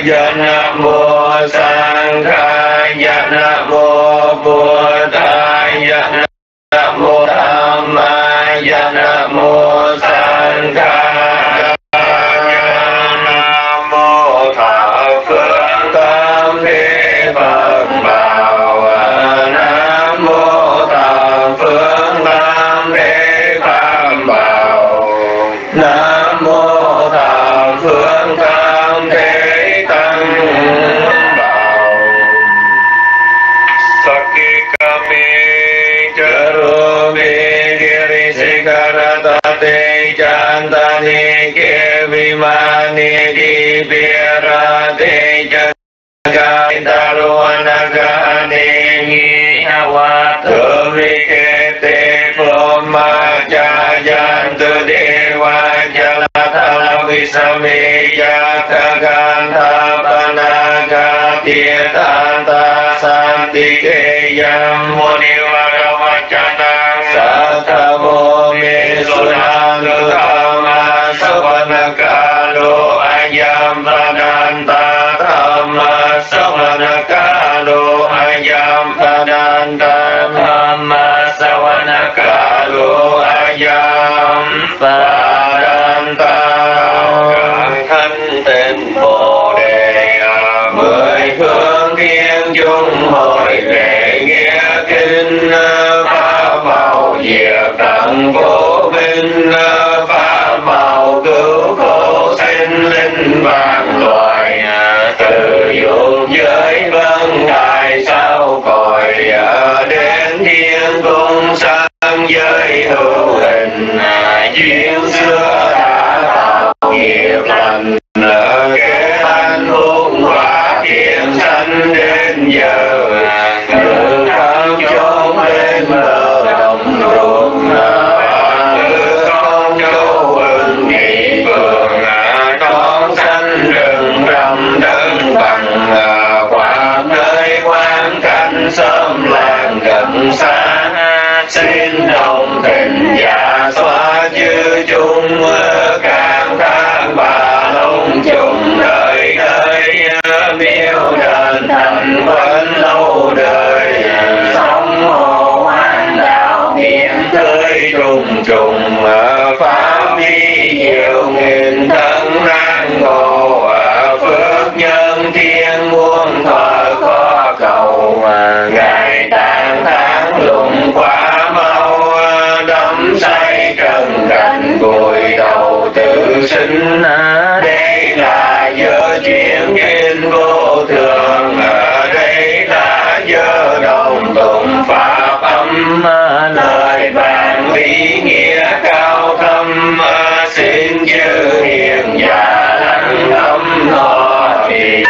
Dạ Nam Mô Sang Khai. Dạ Nam Mô Bụt Thầy. Dạ Nam Mô Tham Mai. Dạ Nam Mô Sang Khai. Dạ Nam Mô Thập Phương Tam Thế Phật Bảo. Nam Mô Thập Phương Tam Thế Pháp Bảo. Nam Mô Thập Phương Tam Thế Tăng Bảo. Sakikami Charumi Giri Sikaratate Chantani Kevimani Dipirate Jagaitaruanagani Nihawat Turikete Pumajayantu Dewa Jalathalavisami Yakagantha Panagatietanta Santikeyam Munivaravachanang Sattavomi Sunantutama Savanakalo Ayam Pradanta Dhamma Savanakalo Ayam Pradanta Dhamma Savanakalo Ayam Pradanta. Khánh tên Bồ Đề mười phương thiên dung hội về nghe kinh pháp màu diệt tận vô minh pháp màu cứu khổ sinh linh vạn loài từ dục giới vân đài sao cõi đến thiên cung sang giới hữu hình duyên xưa đã tạo nghiệp lành kế anh hôn hòa thiện sanh đến giờ người tham chốn lên bờ đồng ruộng con châu ưng nghị vườn con xanh rừng rậm đất bằng quả nơi quan cảnh sớm làng gần xa xin đồng tình và xóa chư chung cảm thán bà long chung đời đời miêu đền thành vẫn lâu đời sông hồ hoang đạo niệm tươi trùng trùng pháp vi diệu nghìn thân nan ngộ phước nhân thiên muôn thọ khó cầu ngài tàn tháng lụng quá mau đắm say trần cảnh vùi đầu tự sinh đây là giờ chuyện duyên vô thường đây là giờ đồng tụng pháp âm lời vàng lý nghĩa cao thâm xin chư hiền giả lắng ngâm thọ trì.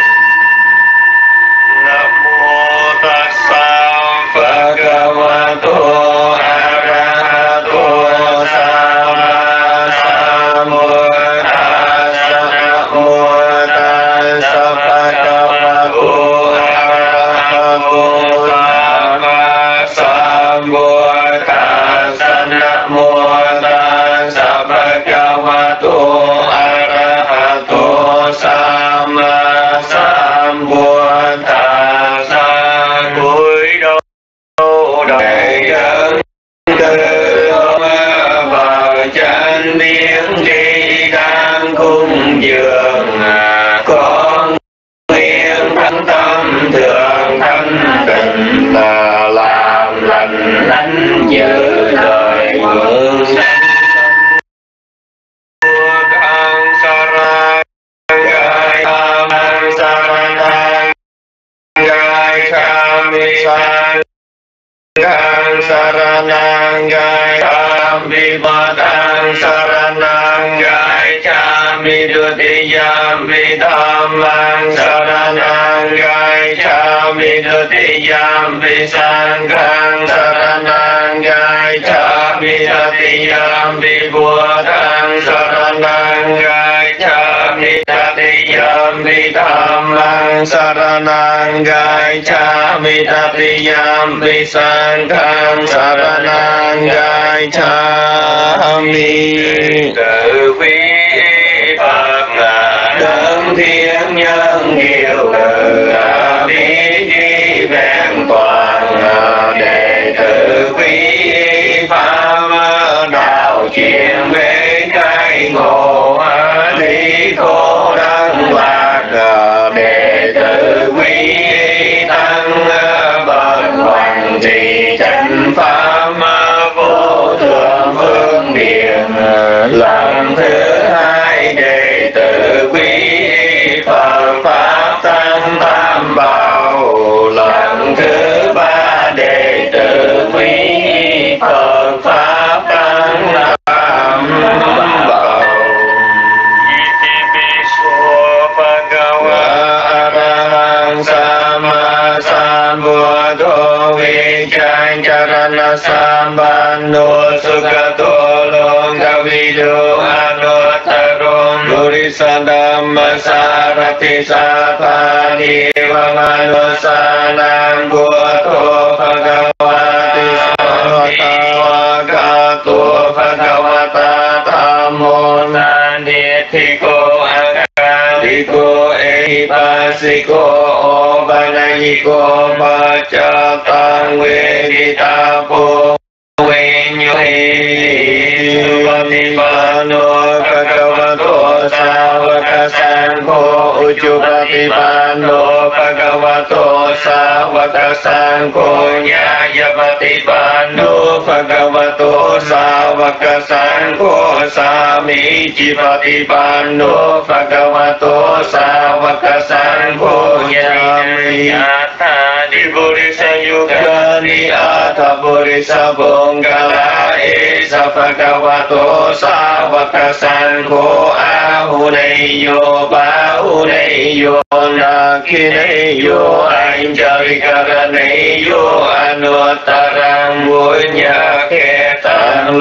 Nam mô tassa bhagavato arahato sama sambuddhassa. Nam mô tassa bhagavato arahato sama sambuddhassa. Nam mô tassa bhagavato arahato sama sambuddhassa. Cúi đầu để dân tư vào chân biến đi đang cung dường con nguyện thánh tâm thường thanh tịnh làm lành lánh như lời mượn saranang gai ambi badang saranang gai chami dutiyam vidhamang saranang gai chami dutiyam visanghang saranang gai chami dutiyam vibudang saranang gai chami dutiyam vidhamang saranang gai chami dutiyam visanghang saranang gai chami. Từ quý Phật đơn thiên nhân kiều ngự bí trí vẹn toàn đệ tử quý pháp đạo truyền về cái ngộ lý khổ đăng lạc đệ tử quý tăng bậc hoàng trì chánh pháp vô thượng phương điện. Lần thứ hai đệ tử quý Phật pháp tăng tam bảo. Lần thứ ba đệ tử quý Phật pháp tăng tam bảo. Itipiso Bhagava Arahang Sama Sambuddho Vichang Charana Sambanno Sukhato Longavido Anuttarom Dhamma Sarati Sapani Vamanusanam Buddho Bhagavati Savakato Bhagavata Dhammo Nandithiko Akadiko Ehipasiko Obanayiko Bachatang Veditapo Patipano Bhagavato Savaka Sangho Ujjupatipano Bhagavato Savaka Sangho Nyaya Patipano Bhagavato Savaka Sangho Samici Patipano Bhagavato Savaka Sangho Nyaya Dibulisa Yugani Atha Burisa Bongala Esa Bhagavato Savaka Sangho Ahuneyo Bahuneyo Nakineyo Anjarikaraneyo Anuttarang Bunya Ketang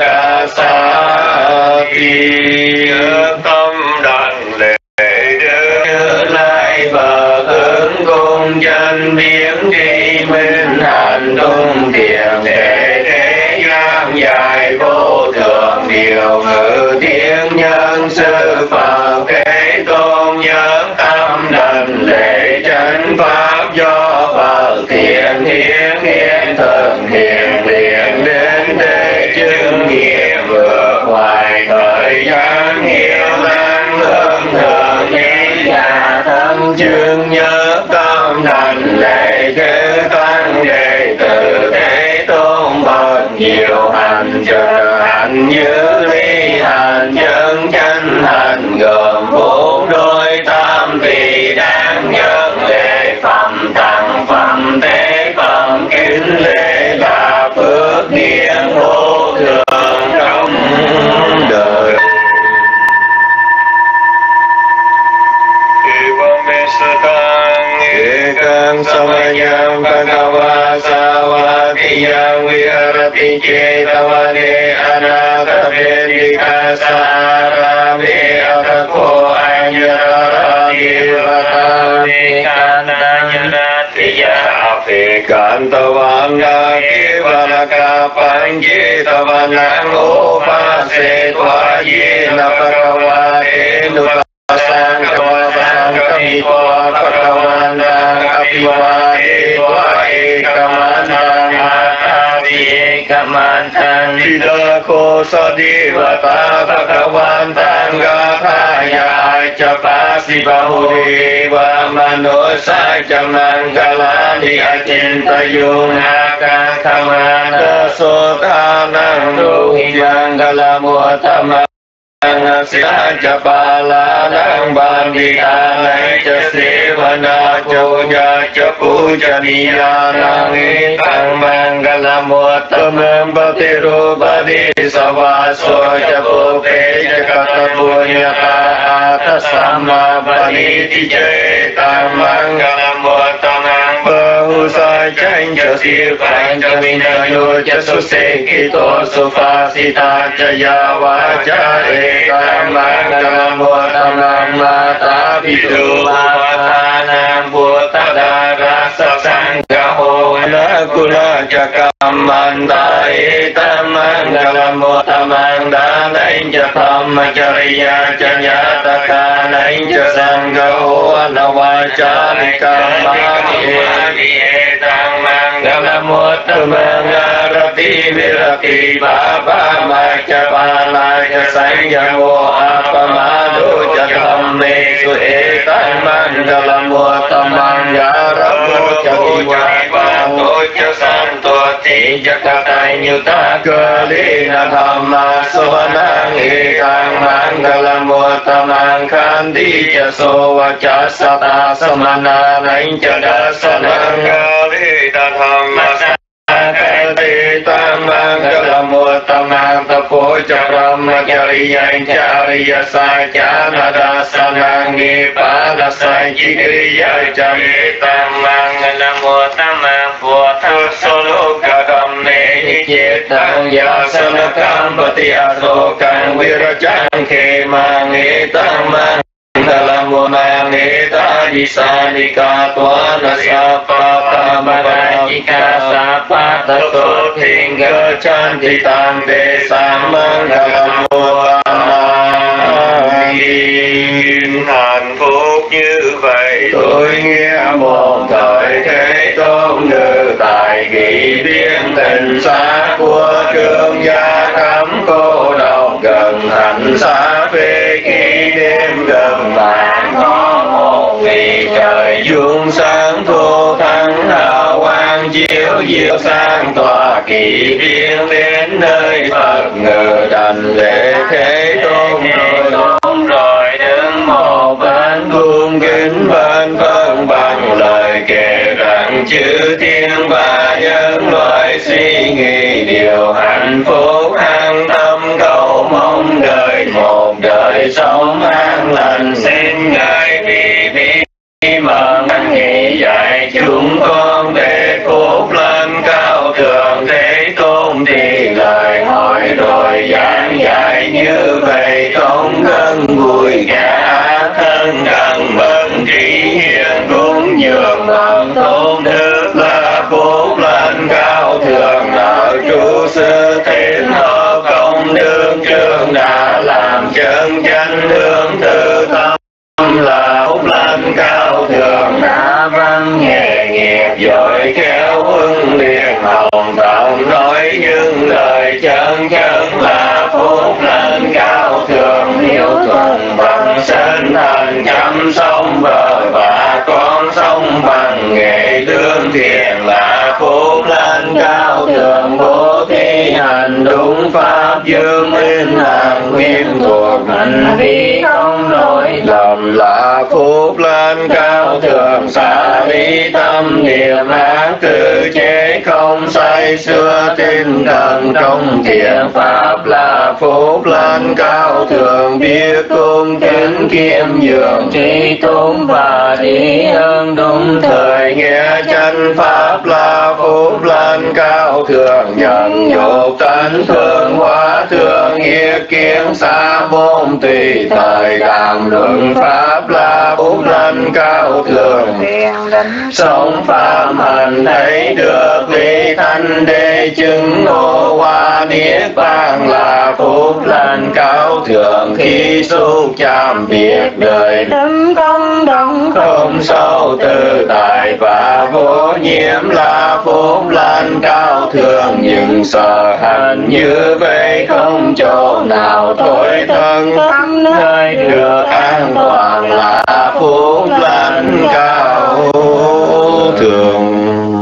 Lokasati Tâm đảnh lễ Đức Lai Bậc ứng cung chân biến tri minh hành tung thiền để thế gian dài vô thượng điều ngự thiên nhân sư Phật Thế Tôn nhân tâm đảnh lễ chánh pháp do Phật thiện hiến hiện thường hiện liền đến để chứng nghiệm vượt ngoài thời gian hiểu năng hương thường nhĩ nhà thân chương nhớ tâm đảnh lễ chư tăng đệ tử Thế Tôn bậc nhiều hành trợ hành như ly hành chân chánh hành gồm bốn đôi tam vị đáng nhân lễ phẩm tặng phẩm tế phẩm kính lễ là phước điển vô thượng trong đời. Ekang samayam bhagava savatiyam viharati cetavane anatapendika sarame atako anyarati vatane kananyaratiya apekantavanga kevalaka panjetavanang upase tvayena bhagavate nupasang kavasang kamikwa bhagavandang apivade vaekamandang aviekamanthang vidako sadevata bhagavantang gathaya capasi bahudeva manusa jamangalani acintayung akakamana sotanang ruhimangalamuatama Sila nang bandita nai cha sevana choja cha puja niya nang itang mangala muattamam batiru badi savaso cha pupe cha katapunya ta sama baliti cetang mangala muattamam bahusai chanh cha sirpang cha minayo cha susekito sufasita cha yawa cha Kamangala Muattanam Mata Pitu Matanam Buddha Dara Saksang Kula Chakamantai Tamangala Tamanda Nainja Tamachariya Chanyataka Nainja Sangho Anawachanikamani Tamangala Mutamangharati Virati Baba Machapala Sangho Apamadu Chakamesu Etamangala Mutamangharati Cho santo ti jakatai nyuta kalina dhamma sovanang ekang mangala mutamang kandi jaso vacha sata samana naincha dasanang kalina dhamma sakati tamangala mutamang tapo jabrahma jariya jariya saja nada sanang nipada sajikriya jami tamangala mutamang Soloka Kamne Chitang Yasana Kampati Asokang Virajang Kemang Etang Mangalamuna Eta Disanika Tuana Sapa Tamarajika Sapa Tato Tinggal Cantitan Desa Mangalamuna hạnh phúc như vậy tôi nghe một thời thế tôn nữ tại kỷ viên tình xa của trương gia cấm cô độc gần thành xa phê khi đêm gần vàng có một vì trời dương sáng thu thắng hào quang chiếu diệu sang tòa kỷ viên đến nơi Phật ngự đành lễ thế tôn rồi đứng một bên cung kính bên vâng bằng lời kể rằng chư thiên và nhân loại suy nghĩ điều hạnh phúc an tâm cầu mong đời một đời sống an lành xin ngài vì mừng nghĩ dạy chúng con để phúc lên cao thượng thế tôn thì lời hỏi rồi giảng dạy như vậy không ngân vui cả thân cần mừng trí hiền cúng dường bằng tôn đức là phúc lên cao thượng nợ chú sư thiên hộ công đương trường đã làm chân chánh hướng tư tâm là phúc lên cao thượng đã văn nghề nghiệp giỏi khéo huân liền hồng tận nói những lời chân chân là phúc lên cao thượng hiếu thuận bằng sinh thành chăm sông bờ và con sông bằng nghề lương thiện là phúc lên cao thượng bố thí hành đúng pháp dương minh hàng nguyên thuộc hành vi không lỗi lầm là phúc lên cao thượng xả lý tâm niệm ác tự chế không say xưa tinh thần trong thiện pháp là phúc lên cao thượng biết cung kính kiêm nhường trí tốn và trí ơn đúng thời nghe chân pháp là phúc lên cao thượng nhận dục tánh thương hóa thương nghĩa kiến xa môn tùy thời đàm luận pháp là phúc lên cao thượng sống phạm hành thấy được lý thanh đế chứng ngộ hoa niết bàn là phúc lên cao thượng khi xúc chạm biệt đời đấng công đồng không sâu tự tại và vô nhiễm là phúc lên cao thượng nhưng sở hành như vậy không chỗ nào thôi thân nơi được an toàn là phúc lên cao thượng.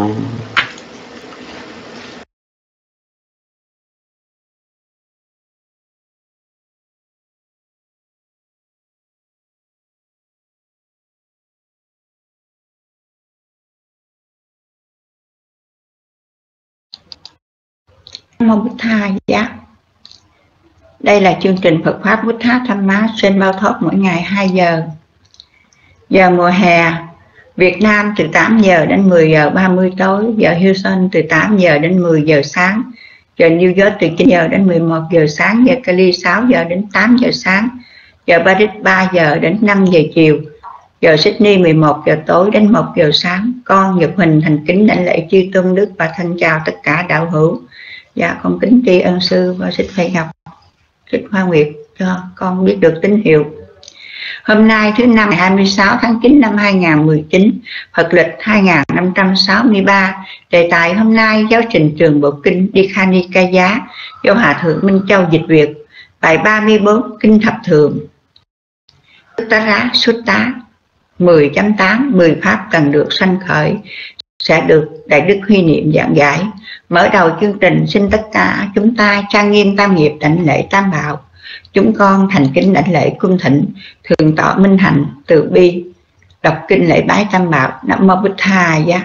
Nam mô Bụt Tha Giá. Đây là chương trình Phật Pháp Bụt Tha Tham Má trên Bao Thoát mỗi ngày 2 giờ. Giờ mùa hè Việt Nam từ 8 giờ đến 10 giờ 30 tối, giờ Houston từ 8 giờ đến 10 giờ sáng, giờ New York từ 9 giờ đến 11 giờ sáng, giờ Cali 6 giờ đến 8 giờ sáng, giờ Paris 3 giờ đến 5 giờ chiều, Giờ Sydney 11 giờ tối đến 1 giờ sáng. Con Nhật Huỳnh thành kính đảnh lễ chư tôn đức và thân chào tất cả đạo hữu. Dạ con kính tri ân sư và Thích Phệ Ngọc, Thích Hoa Nguyệt cho con biết được tín hiệu. Hôm nay thứ năm ngày 26 tháng 9 năm 2019, Phật lịch 2563. Đề tài hôm nay giáo trình trường bộ kinh Dikha Nikaya do Hòa thượng Minh Châu dịch Việt. Bài 34 Kinh Thập Thường. Uttara Sutta 10.8 10 pháp cần được sanh khởi sẽ được Đại Đức Huy Niệm giảng giải. Mở đầu chương trình, xin tất cả chúng ta trang nghiêm tam nghiệp đảnh lễ tam bảo. Chúng con thành kính đảnh lễ cung thỉnh thường tọa minh hạnh từ bi, đọc kinh lễ bái tam bảo. Nam mô Bụt Thaya.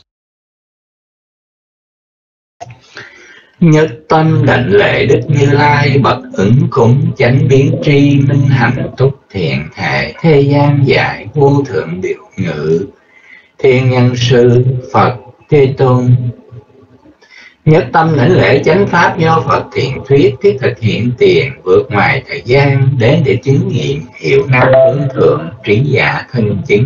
Nhất tâm đảnh lễ Đức Như Lai bậc ứng cúng chánh biến tri minh hạnh túc thiện thể thế gian giải vô thượng điều ngữ thiên nhân sư Phật Thế Tôn. Nhất tâm đảnh lễ chánh pháp do Phật thiện thuyết thiết thực hiện tiền vượt ngoài thời gian đến để chứng nghiệm hiệu năng hướng thượng trí giả thân chứng.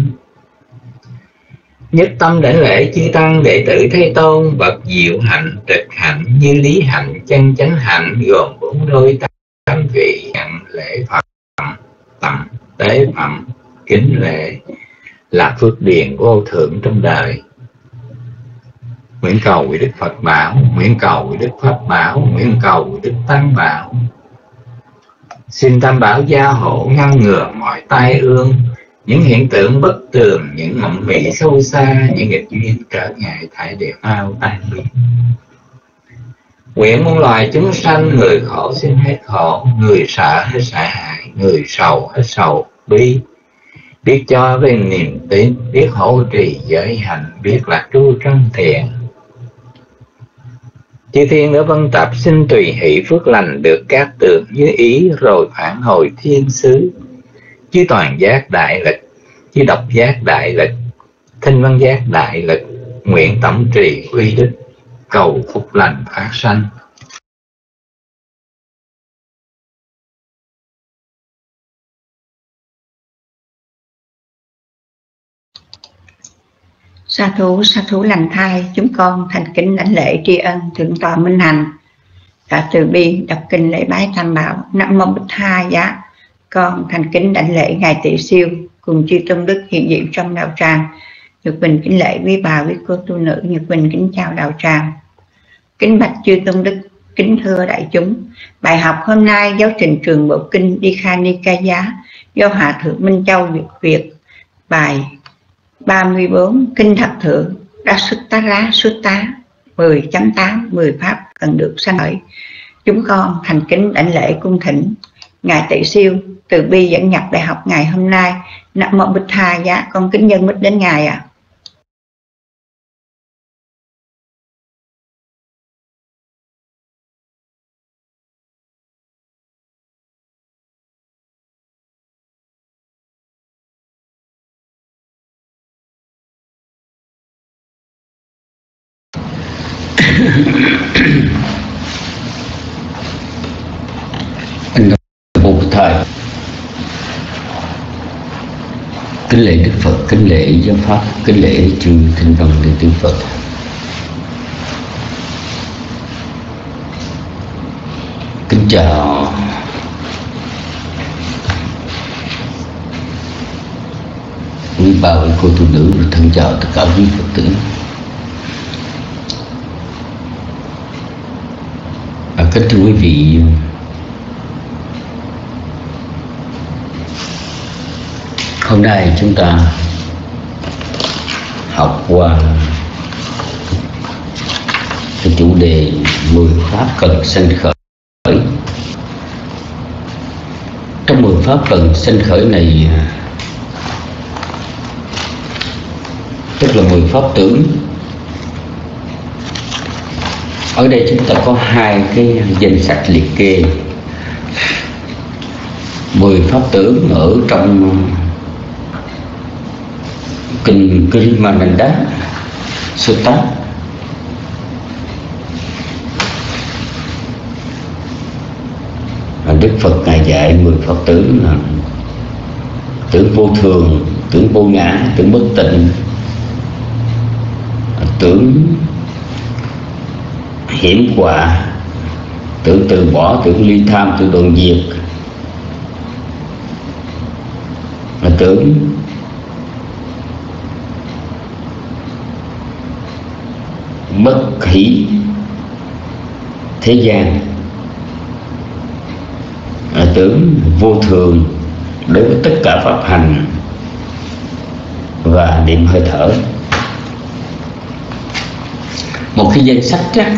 Nhất tâm đảnh lễ chư tăng đệ tử Thế Tôn bậc diệu hạnh trực hạnh như lý hạnh chân chánh hạnh gồm 4 đôi tam vị hạnh lễ Phật tầm tế phẩm kính lễ là phước điền vô thượng trong đời. Nguyện cầu vì Đức Phật bảo, nguyện cầu vì Đức Pháp bảo, nguyện cầu vì Đức Tăng bảo. Xin Tam bảo gia hộ ngăn ngừa mọi tai ương, những hiện tượng bất tường, những mộng mị sâu xa, những nghịch duyên trở ngại thải đều ao tan biến. Nguyện muôn loài chúng sanh, người khổ xin hết khổ, người sợ hết sợ hãi, người sầu hết sầu bi. Biết cho với niềm tin, biết hộ trì giới hạnh, biết lạc tru trong thiện. Chư thiên ở vân tập xin tùy hỷ phước lành được các tường như ý rồi phản hồi thiên xứ. Chư toàn giác đại lực, chư độc giác đại lực, thanh văn giác đại lực, nguyện tổng trì quy đức, cầu phúc lành phát sanh. Sa thú lành thai. Chúng con thành kính đảnh lễ tri ân thượng tọa minh hạnh đã từ bi đọc kinh lễ bái tam bảo. Nam mô Bụt Thaya. Con thành kính đảnh lễ ngài Tỳ Siêu cùng chư tôn đức hiện diện trong đạo tràng. Nhật Bình kính lễ quý bà quý cô tu nữ. Nhật Bình kính chào đạo tràng. Kính bạch chư tôn đức, kính thưa đại chúng. Bài học hôm nay giáo trình trường bộ kinh Dikha Nikaya do Hòa thượng Minh Châu dịch Việt. Bài 34 Kinh Thập Thượng Rasuttara Sutta 10.8 10 pháp cần được sanh khởi. Chúng con thành kính đảnh lễ cung thỉnh ngài Tỳ Siêu từ bi dẫn nhập bài học ngày hôm nay. Nam mô Bụt Thaya. Con kính dân mít đến ngài ạ. Bụt Thầy, kính lễ Đức Phật, kính lễ giáo pháp, kính lễ chư thánh văn đệ tử Phật. Kính chào quý bà quý cô tu nữ và thân chào tất cả quý Phật tử. Kính thưa quý vị, hôm nay chúng ta học qua cái chủ đề 10 pháp cần sanh khởi. Trong 10 pháp cần sanh khởi này, tức là 10 pháp tưởng. Ở đây chúng ta có hai cái danh sách liệt kê 10 pháp tưởng ở trong kinh Krimananda Sutta. Đức Phật ngài dạy 10 pháp tưởng là tưởng vô thường, tưởng vô ngã, tưởng bất tịnh, tưởng hiểm họa, tưởng từ bỏ, tưởng ly tham, tưởng đoạn diệt, tưởng bất hỷ thế gian, tưởng vô thường đối với tất cả pháp hành và niệm hơi thở. Một cái danh sách đó,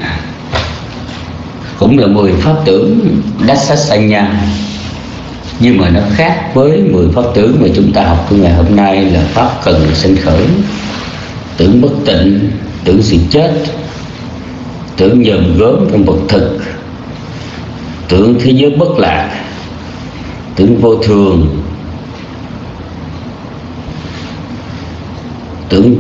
cũng là 10 pháp tưởng Dassasanya, nhưng mà nó khác với 10 pháp tưởng mà chúng ta học trong ngày hôm nay là pháp cần sanh khởi, tưởng bất tịnh, tưởng sự chết, tưởng nhòm gớm trong vật thực, tưởng thế giới bất lạc, tưởng vô thường, tưởng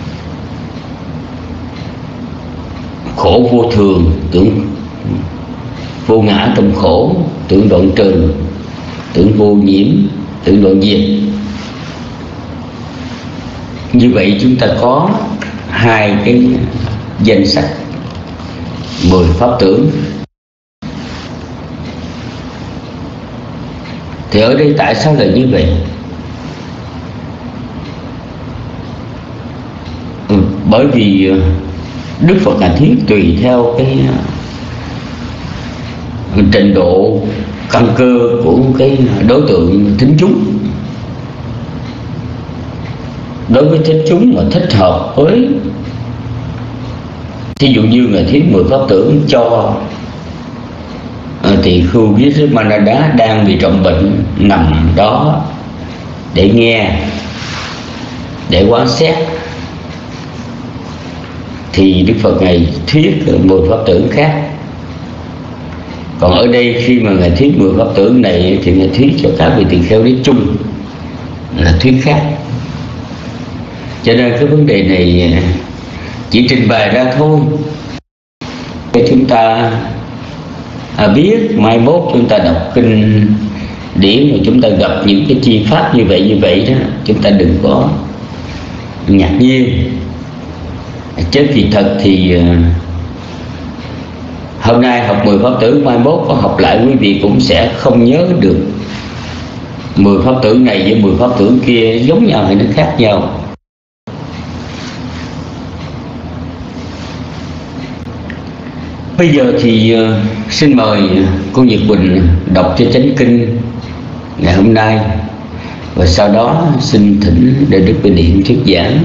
khổ vô thường, tưởng vô ngã trong khổ, tưởng đoạn trừ, tưởng vô nhiễm, tưởng đoạn diệt. Như vậy chúng ta có hai cái danh sách 10 pháp tưởng. Thì ở đây tại sao là như vậy? Bởi vì Đức Phật Ngài thuyết tùy theo cái trình độ căn cơ của cái đối tượng thính chúng. Đối với thính chúng mà thích hợp với, thí dụ như Ngài thuyết 10 pháp tưởng cho tỳ khưu Visumananda đang bị trọng bệnh, nằm đó để nghe, để quan xét, thì Đức Phật Ngài thuyết 10 pháp tưởng khác. Còn ở đây khi mà Ngài thuyết 10 pháp tưởng này thì Ngài thuyết cho các vị tỳ kheo nói chung là thuyết khác. Cho nên cái vấn đề này chỉ trình bày ra thôi, để chúng ta biết mai mốt chúng ta đọc kinh điển mà chúng ta gặp những cái chi pháp như vậy đó, chúng ta đừng có ngạc nhiên. Chứ kỳ thật thì hôm nay học 10 pháp tưởng, mai mốt có học lại quý vị cũng sẽ không nhớ được 10 pháp tưởng này với 10 pháp tưởng kia giống nhau hay nó khác nhau. Bây giờ thì xin mời cô Nhật Quỳnh đọc cho chánh kinh ngày hôm nay, và sau đó xin thỉnh Đại Đức Bình Điện thuyết giảng.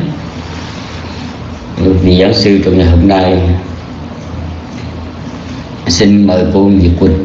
Vị giảng sư trong ngày hôm nay, xin mời cô Nhật Quỳnh.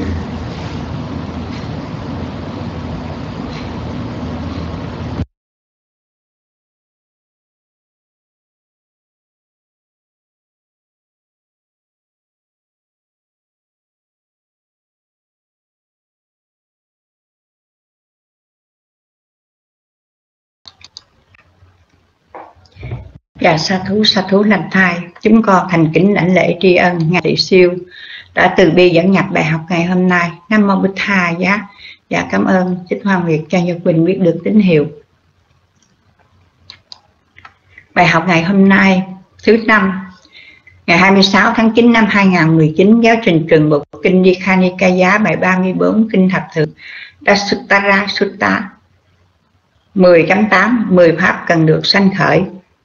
Dạ sa thú lành thai. Chúng con thành kính lãnh lễ tri ân Ngài Tỳ Siêu đã từ bi dẫn nhập bài học ngày hôm nay. Nam mô Bụt Thà giá. Dạ cảm ơn Thích Hoa Nguyệt cho Nhật Quỳnh biết được tín hiệu. Bài học ngày hôm nay thứ 5, ngày 26 tháng 9 năm 2019, giáo trình trường bộ kinh Dikha Nikaya bài 34 kinh thập thượng Dasuttara Sutta 10.8 10 pháp cần được sanh khởi.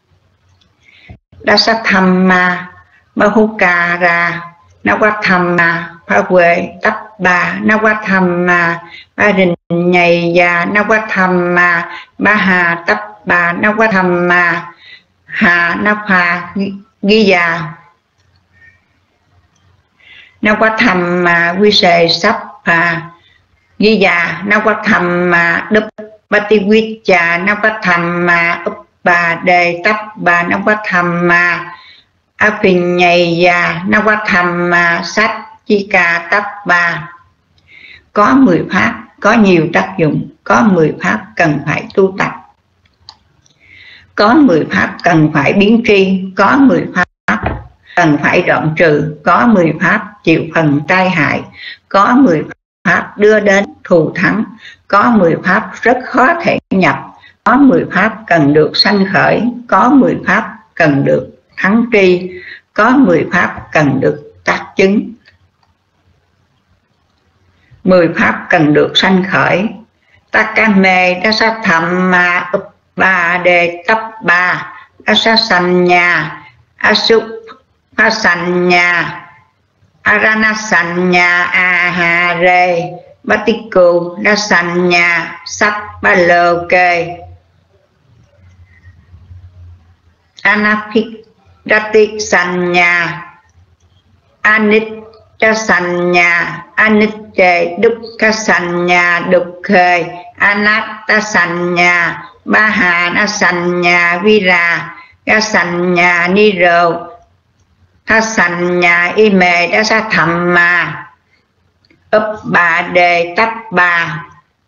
Dasathamma Bahukara Nawathamma Phave Tappha Nawathamma Parinyaya Nawathamma Baha Tappha Nawathamma Hà Napha Giya Nawathamma Vise Sappa Giya Nawathamma Duppativicha Nawathamma Bà đề tắp bà Nawathamma Apinyaya Nawathamma Sát Chika tắp bà. Có 10 pháp, có nhiều tác dụng, có 10 pháp cần phải tu tập, có 10 pháp cần phải biến tri, có 10 pháp cần phải đoạn trừ, có 10 pháp chịu phần tai hại, có 10 pháp đưa đến thù thắng, có 10 pháp rất khó thể nhập, 10 pháp cần được sanh khởi, có 10 pháp cần được thắng tri, có 10 pháp cần được tác chứng. 10 pháp cần được sanh khởi. Takame dasa thamma uppade tappa asasanya asupasanya aranasanya ahare batiku dasanya sappaloke anaphidati sanya anicca sanya anicca dukkha sanya dukkhe anatta sanya bahana sanya vira sanya niro sanya ime dasa thamma uppade tappa.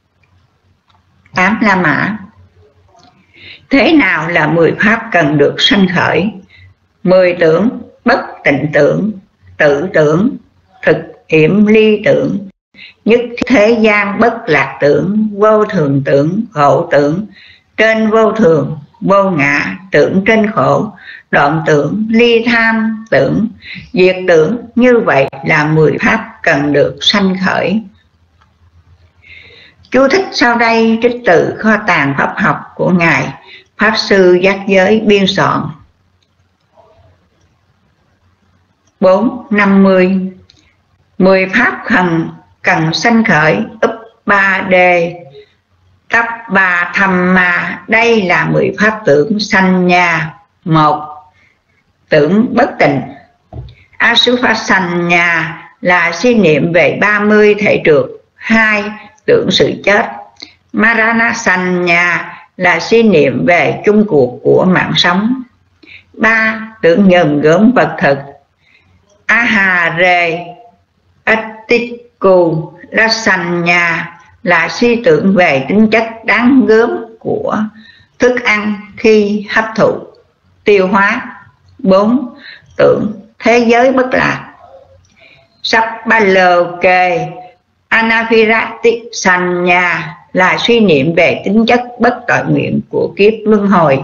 8 La Mã. Thế nào là 10 pháp cần được sanh khởi? 10 tưởng, bất tịnh tưởng, tự tưởng, thực yểm ly tưởng, nhất thế gian bất lạc tưởng, vô thường tưởng, khổ tưởng, trên vô thường, vô ngã, tưởng trên khổ, đoạn tưởng, ly tham tưởng, diệt tưởng. Như vậy là 10 pháp cần được sanh khởi. Chú thích sau đây trích từ kho tàng pháp học của Ngài Pháp Sư Giác Giới biên soạn. 450. 10 pháp cần sanh khởi uppade tappa thamma. Đây là 10 pháp tưởng sanh nha. 1. Tưởng bất tịnh. Asupasanya là suy niệm về 30 thể trượt. 2. Tưởng sự chết. Maranasanya là suy niệm về chung cuộc của mạng sống. 3. Tưởng nhờn gớm vật thực. Ahare atiku lasanya là suy tưởng về tính chất đáng gớm của thức ăn khi hấp thụ, tiêu hóa. 4. Tưởng thế giới bất lạc. Sappaloke anaphirati sanya là suy niệm về tính chất bất tội nguyện của kiếp luân hồi.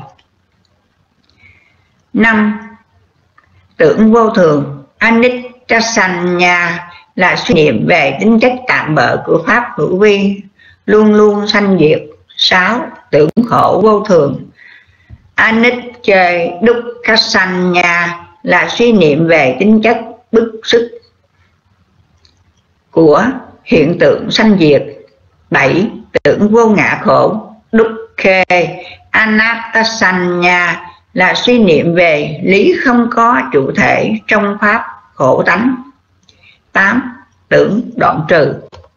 5. Tưởng vô thường. Anicca sanya là suy niệm về tính chất tạm bợ của pháp hữu vi, luôn luôn sanh diệt. 6. Tưởng khổ vô thường. Anicca dukkha sanya là suy niệm về tính chất bức xúc của hiện tượng sanh diệt. 7. Tưởng vô ngã khổ. Dukkhe anatta sanya là suy niệm về lý không có chủ thể trong pháp khổ tánh. 8. Tưởng đoạn trừ.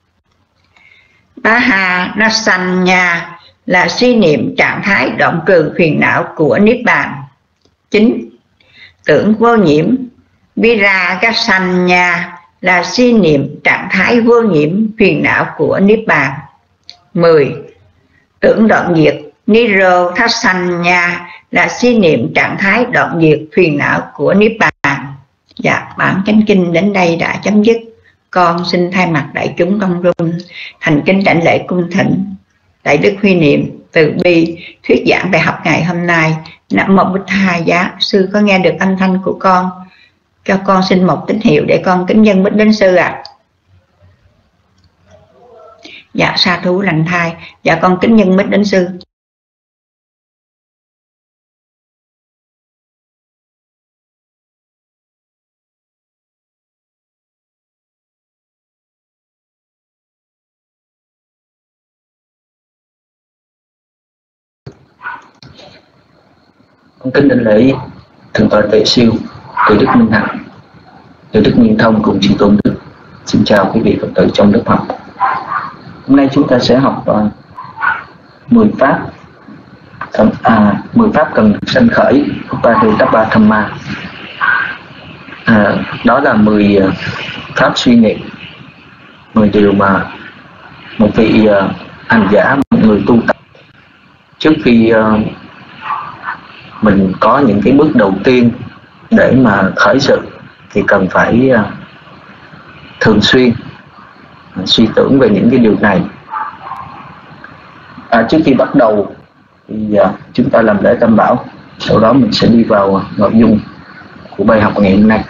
Bahana sanya là suy niệm trạng thái đoạn trừ phiền não của Niết Bàn. 9. Tưởng vô nhiễm. Viraga sanya là suy niệm trạng thái vô nhiễm phiền não của Niết Bàn. 10. Tưởng đoạn diệt. Nirodhasanya là suy niệm trạng thái đoạn diệt phiền não của Niết Bàn. Dạ, bản chánh kinh đến đây đã chấm dứt. Con xin thay mặt đại chúng công rung thành kính đảnh lễ cung thỉnh Đại Đức Huy Niệm từ bi thuyết giảng bài học ngày hôm nay. Nam Mô Bụt Thầy. Giá sư có nghe được âm thanh của con, cho con xin một tín hiệu để con kính dân Bích Đến Sư ạ. Dạ sa thú lành thai. Dạ con kính nhân Bích Đến Sư. Con kính đảnh lễ thượng tọa Tuệ Siêu, Tuệ Đức Minh Hạnh, Tuệ Đức Nguyên Thông cùng chư tôn đức. Xin chào quý vị Phật tử trong lớp học. Hôm nay chúng ta sẽ học 10 pháp 10 pháp cần sanh khởi Uppade Thamma. Đó là 10 pháp suy niệm, 10 điều mà một vị hành giả, một người tu tập trước khi mình có những cái bước đầu tiên để mà khởi sự thì cần phải thường xuyên suy tưởng về những cái điều này. Trước khi bắt đầu thì chúng ta làm lễ Tam Bảo, sau đó mình sẽ đi vào nội dung của bài học ngày hôm nay.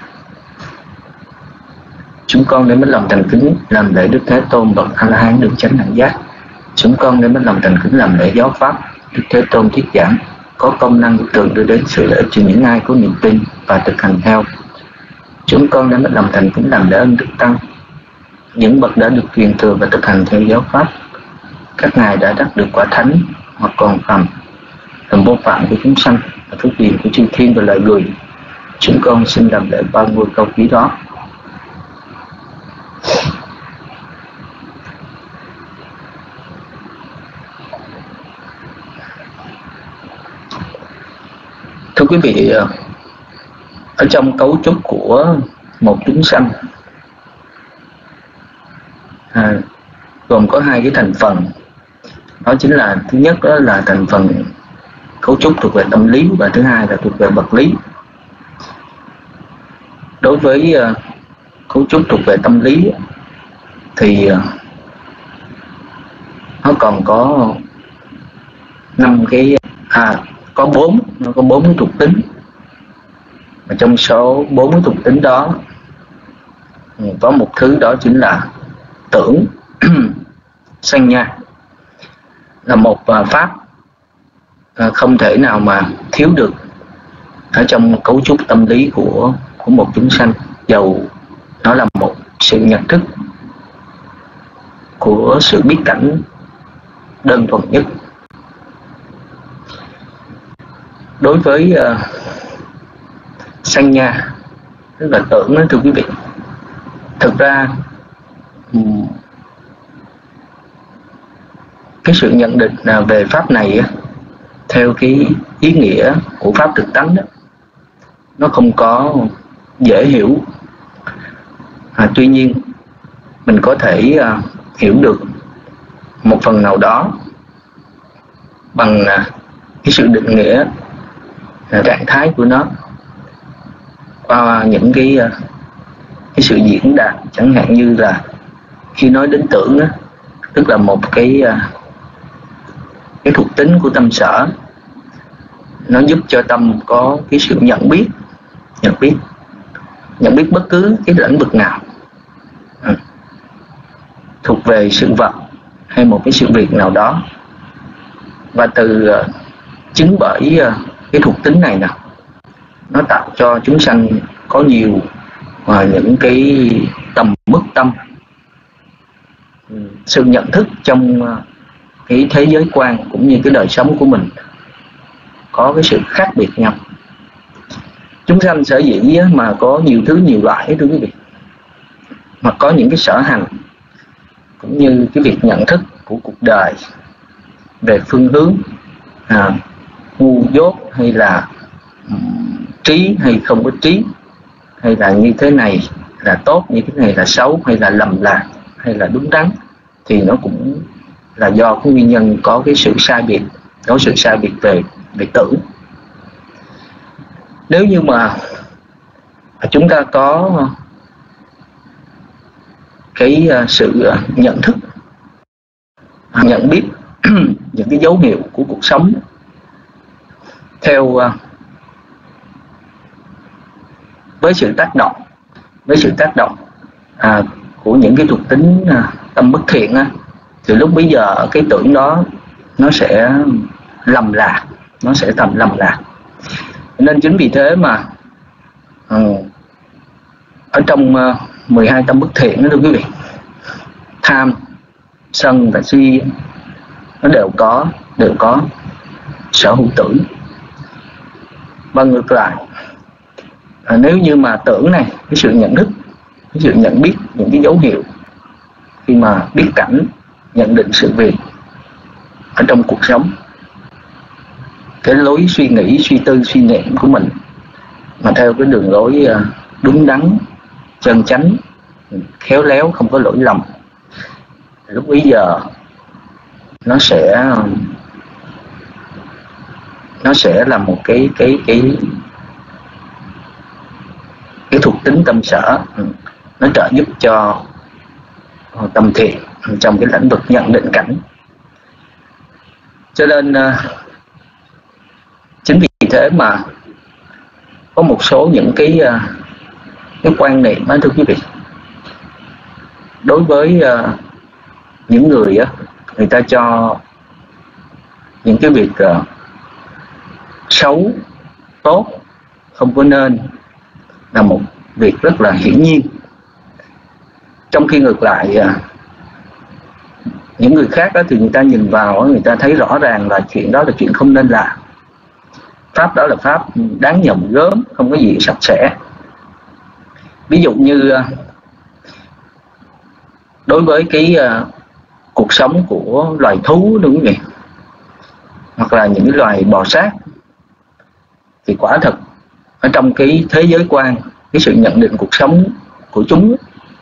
Chúng con đem hết lòng thành kính làm lễ Đức Thế Tôn bậc A La Hán được chánh đẳng giác. Chúng con đem hết lòng thành kính làm lễ giáo pháp Đức Thế Tôn thuyết giảng, có công năng thường đưa đến sự lợi ích cho những ai có niềm tin và thực hành theo. Chúng con đem hết lòng thành kính làm lễ ân Đức Tăng, những bậc đã được truyền thừa và thực hành theo giáo pháp. Các ngài đã đắc được quả thánh hoặc còn phàm, làm vô phạm của chúng sanh và phước điền của chư thiên và loài người. Chúng con xin làm lễ 30 câu ký đó. Thưa quý vị, ở trong cấu trúc của một chúng sanh gồm có hai cái thành phần. Đó chính là thứ nhất đó là thành phần cấu trúc thuộc về tâm lý, và thứ hai là thuộc về vật lý. Đối với cấu trúc thuộc về tâm lý thì nó còn có 5 cái có 4 cái thuộc tính. Và trong số 4 cái thuộc tính đó có một thứ đó chính là tưởng. Sanh nha là một pháp không thể nào mà thiếu được ở trong cấu trúc tâm lý của một chúng sanh, dầu nó là một sự nhận thức của sự biết cảnh đơn thuần nhất. Đối với sanh nha, tức là tưởng đó, thưa quý vị, thực ra cái sự nhận định về pháp này theo cái ý nghĩa của pháp thực tánh đó, nó không có dễ hiểu. Tuy nhiên mình có thể hiểu được một phần nào đó bằng cái sự định nghĩa trạng thái của nó qua những cái sự diễn đạt. Chẳng hạn như là khi nói đến tưởng đó, tức là một cái thuộc tính của tâm sở, nó giúp cho tâm có cái sự nhận biết bất cứ cái lĩnh vực nào thuộc về sự vật hay một cái sự việc nào đó. Và từ chính bởi cái thuộc tính này nào, nó tạo cho chúng sanh có nhiều những cái tầm mức tâm, sự nhận thức trong cái thế giới quan cũng như cái đời sống của mình có cái sự khác biệt nhau. Chúng sanh sở dĩ mà có nhiều thứ nhiều loại, thưa quý vị, mà có những cái sở hành cũng như cái việc nhận thức của cuộc đời về phương hướng ngu dốt hay là trí hay không có trí, hay là như thế này là tốt, như thế này là xấu, hay là lầm lạc, hay là đúng đắn, thì nó cũng là do cái nguyên nhân có cái sự sai biệt, về tưởng. Nếu như mà chúng ta có cái sự nhận thức, nhận biết những cái dấu hiệu của cuộc sống theo với sự tác động của những cái thuộc tính tâm bất thiện thì lúc bấy giờ cái tưởng đó nó sẽ lầm lạc, Nên chính vì thế mà ở trong 12 tâm bất thiện đó, thưa quý vị, tham, sân và si nó đều có sở hữu tưởng. Và ngược lại, nếu như mà tưởng này, cái sự nhận thức, cái sự nhận biết những cái dấu hiệu khi mà biết cảnh, nhận định sự việc ở trong cuộc sống, cái lối suy nghĩ, suy tư, suy niệm của mình mà theo cái đường lối đúng đắn, chân chánh, khéo léo, không có lỗi lầm, lúc bấy giờ nó sẽ là một cái thuộc tính tâm sở, nó trợ giúp cho tâm thiện trong cái lĩnh vực nhận định cảnh. Cho nên Chính vì thế mà có một số những cái quan niệm đó, thưa quý vị, đối với những người người ta cho những cái việc xấu, tốt, không có nên là một việc rất là hiển nhiên. Trong khi ngược lại những người khác đó thì người ta nhìn vào, người ta thấy rõ ràng là chuyện đó là chuyện không nên làm. Pháp đó là pháp đáng nhầm gớm, không có gì sạch sẽ. Ví dụ như đối với cái cuộc sống của loài thú, đúng không nhỉ, hoặc là những cái loài bò sát, thì quả thật ở trong cái thế giới quan, cái sự nhận định cuộc sống của chúng,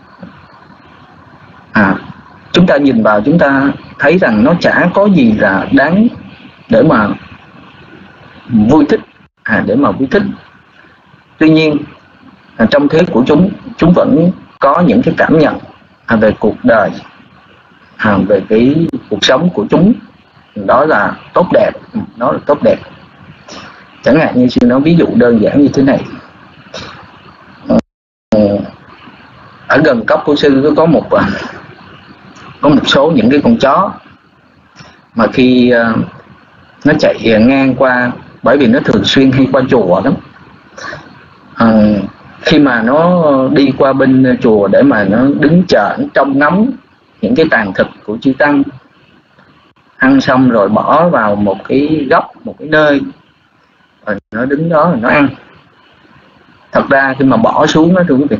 chúng ta nhìn vào chúng ta thấy rằng nó chả có gì là đáng để mà vui thích, để mà vui thích. Tuy nhiên trong thế của chúng vẫn có những cái cảm nhận về cuộc đời, về cái cuộc sống của chúng, đó là tốt đẹp, nó là tốt đẹp. Chẳng hạn như sư nói ví dụ đơn giản như thế này. Ở gần cốc của sư có một số những cái con chó mà khi nó chạy ngang qua, bởi vì nó thường xuyên hay qua chùa lắm, khi mà nó đi qua bên chùa để mà nó đứng chờ, trông ngắm những cái tàn thực của chư tăng, ăn xong rồi bỏ vào một cái góc, một cái nơi, rồi nó đứng đó rồi nó ăn. Thật ra khi mà bỏ xuống đó, thưa quý vị,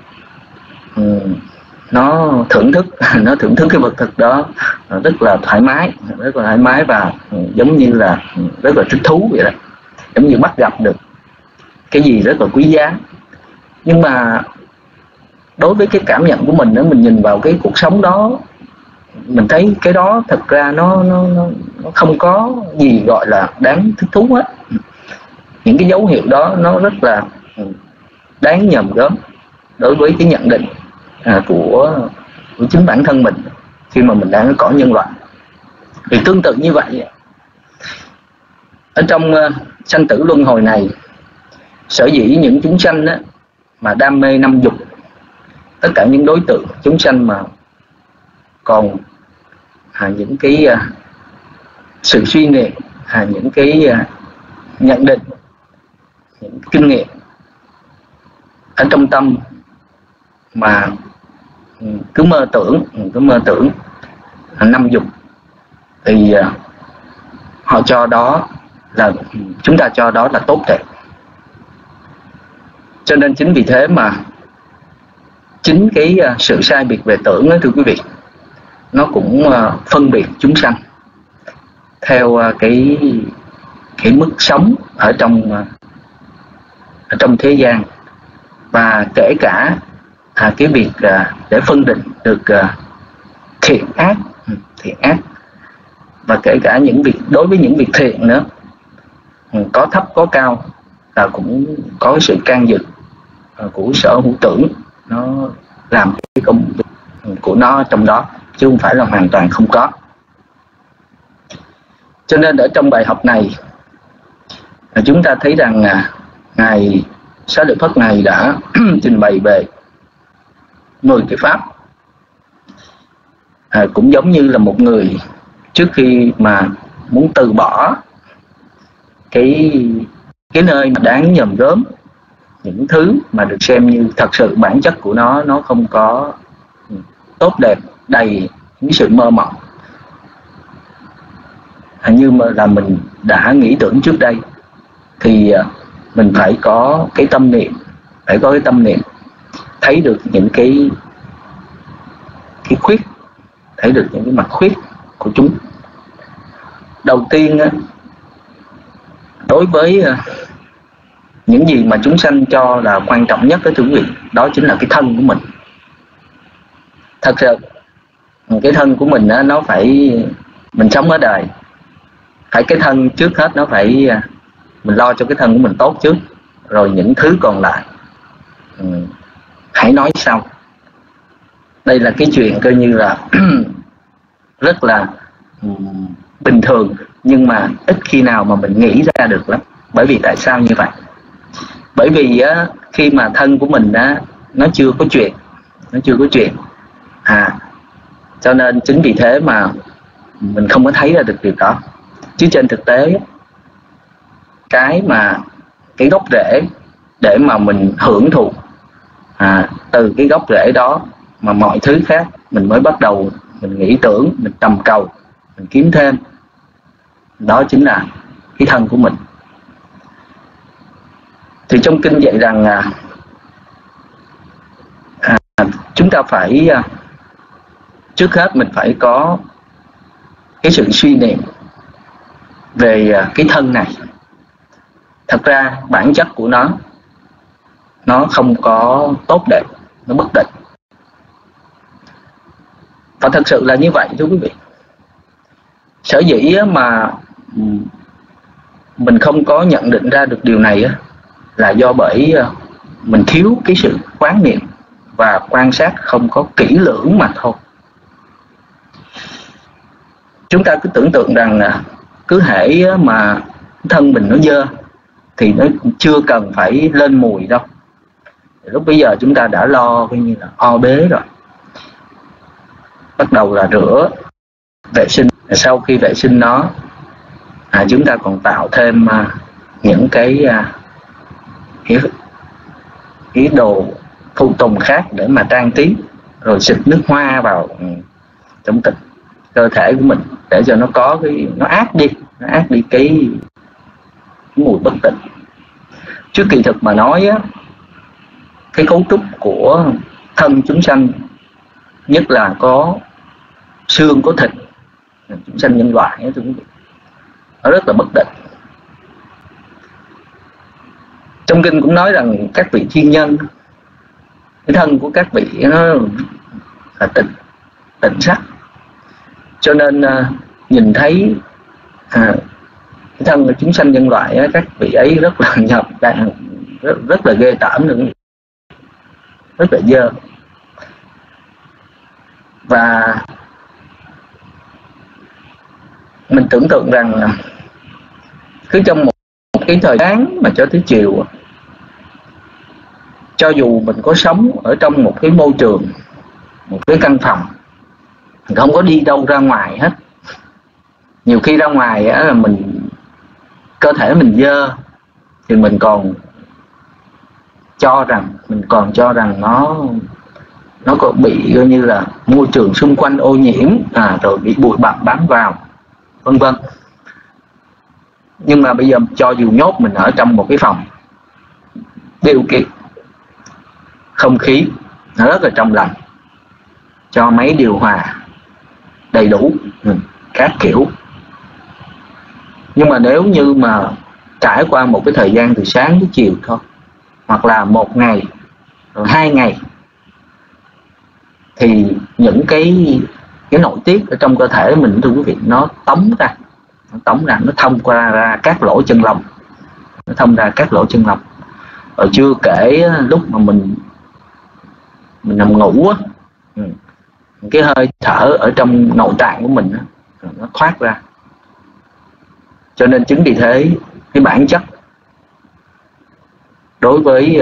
nó thưởng thức cái vật thực đó rất là thoải mái và giống như là rất là thích thú vậy đó, giống như bắt gặp được cái gì rất là quý giá. Nhưng mà đối với cái cảm nhận của mình đó, mình nhìn vào cái cuộc sống đó, mình thấy cái đó thật ra nó không có gì gọi là đáng thích thú hết. Những cái dấu hiệu đó nó rất là đáng nhầm gớm đối với cái nhận định của chính bản thân mình khi mà mình đang ở cõi nhân loại. Thì tương tự như vậy, ở trong sanh tử luân hồi này, sở dĩ những chúng sanh đó, mà đam mê năm dục, tất cả những đối tượng chúng sanh mà còn những cái sự suy nghĩ, những cái nhận định, những kinh nghiệm ở trong tâm mà cứ mơ tưởng năm dục, thì họ cho đó là, chúng ta cho đó là tốt đẹp. Cho nên chính vì thế mà chính cái sự sai biệt về tưởng đó, thưa quý vị, nó cũng phân biệt chúng sanh theo cái mức sống ở trong thế gian, và kể cả cái việc để phân định được thiện ác, và kể cả những việc, đối với những việc thiện nữa, có thấp có cao, là cũng có sự can dự của sở hữu tưởng, nó làm cái công việc của nó trong đó, chứ không phải là hoàn toàn không có. Cho nên ở trong bài học này, chúng ta thấy rằng Ngài Xá Lợi Phất này đã trình bày về 10 cái pháp, cũng giống như là một người trước khi mà muốn từ bỏ cái nơi mà đáng nhầm gớm, những thứ mà được xem như thật sự bản chất của nó không có tốt đẹp, đầy những sự mơ mộng như mà là mình đã nghĩ tưởng trước đây, thì mình phải có cái tâm niệm, thấy được những cái khuyết, thấy được những cái mặt khuyết của chúng. Đầu tiên, đối với những gì mà chúng sanh cho là quan trọng nhất, thưa quý vị, đó chính là cái thân của mình. Thật sự cái thân của mình nó phải, mình sống ở đời, phải cái thân trước hết, nó phải mình lo cho cái thân của mình tốt trước, rồi những thứ còn lại hãy nói sau. Đây là cái chuyện coi như là rất là bình thường, nhưng mà ít khi nào mà mình nghĩ ra được lắm. Bởi vì tại sao như vậy? Bởi vì á, khi mà thân của mình á, nó chưa có chuyện, cho nên chính vì thế mà mình không có thấy ra được điều đó. Chứ trên thực tế cái gốc rễ để mà mình hưởng thụ từ cái gốc rễ đó mà mọi thứ khác mình mới bắt đầu mình nghĩ tưởng, mình tầm cầu, mình kiếm thêm. Đó chính là cái thân của mình. Thì trong kinh dạy rằng chúng ta phải trước hết mình phải có cái sự suy niệm về cái thân này. Thật ra bản chất của nó không có tốt đẹp, nó bất định. Và thật sự là như vậy thưa quý vị. Sở dĩ mà mình không có nhận định ra được điều này là do bởi mình thiếu cái sự quán niệm và quan sát không có kỹ lưỡng mà thôi. Chúng ta cứ tưởng tượng rằng cứ hễ mà thân mình nó dơ thì nó chưa cần phải lên mùi đâu. Lúc bây giờ chúng ta đã lo coi như là o bế rồi, bắt đầu là rửa, vệ sinh. Sau khi vệ sinh nó, chúng ta còn tạo thêm những cái đồ phụ tùng khác để mà trang trí, rồi xịt nước hoa vào trong cơ thể của mình để cho nó có nó át đi cái mùi bất tịnh. Chứ kỳ thực mà nói á, cái cấu trúc của thân chúng sanh, nhất là có xương có thịt, chúng sanh nhân loại ấy, nó rất là bất định. Trong kinh cũng nói rằng các vị thiên nhân, cái thân của các vị nó là tịnh sắc, cho nên nhìn thấy cái thân của chúng sanh nhân loại ấy, các vị ấy rất là nhập rất là ghê tởm nữa, rất là dơ. Và mình tưởng tượng rằng cứ trong một cái thời gian mà cho tới chiều, cho dù mình có sống ở trong một cái môi trường, một cái căn phòng, mình không có đi đâu ra ngoài hết. Nhiều khi ra ngoài á, là cơ thể mình dơ thì mình còn cho rằng nó có bị coi như là môi trường xung quanh ô nhiễm, rồi bị bụi bặm bám vào, vân vân. Nhưng mà bây giờ cho dù nhốt mình ở trong một cái phòng, điều kiện không khí nó rất là trong lành, cho máy điều hòa đầy đủ các kiểu, nhưng mà nếu như mà trải qua một cái thời gian từ sáng đến chiều thôi, hoặc là 1 ngày rồi 2 ngày, thì những cái nội tiết ở trong cơ thể mình, thưa quý vị, nó tống ra, nó thông qua ra các lỗ chân lông, Rồi chưa kể lúc mà mình nằm ngủ á, cái hơi thở ở trong nội tạng của mình nó thoát ra. Cho nên chính vì thế cái bản chất đối với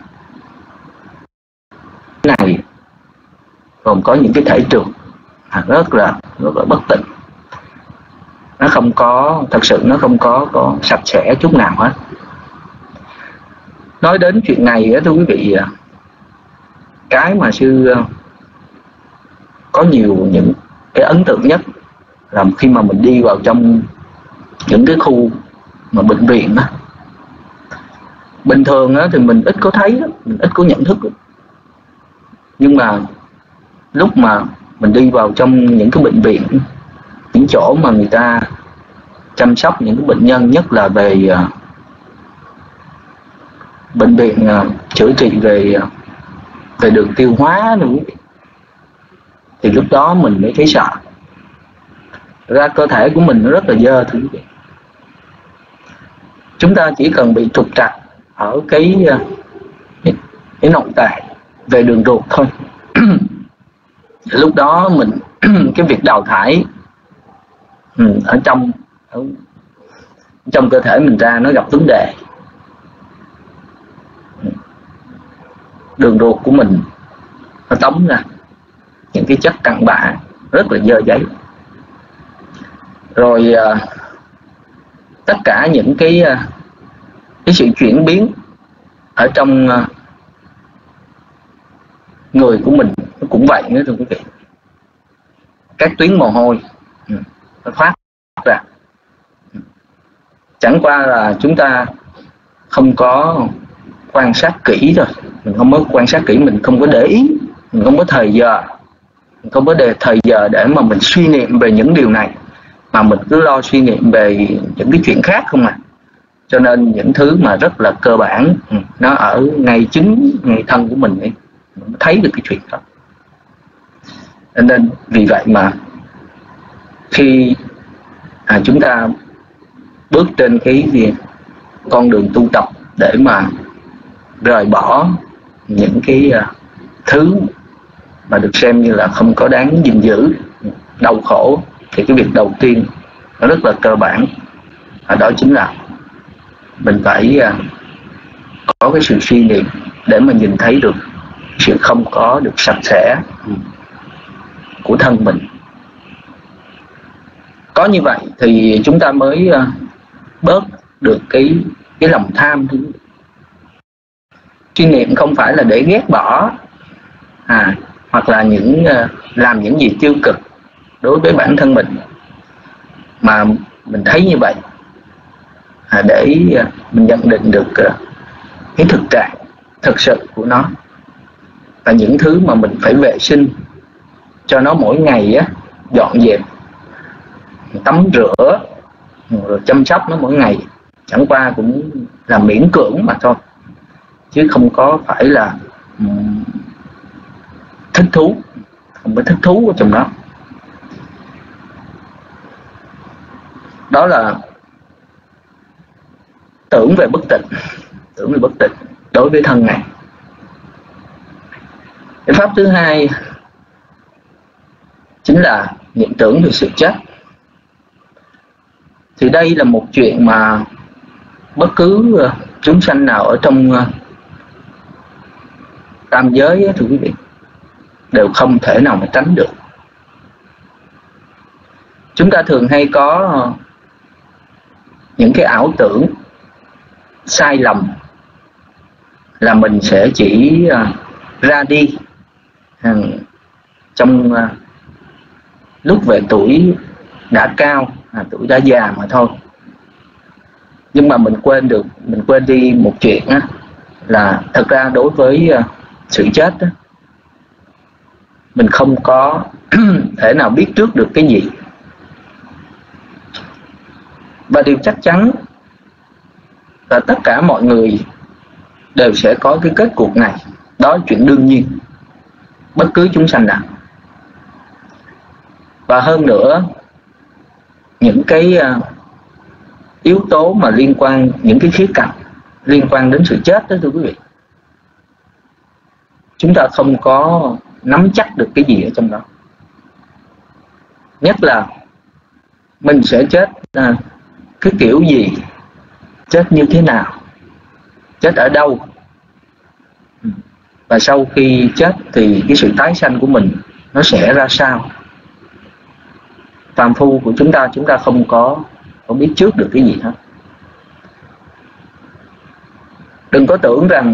cái này gồm có những cái thể trường rất là bất tịnh. Nó không có, thật sự nó không có sạch sẽ chút nào hết. Nói đến chuyện này thưa quý vị, cái mà sư có nhiều những cái ấn tượng nhất là khi mà mình đi vào trong những cái khu mà bệnh viện đó. Bình thường thì mình ít có thấy, mình ít có nhận thức. Nhưng mà lúc mà mình đi vào trong những cái bệnh viện, những chỗ mà người ta chăm sóc những cái bệnh nhân, nhất là về bệnh viện chữa trị về đường tiêu hóa nữa, thì lúc đó mình mới thấy sợ. Ra cơ thể của mình nó rất là dơ, thưa quý vị. Chúng ta chỉ cần bị trục trặc ở cái nội tạng về đường ruột thôi. Lúc đó mình cái việc đào thải ở trong cơ thể mình ra nó gặp vấn đề. Đường ruột của mình nó tống ra những cái chất cặn bã rất là dơ giấy, rồi tất cả những cái sự chuyển biến ở trong người của mình nó cũng vậy nữa thưa quý vị. Các tuyến mồ hôi nó thoát ra. Chẳng qua là chúng ta không có quan sát kỹ thôi, mình không có quan sát kỹ, mình không có để ý, mình không có thời giờ, mình không có thời giờ để mà mình suy niệm về những điều này, mà mình cứ lo suy niệm về những cái chuyện khác không à. Cho nên những thứ mà rất là cơ bản nó ở ngay chính ngay thân của mình ấy, mình thấy được cái chuyện đó. Nên vì vậy mà khi chúng ta bước trên cái con đường tu tập để mà rời bỏ những cái thứ mà được xem như là không có đáng gìn giữ, đau khổ, thì cái việc đầu tiên nó rất là cơ bản, đó chính là mình phải có cái sự suy niệm để mà nhìn thấy được sự không có được sạch sẽ của thân mình. Có như vậy thì chúng ta mới bớt được cái lòng tham. Suy niệm không phải là để ghét bỏ hoặc là làm những gì tiêu cực đối với bản thân mình, mà mình thấy như vậy để mình nhận định được cái thực trạng thực sự của nó, và những thứ mà mình phải vệ sinh cho nó mỗi ngày dọn dẹp, tắm rửa rồi chăm sóc nó mỗi ngày, chẳng qua cũng là miễn cưỡng mà thôi, chứ không có phải là thích thú, không có thích thú ở trong đó. Đó là tưởng về bất tịnh đối với thân này. Cái pháp thứ hai chính là niệm tưởng về sự chết. Thì đây là một chuyện mà bất cứ chúng sanh nào ở trong tam giới thưa quý vị đều không thể nào mà tránh được. Chúng ta thường hay có những cái ảo tưởng sai lầm là mình sẽ chỉ ra đi trong lúc về tuổi đã cao, tuổi đã già mà thôi. Nhưng mà mình quên đi một chuyện là thật ra đối với sự chết mình không có thể nào biết trước được cái gì. Và điều chắc chắn là tất cả mọi người đều sẽ có cái kết cục này. Đó là chuyện đương nhiên, bất cứ chúng sanh nào. Và hơn nữa, những cái yếu tố mà liên quan, những cái khía cạnh liên quan đến sự chết đó thưa quý vị, chúng ta không có nắm chắc được cái gì ở trong đó. Nhất là mình sẽ chết cái kiểu gì, chết như thế nào, chết ở đâu, và sau khi chết thì cái sự tái sanh của mình nó sẽ ra sao. Phàm phu của chúng ta không có biết trước được cái gì hết. Đừng có tưởng rằng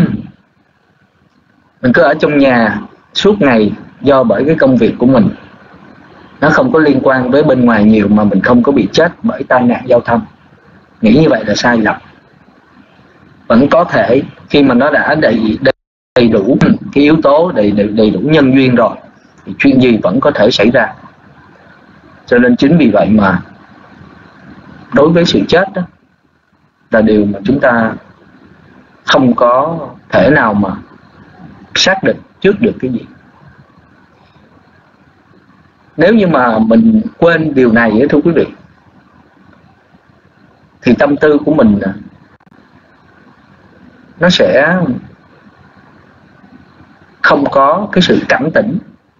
mình cứ ở trong nhà suốt ngày do bởi cái công việc của mình nó không có liên quan với bên ngoài nhiều mà mình không có bị chết bởi tai nạn giao thông. Nghĩ như vậy là sai lầm. Vẫn có thể khi mà nó đã đầy đủ cái yếu tố, đầy đủ nhân duyên rồi thì chuyện gì vẫn có thể xảy ra. Cho nên chính vì vậy mà đối với sự chết đó là điều mà chúng ta không có thể nào mà xác định trước được cái gì. Nếu như mà mình quên điều này thưa quý vị, thì tâm tư của mình nó sẽ không có cái sự cảnh tỉnh,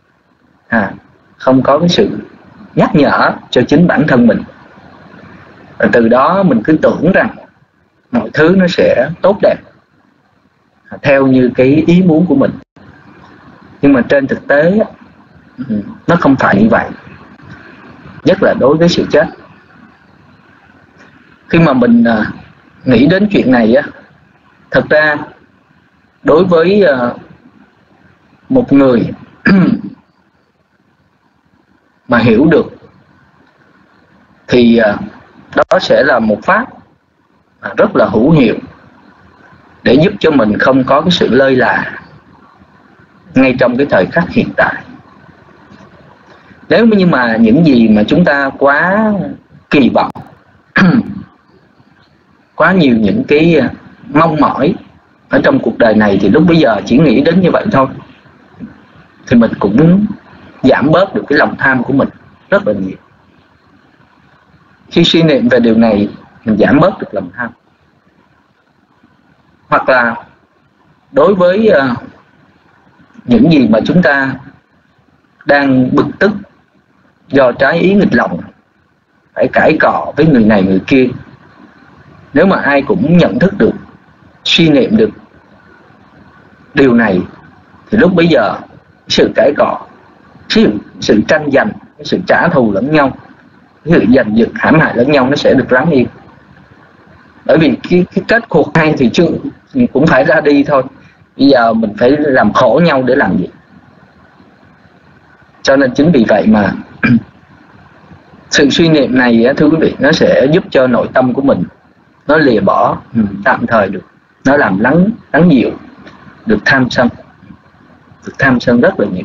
không có cái sự nhắc nhở cho chính bản thân mình. Và từ đó mình cứ tưởng rằng mọi thứ nó sẽ tốt đẹp theo như cái ý muốn của mình. Nhưng mà trên thực tế nó không phải như vậy, nhất là đối với sự chết. Khi mà mình nghĩ đến chuyện này á, thật ra đối với một người mà hiểu được thì đó sẽ là một pháp rất là hữu hiệu để giúp cho mình không có cái sự lơi là ngay trong cái thời khắc hiện tại. Nếu như mà những gì mà chúng ta quá kỳ vọng, quá nhiều những cái mong mỏi ở trong cuộc đời này, thì lúc bây giờ chỉ nghĩ đến như vậy thôi, thì mình cũng giảm bớt được cái lòng tham của mình rất là nhiều. Khi suy niệm về điều này, mình giảm bớt được lòng tham. Hoặc là đối với những gì mà chúng ta đang bực tức do trái ý nghịch lòng, phải cãi cọ với người này người kia, nếu mà ai cũng nhận thức được, suy niệm được điều này, thì lúc bấy giờ sự cãi cọ, sự tranh giành, sự trả thù lẫn nhau, sự giành giật hãm hại lẫn nhau nó sẽ được lắng yên. Bởi vì cái kết cuộc hay thì cũng phải ra đi thôi. Bây giờ mình phải làm khổ nhau để làm gì? Cho nên chính vì vậy mà sự suy niệm này, thưa quý vị, nó sẽ giúp cho nội tâm của mình nó lìa bỏ tạm thời được, nó làm lắng dịu được tham sân rất là nhiều.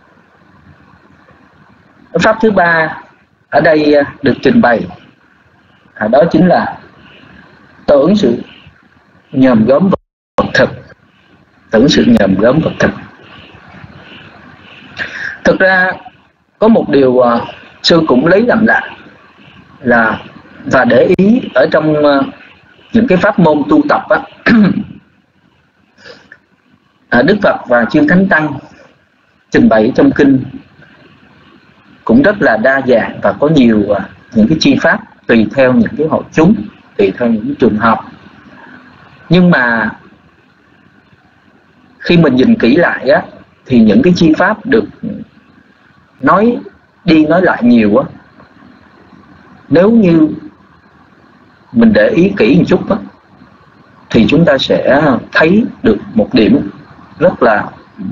Pháp thứ ba ở đây được trình bày đó chính là tưởng sự nhòm gớm vật thực. Tưởng sự nhòm gớm vật thực. Thực ra có một điều sư cũng lấy làm lạ là, và để ý ở trong những cái pháp môn tu tập á, Đức Phật và chư Thánh Tăng trình bày trong kinh cũng rất là đa dạng và có nhiều những cái chi pháp tùy theo những cái hội chúng, tùy theo những cái trường hợp. Nhưng mà khi mình nhìn kỹ lại á, thì những cái chi pháp được nói đi nói lại nhiều á, nếu như mình để ý kỹ một chút á, thì chúng ta sẽ thấy được một điểm rất là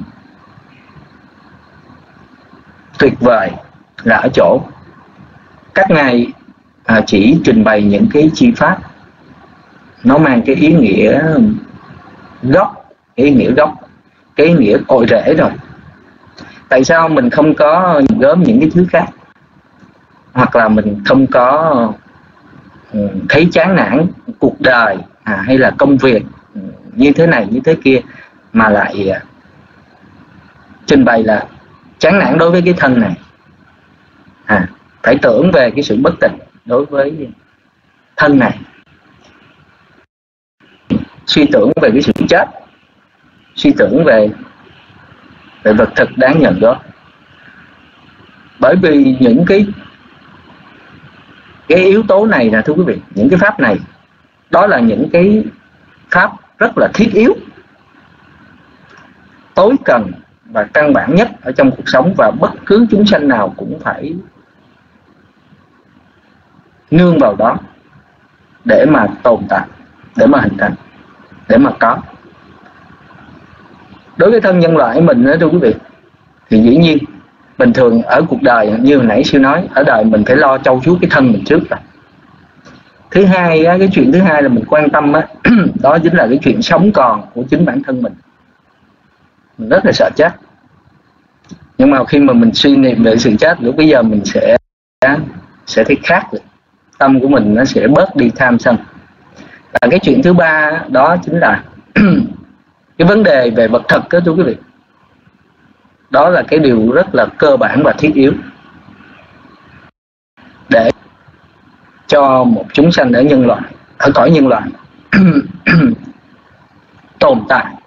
tuyệt vời, là ở chỗ các ngài chỉ trình bày những cái chi pháp nó mang cái ý nghĩa gốc, cái ý nghĩa cội rễ rồi. Tại sao mình không có gớm những cái thứ khác, hoặc là mình không có thấy chán nản cuộc đời hay là công việc như thế này như thế kia, mà lại trình bày là chán nản đối với cái thân này, phải tưởng về cái sự bất tịnh đối với thân này, suy tưởng về cái sự chết, suy tưởng về vật thực đáng nhận đó. Bởi vì những cái yếu tố này là, thưa quý vị, những cái pháp này đó là những cái pháp rất là thiết yếu, tối cần và căn bản nhất ở trong cuộc sống, và bất cứ chúng sanh nào cũng phải nương vào đó để mà tồn tại, để mà hình thành, để mà có. Đối với thân nhân loại mình đó, thưa quý vị, thì dĩ nhiên bình thường ở cuộc đời như hồi nãy sư nói, ở đời mình phải lo trau chuốt cái thân mình trước rồi. Thứ hai, cái chuyện thứ hai là mình quan tâm đó chính là cái chuyện sống còn của chính bản thân mình. Mình rất là sợ chết, nhưng mà khi mà mình suy niệm về sự chết, lúc bây giờ mình sẽ thấy khác rồi. Tâm của mình nó sẽ bớt đi tham sân. Và cái chuyện thứ ba đó chính là cái vấn đề về vật thực đó, thưa quý vị. Đó là cái điều rất là cơ bản và thiết yếu để cho một chúng sanh ở nhân loại, ở cõi nhân loại tồn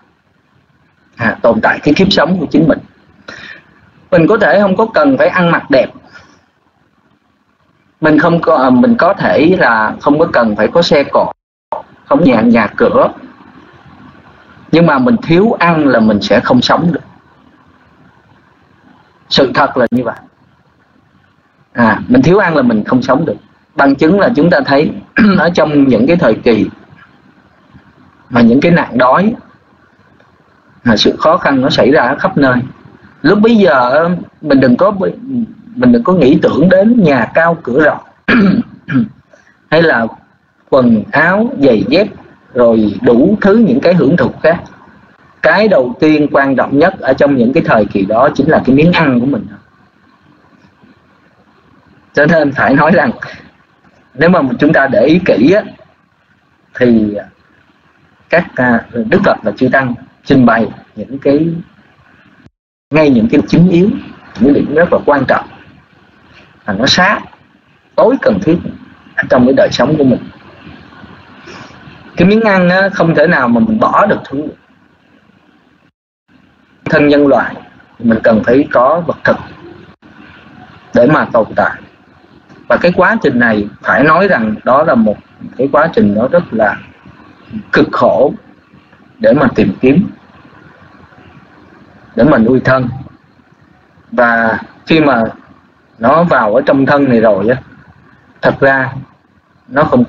tại cái kiếp sống của chính mình. Mình có thể không có cần phải ăn mặc đẹp, mình có thể là không có cần phải có xe cộ, không nhà cửa, nhưng mà mình thiếu ăn là mình sẽ không sống được. Sự thật là như vậy. Mình thiếu ăn là mình không sống được. Bằng chứng là chúng ta thấy ở trong những cái thời kỳ mà những cái nạn đói, sự khó khăn nó xảy ra ở khắp nơi. Lúc bấy giờ mình đừng có nghĩ tưởng đến nhà cao cửa rộng hay là quần áo, giày dép, rồi đủ thứ những cái hưởng thụ khác. Cái đầu tiên quan trọng nhất ở trong những cái thời kỳ đó chính là cái miếng ăn của mình. Cho nên phải nói rằng nếu mà chúng ta để ý kỹ á, thì các Đức Phật và chư Tăng trình bày những cái chính yếu, những điểm rất là quan trọng, và nó sát tối cần thiết trong cái đời sống của mình. Cái miếng ăn á, không thể nào mà mình bỏ được thứ. Thân nhân loại mình cần phải có vật thực để mà tồn tại, và cái quá trình này phải nói rằng đó là một cái quá trình nó rất là cực khổ để mà tìm kiếm, để mà nuôi thân. Và khi mà nó vào ở trong thân này rồi á, thật ra nó không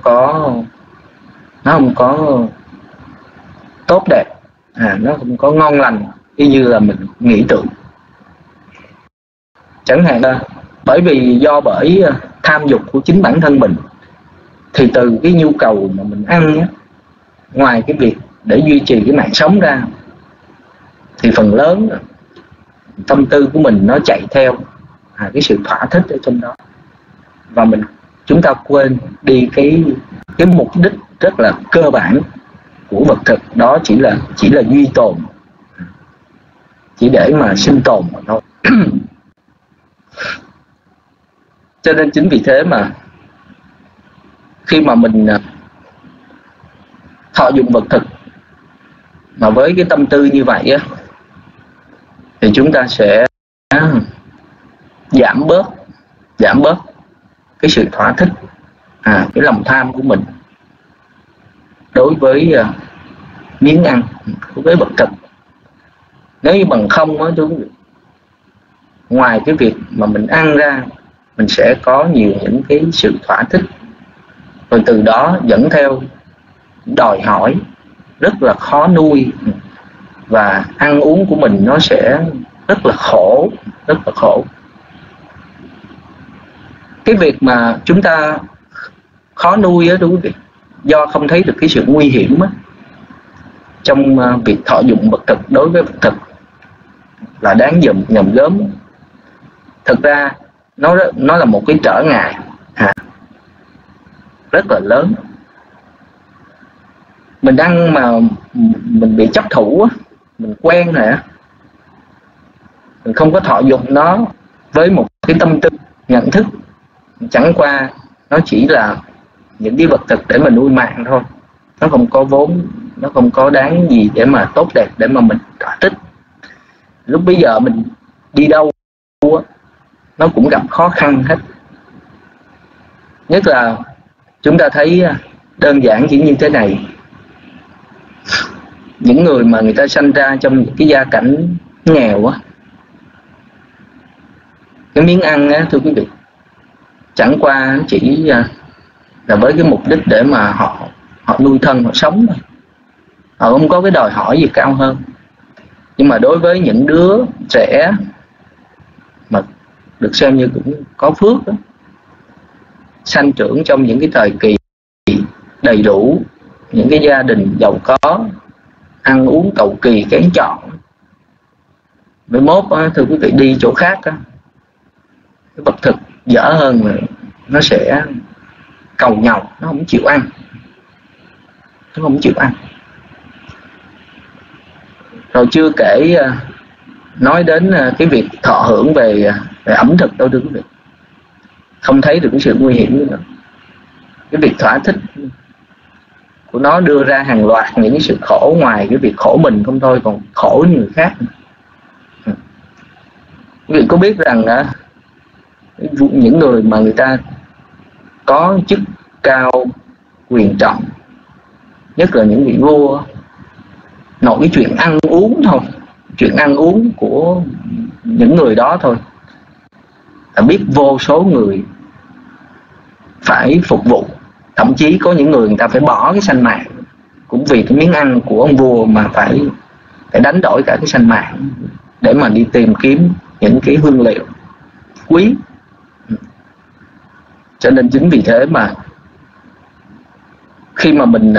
có tốt đẹp, nó không có ngon lành y như là mình nghĩ tưởng. Chẳng hạn là bởi vì bởi tham dục của chính bản thân mình, thì từ cái nhu cầu mà mình ăn á, ngoài cái việc để duy trì cái mạng sống ra, thì phần lớn tâm tư của mình nó chạy theo cái sự thỏa thích ở trong đó, và chúng ta quên đi cái mục đích rất là cơ bản của vật thực, đó chỉ là duy tồn, chỉ để mà sinh tồn mà thôi. Cho nên chính vì thế mà khi mà mình thọ dụng vật thực mà với cái tâm tư như vậy á, thì chúng ta sẽ giảm bớt cái sự thỏa thích, cái lòng tham của mình đối với miếng ăn, đối với vật thực. Nếu như bằng không á, ngoài cái việc mà mình ăn ra, mình sẽ có nhiều những cái sự thỏa thích, rồi từ đó dẫn theo đòi hỏi rất là khó nuôi, và ăn uống của mình nó sẽ rất là khổ. Cái việc mà chúng ta khó nuôi á, đúng quý vị, do không thấy được cái sự nguy hiểm á, trong việc thọ dụng vật thực đối với vật thực là đáng nhòm gớm. Thực ra nó là một cái trở ngại rất là lớn. Mình ăn mà mình bị chấp thủ á, mình quen rồi á, mình không có thọ dụng nó với một cái tâm tư nhận thức, chẳng qua nó chỉ là những cái vật thực để mà nuôi mạng thôi, nó không có vốn, nó không có đáng gì để mà tốt đẹp để mà mình thỏa thích. Lúc bây giờ mình đi đâu nó cũng gặp khó khăn hết. Nhất là chúng ta thấy đơn giản chỉ như thế này, những người mà người ta sanh ra trong những cái gia cảnh nghèo á, cái miếng ăn á, thưa quý vị, chẳng qua chỉ là với cái mục đích để mà họ nuôi thân, họ sống thôi, họ không có cái đòi hỏi gì cao hơn. Nhưng mà đối với những đứa trẻ mà được xem như cũng có phước đó, sanh trưởng trong những cái thời kỳ đầy đủ, những cái gia đình giàu có, ăn uống cầu kỳ kén chọn, với mốt đó, thưa quý vị, đi chỗ khác đó, cái vật thực dở hơn rồi, nó sẽ cầu nhau, nó không chịu ăn, Rồi chưa kể nói đến cái việc thọ hưởng về ẩm thực đâu, thưa quý vị, không thấy được cái sự nguy hiểm nữa. Cái việc thỏa thích của nó đưa ra hàng loạt những cái sự khổ, ngoài cái việc khổ mình không thôi, còn khổ người khác. Quý vị có biết rằng những người mà người ta có chức cao quyền trọng, nhất là những vị vua, nội cái chuyện ăn uống thôi, chuyện ăn uống của những người đó thôi là biết vô số người phải phục vụ. Thậm chí có những người ta phải bỏ cái sanh mạng cũng vì cái miếng ăn của ông vua, mà phải đánh đổi cả cái sanh mạng để mà đi tìm kiếm những cái hương liệu quý. Cho nên chính vì thế mà khi mà mình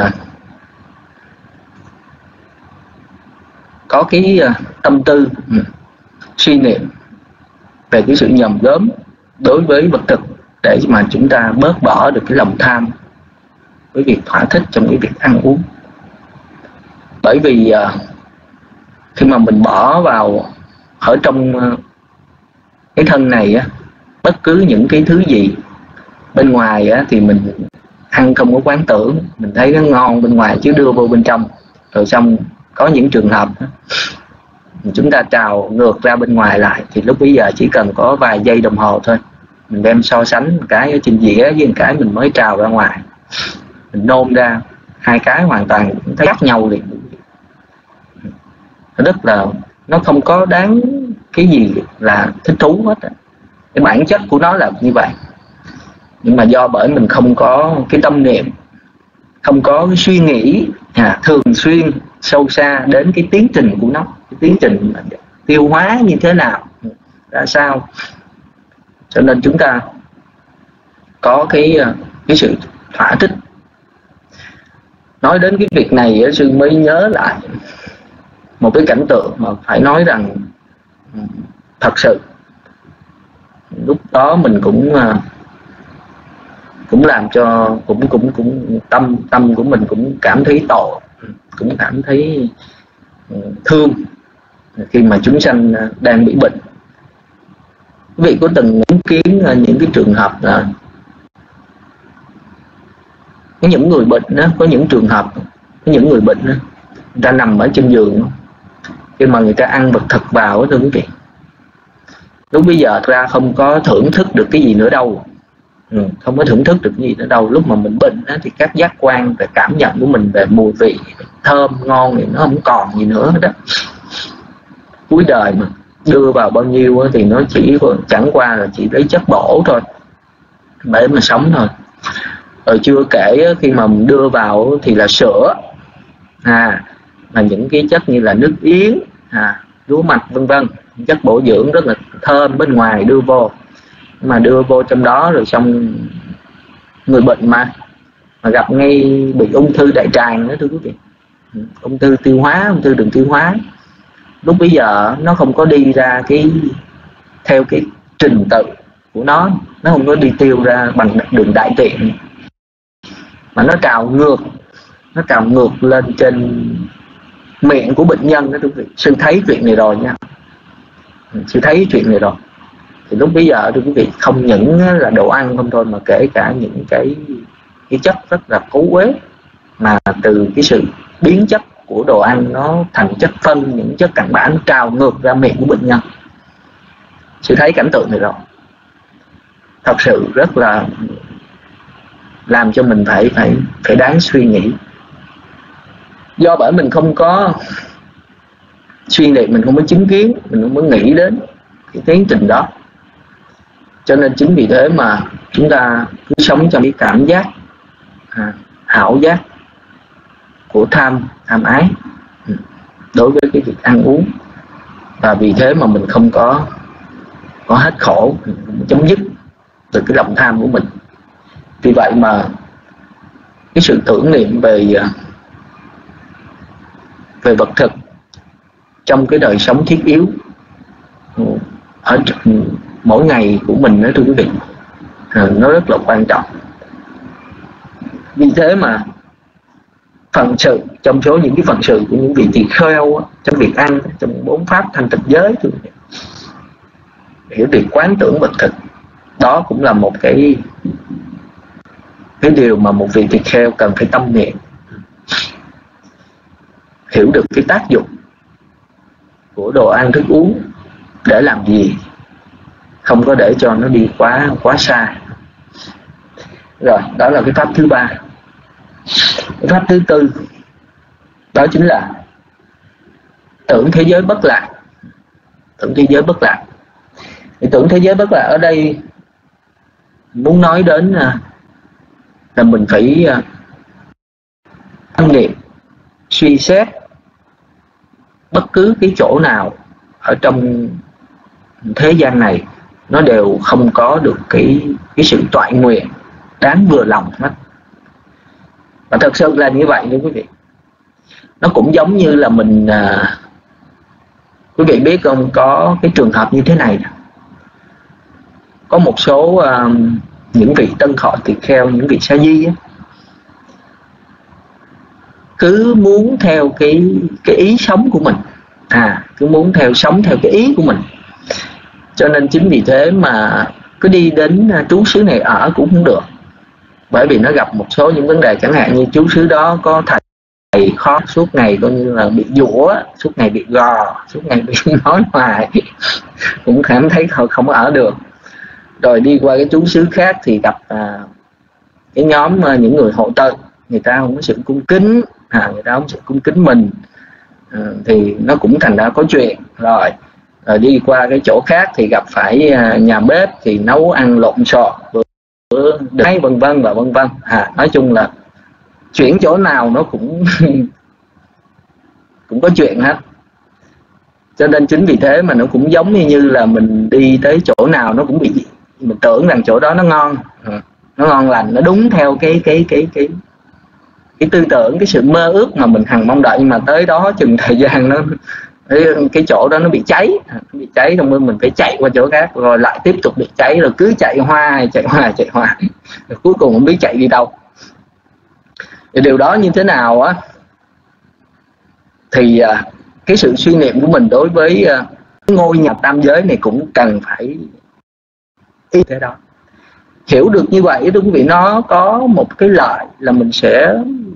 có cái tâm tư suy niệm về cái sự nhòm gớm đối với vật thực, để mà chúng ta bớt bỏ được cái lòng tham với việc thỏa thích trong cái việc ăn uống. Bởi vì khi mà mình bỏ vào ở trong cái thân này á, bất cứ những cái thứ gì bên ngoài á, thì mình ăn không có quán tưởng, mình thấy nó ngon bên ngoài chứ đưa vô bên trong, rồi xong có những trường hợp á, chúng ta trào ngược ra bên ngoài lại, thì lúc bây giờ chỉ cần có vài giây đồng hồ thôi, mình đem so sánh một cái ở trên dĩa với một cái mình mới trào ra ngoài, mình nôn ra, hai cái hoàn toàn thấy khác nhau liền. Rất là nó không có đáng cái gì là thích thú hết. Cái bản chất của nó là như vậy, nhưng mà do bởi mình không có cái tâm niệm, không có cái suy nghĩ thường xuyên sâu xa đến cái tiến trình của nó, cái tiến trình tiêu hóa như thế nào, ra sao, cho nên chúng ta có cái sự thỏa thích. Nói đến cái việc này, sư mới nhớ lại một cái cảnh tượng mà phải nói rằng thật sự lúc đó mình cũng làm cho cũng tâm của mình cũng cảm thấy tội, cũng cảm thấy thương khi mà chúng sanh đang bị bệnh. Quý vị có từng chứng kiến những cái trường hợp là có những người bệnh đó, có những trường hợp có những người bệnh đó, người ta nằm ở trên giường, khi mà người ta ăn vật thực vào đó, thưa quý vị, lúc bây giờ ra không có thưởng thức được cái gì nữa đâu, không có thưởng thức được cái gì nữa đâu. Lúc mà mình bệnh đó, thì các giác quan về cảm nhận của mình về mùi vị thơm ngon thì nó không còn gì nữa đó. Cuối đời mà đưa vào bao nhiêu thì nó chỉ chẳng qua là chỉ lấy chất bổ thôi để mà sống thôi. Rồi chưa kể khi mà mình đưa vào thì là sữa, là những cái chất như là nước yến, lúa mạch vân vân, chất bổ dưỡng rất là thơm bên ngoài đưa vô, mà đưa vô trong đó rồi xong người bệnh mà gặp ngay bị ung thư đại tràng nữa, thưa quý vị, ung thư tiêu hóa, ung thư đường tiêu hóa. Lúc bây giờ nó không có đi ra theo cái trình tự của nó không có đi tiêu ra bằng đường đại tiện, mà nó trào ngược lên trên miệng của bệnh nhân đó, thưa quý vị. Sư thấy chuyện này rồi nha, sư thấy chuyện này rồi. Thì lúc bây giờ thưa quý vị, không những là đồ ăn không thôi, mà kể cả những cái chất rất là cấu uế mà từ cái sự biến chất của đồ ăn nó thành chất phân, những chất cặn bã nó trào ngược ra miệng của bệnh nhân. Sư thấy cảnh tượng này rồi, thật sự rất là làm cho mình phải đáng suy nghĩ. Do bởi mình không có suy niệm, mình không có chứng kiến, mình không có nghĩ đến cái tiến trình đó, cho nên chính vì thế mà chúng ta cứ sống trong cái cảm giác hảo giác của tham ái đối với cái việc ăn uống, và vì thế mà mình không có hết khổ, chấm dứt từ cái lòng tham của mình. Vì vậy mà cái sự tưởng niệm về vật thực trong cái đời sống thiết yếu ở mỗi ngày của mình đó, thưa quý vị, nó rất là quan trọng. Vì thế mà phần sự, trong số những cái phần sự của những vị tỳ kheo trong việc ăn, trong 4 pháp thanh tịnh giới, thưa quý vị, hiểu việc quán tưởng vật thực, đó cũng là một cái điều mà một vị tỳ kheo cần phải tâm niệm, hiểu được cái tác dụng của đồ ăn thức uống để làm gì, không có để cho nó đi quá xa. Rồi, đó là cái pháp thứ ba. Cái pháp thứ tư đó chính là tưởng thế giới bất lạc. Tưởng thế giới bất lạc. Thì tưởng thế giới bất lạc ở đây muốn nói đến là mình phải tâm niệm, suy xét bất cứ cái chỗ nào ở trong thế gian này nó đều không có được cái sự toại nguyện đáng vừa lòng hết. Và thật sự là như vậy, thưa quý vị. Nó cũng giống như là mình quý vị biết không, có cái trường hợp như thế này nè. Có một số những vị tân thọ tỳ kheo, những vị sa di á, cứ muốn theo cái ý sống của mình, cứ muốn sống theo cái ý của mình. Cho nên chính vì thế mà cứ đi đến trú xứ này ở cũng không được, bởi vì nó gặp một số những vấn đề, chẳng hạn như trú xứ đó có thầy khó, suốt ngày coi như là bị dũa, suốt ngày bị gò, suốt ngày bị nói hoài, cũng cảm thấy không ở được. Rồi đi qua cái trú xứ khác thì gặp cái nhóm những người hộ tận, người ta không có sự cung kính, người ta không có sự cung kính mình, thì nó cũng thành ra có chuyện. Rồi đi qua cái chỗ khác thì gặp phải nhà bếp thì nấu ăn lộn xộn, đấy, vân vân và vân vân. Nói chung là chuyển chỗ nào nó cũng cũng có chuyện hết. Cho nên chính vì thế mà nó cũng giống như là mình đi tới chỗ nào nó cũng bị, mình tưởng rằng chỗ đó nó ngon, nó ngon lành, nó đúng theo cái tư tưởng, cái sự mơ ước mà mình hằng mong đợi. Nhưng mà tới đó chừng thời gian nó cái chỗ đó nó bị cháy, xong rồi mình phải chạy qua chỗ khác, rồi lại tiếp tục bị cháy, rồi cứ chạy hoài, rồi cuối cùng không biết chạy đi đâu. Thì điều đó như thế nào á, thì cái sự suy niệm của mình đối với ngôi nhà tam giới này cũng cần phải ý thế đó. Hiểu được như vậy đúng quý vị, nó có một cái lợi là mình sẽ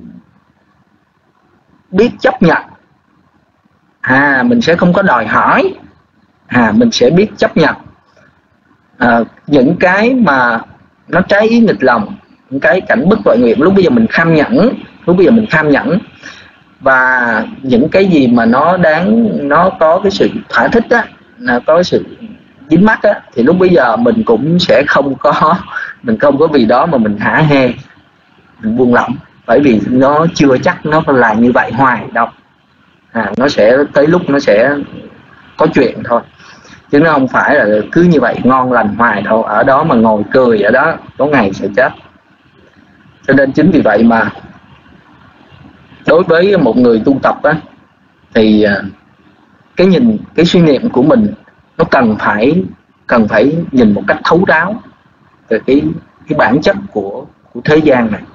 biết chấp nhận, mình sẽ không có đòi hỏi, mình sẽ biết chấp nhận những cái mà nó trái ý nghịch lòng, những cái cảnh bất toại nguyện. Lúc bây giờ mình kham nhẫn, và những cái gì mà nó có cái sự thỏa thích á, có sự dính mắc á, thì lúc bây giờ mình cũng sẽ không có vì đó mà mình hả hê, mình buông lỏng, bởi vì nó chưa chắc nó là như vậy hoài đâu. Nó sẽ tới lúc nó sẽ có chuyện thôi, chứ nó không phải là cứ như vậy ngon lành hoài đâu. Ở đó mà ngồi cười ở đó có ngày sẽ chết. Cho nên chính vì vậy mà đối với một người tu tập á, thì cái suy niệm của mình nó cần phải nhìn một cách thấu đáo về cái bản chất của thế gian này.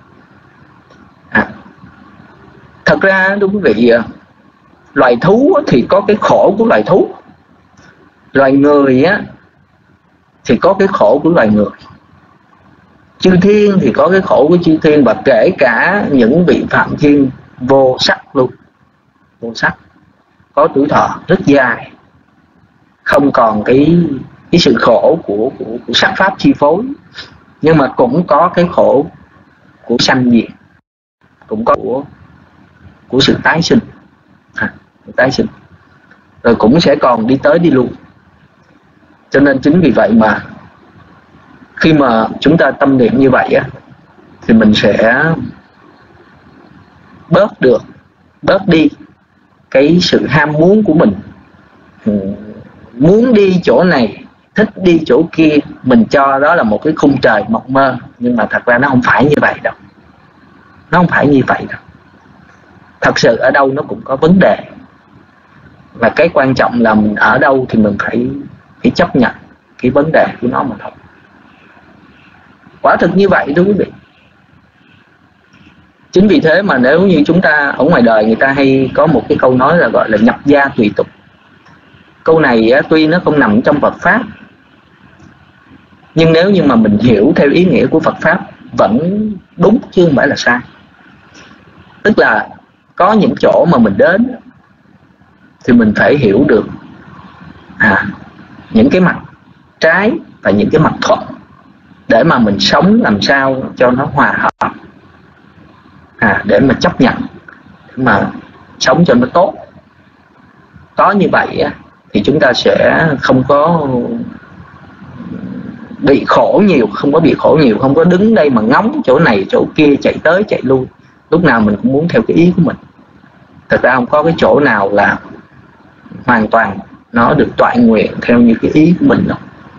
Thật ra đúng quý vị, loài thú thì có cái khổ của loài thú, loài người á thì có cái khổ của loài người, chư thiên thì có cái khổ của chư thiên, và kể cả những vị phạm thiên vô sắc luôn, vô sắc, có tuổi thọ rất dài, không còn cái sự khổ của sắc pháp chi phối, nhưng mà cũng có cái khổ của sanh diệt, cũng có của sự tái sinh, rồi cũng sẽ còn đi tới đi lui. Cho nên chính vì vậy mà khi mà chúng ta tâm niệm như vậy á, thì mình sẽ bớt đi cái sự ham muốn của mình, muốn đi chỗ này, thích đi chỗ kia, mình cho đó là một cái khung trời mộng mơ, nhưng mà thật ra nó không phải như vậy đâu. Thật sự ở đâu nó cũng có vấn đề, và cái quan trọng là mình ở đâu thì mình phải chấp nhận cái vấn đề của nó mà thôi. Quả thực như vậy thưa quý vị. Chính vì thế mà nếu như chúng ta ở ngoài đời, người ta hay có một cái câu nói là gọi là nhập gia tùy tục. Câu này tuy nó không nằm trong Phật Pháp, nhưng nếu như mà mình hiểu theo ý nghĩa của Phật Pháp vẫn đúng chứ không phải là sai. Tức là có những chỗ mà mình đến thì mình phải hiểu được những cái mặt trái và những cái mặt thuận. để mà mình sống làm sao cho nó hòa hợp, để mà chấp nhận, để mà sống cho nó tốt. Có như vậy thì chúng ta sẽ không có bị khổ nhiều, không có đứng đây mà ngóng chỗ này chỗ kia, chạy tới chạy lui, lúc nào mình cũng muốn theo cái ý của mình. Thật ra không có cái chỗ nào là hoàn toàn nó được toại nguyện theo như cái ý của mình đâu.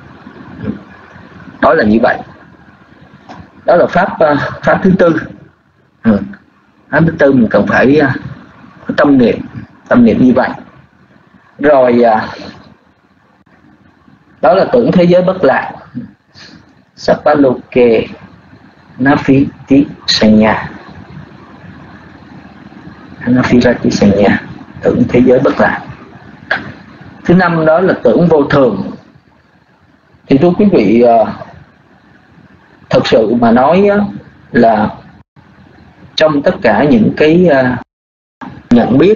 Đó là như vậy. Đó là pháp thứ tư. Pháp thứ tư mình cần phải tâm niệm như vậy. Rồi đó là tưởng thế giới bất lạc, Sappaloke Nafiti Sanya, Nafirati Sanya, tưởng thế giới bất lạc. Thứ năm đó là tưởng vô thường. Thì thưa quý vị, thật sự mà nói là trong tất cả những cái nhận biết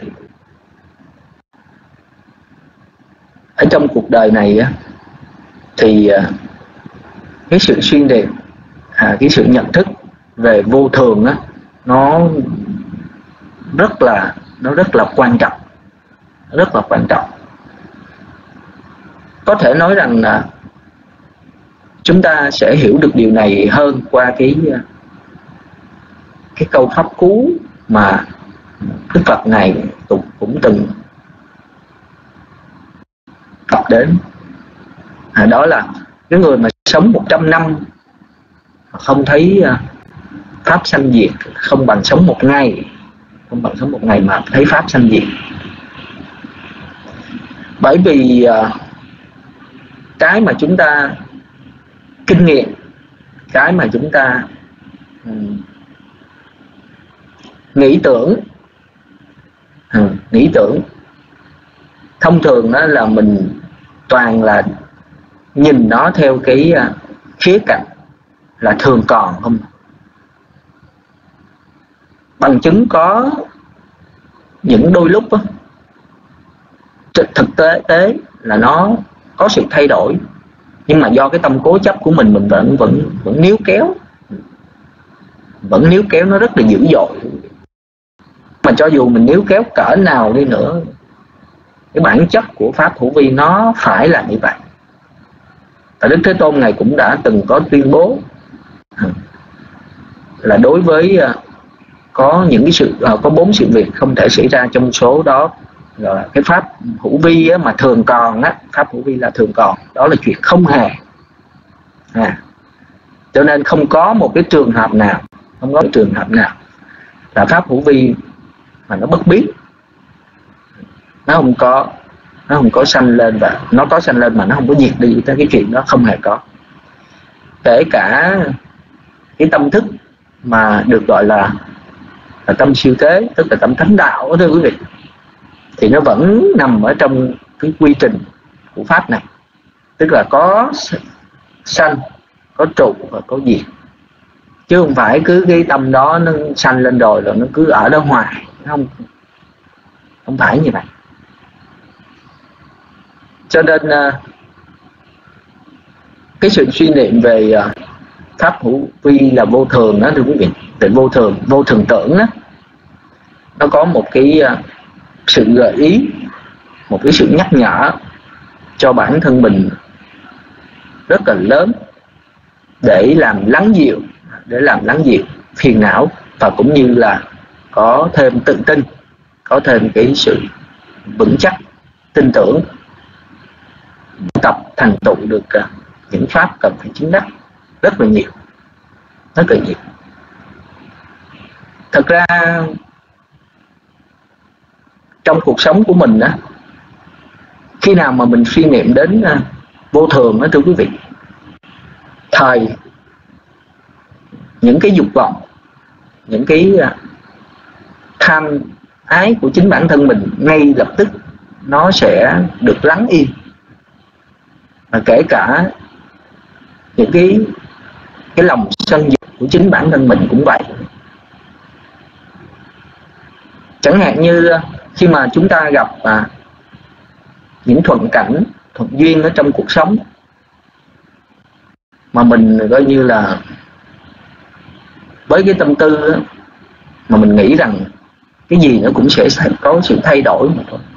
ở trong cuộc đời này thì cái sự suy niệm, cái sự nhận thức về vô thường nó rất là quan trọng, Có thể nói rằng là chúng ta sẽ hiểu được điều này hơn qua cái câu pháp cú mà Đức Phật này cũng từng đọc đến. Đó là cái người mà sống 100 năm không thấy pháp sanh diệt, không bằng sống một ngày mà thấy pháp sanh diệt. Bởi vì cái mà chúng ta kinh nghiệm, cái mà chúng ta nghĩ tưởng thông thường đó là mình toàn là nhìn nó theo cái khía cạnh là thường còn không. Bằng chứng có những đôi lúc thực tế là nó có sự thay đổi, nhưng mà do cái tâm cố chấp của mình vẫn níu kéo nó rất là dữ dội. Mà cho dù mình níu kéo cỡ nào đi nữa, cái bản chất của pháp hữu vi nó phải là như vậy. Và Đức Thế Tôn Ngài cũng đã từng có tuyên bố là đối với có những cái có 4 sự việc không thể xảy ra, trong số đó là cái pháp hữu vi mà thường còn pháp hữu vi là thường còn, đó là chuyện không hề. Cho nên không có một cái trường hợp nào là pháp hữu vi mà nó bất biến. Nó không có sanh lên, và nó có sanh lên mà nó không có diệt đi. Cái chuyện đó không hề có. Kể cả cái tâm thức mà được gọi là tâm siêu thế, tức là tâm thánh đạo, thưa quý vị, thì nó vẫn nằm ở trong cái quy trình của pháp này, tức là có sanh, có trụ và có diệt, chứ không phải cứ cái tâm đó nó sanh lên rồi nó cứ ở đó hoài. Không phải như vậy. Cho nên cái sự suy niệm về pháp hữu vi là vô thường đó, thưa quý vị, về vô thường tưởng đó, nó có một cái sự gợi ý, một cái sự nhắc nhở cho bản thân mình rất là lớn để làm lắng dịu phiền não, và cũng như là có thêm tự tin, có thêm cái sự vững chắc, tin tưởng, tập thành tựu được những pháp cần phải chứng đắc rất là nhiều. Thật ra trong cuộc sống của mình khi nào mà mình suy niệm đến vô thường thưa quý vị, thời những cái dục vọng, những cái tham ái của chính bản thân mình ngay lập tức nó sẽ được lắng yên. Và kể cả những cái lòng sân giận của chính bản thân mình cũng vậy. Chẳng hạn như khi mà chúng ta gặp những thuận cảnh, thuận duyên ở trong cuộc sống mà mình coi như là với cái tâm tư đó, mà mình nghĩ rằng cái gì nó cũng sẽ có sự thay đổi mà thôi.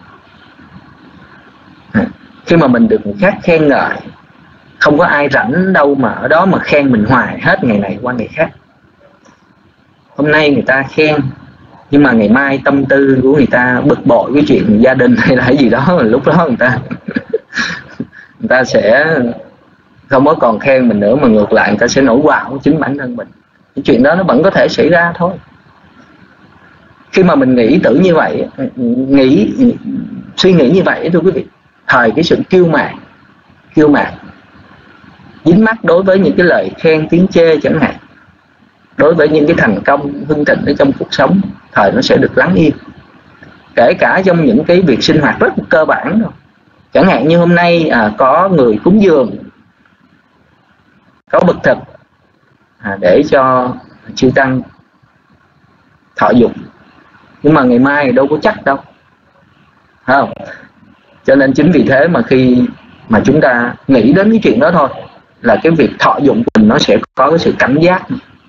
Khi mà mình được người khác khen ngợi, không có ai rảnh đâu mà ở đó mà khen mình hoài hết ngày này qua ngày khác. Hôm nay người ta khen, nhưng mà ngày mai tâm tư của người ta bực bội cái chuyện gia đình hay là cái gì đó, lúc đó người ta sẽ không có còn khen mình nữa, mà ngược lại người ta sẽ nổi quạo chính bản thân mình. Cái chuyện đó nó vẫn có thể xảy ra thôi. Khi mà mình nghĩ tưởng như vậy, suy nghĩ như vậy thưa quý vị, thời cái sự kiêu mạn dính mắc đối với những cái lời khen tiếng chê chẳng hạn, đối với những cái thành công hưng thịnh ở trong cuộc sống, thời nó sẽ được lắng yên. Kể cả trong những cái việc sinh hoạt rất cơ bản thôi. Chẳng hạn như hôm nay có người cúng dường, có bậc thực để cho chư tăng thọ dụng, nhưng mà ngày mai đâu có chắc đâu, phải không? Cho nên chính vì thế mà khi mà chúng ta nghĩ đến cái chuyện đó thôi, là cái việc thọ dụng của mình nó sẽ có cái sự cảnh giác.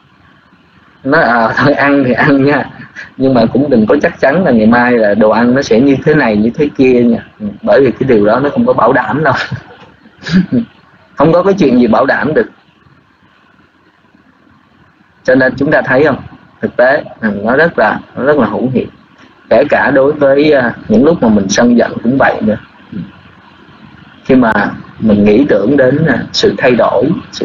Nó thôi ăn thì ăn nha, nhưng mà cũng đừng có chắc chắn là ngày mai là đồ ăn nó sẽ như thế này như thế kia nha, bởi vì cái điều đó nó không có bảo đảm đâu. Không có cái chuyện gì bảo đảm được. Cho nên chúng ta thấy không, thực tế nó rất là hữu hiệu. Kể cả đối với những lúc mà mình sân giận cũng vậy nữa. Khi mà mình nghĩ tưởng đến sự thay đổi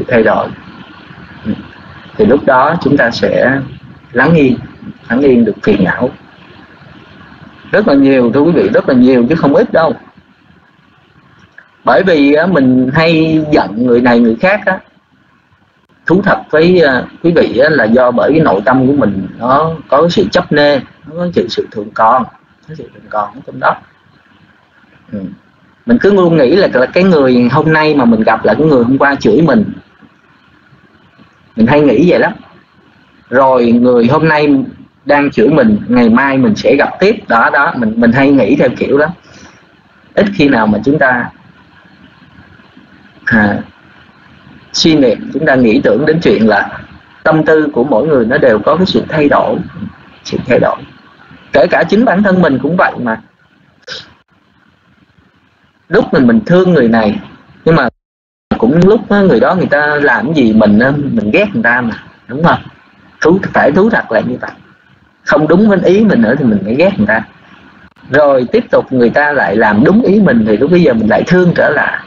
thì lúc đó chúng ta sẽ lắng yên được phiền não. Rất là nhiều thưa quý vị, rất là nhiều chứ không ít đâu. Bởi vì mình hay giận người này người khác á, thú thật với quý vị là do bởi cái nội tâm của mình nó có cái sự chấp nê, nó có sự thường còn ở trong đó. Mình cứ luôn nghĩ là cái người hôm nay mà mình gặp là cái người hôm qua chửi mình hay nghĩ vậy lắm. Rồi người hôm nay đang chửi mình, ngày mai mình sẽ gặp tiếp. Đó mình hay nghĩ theo kiểu đó. Ít khi nào mà chúng ta suy niệm, chúng ta nghĩ tưởng đến chuyện là tâm tư của mỗi người nó đều có cái sự thay đổi. Kể cả chính bản thân mình cũng vậy mà. Lúc mình thương người này, nhưng mà cũng lúc người đó người ta làm gì mình ghét người ta mà, đúng không? Phải thú thật lại như vậy. Không đúng với ý mình nữa thì mình phải ghét người ta. Rồi tiếp tục người ta lại làm đúng ý mình thì lúc bây giờ mình lại thương trở lại.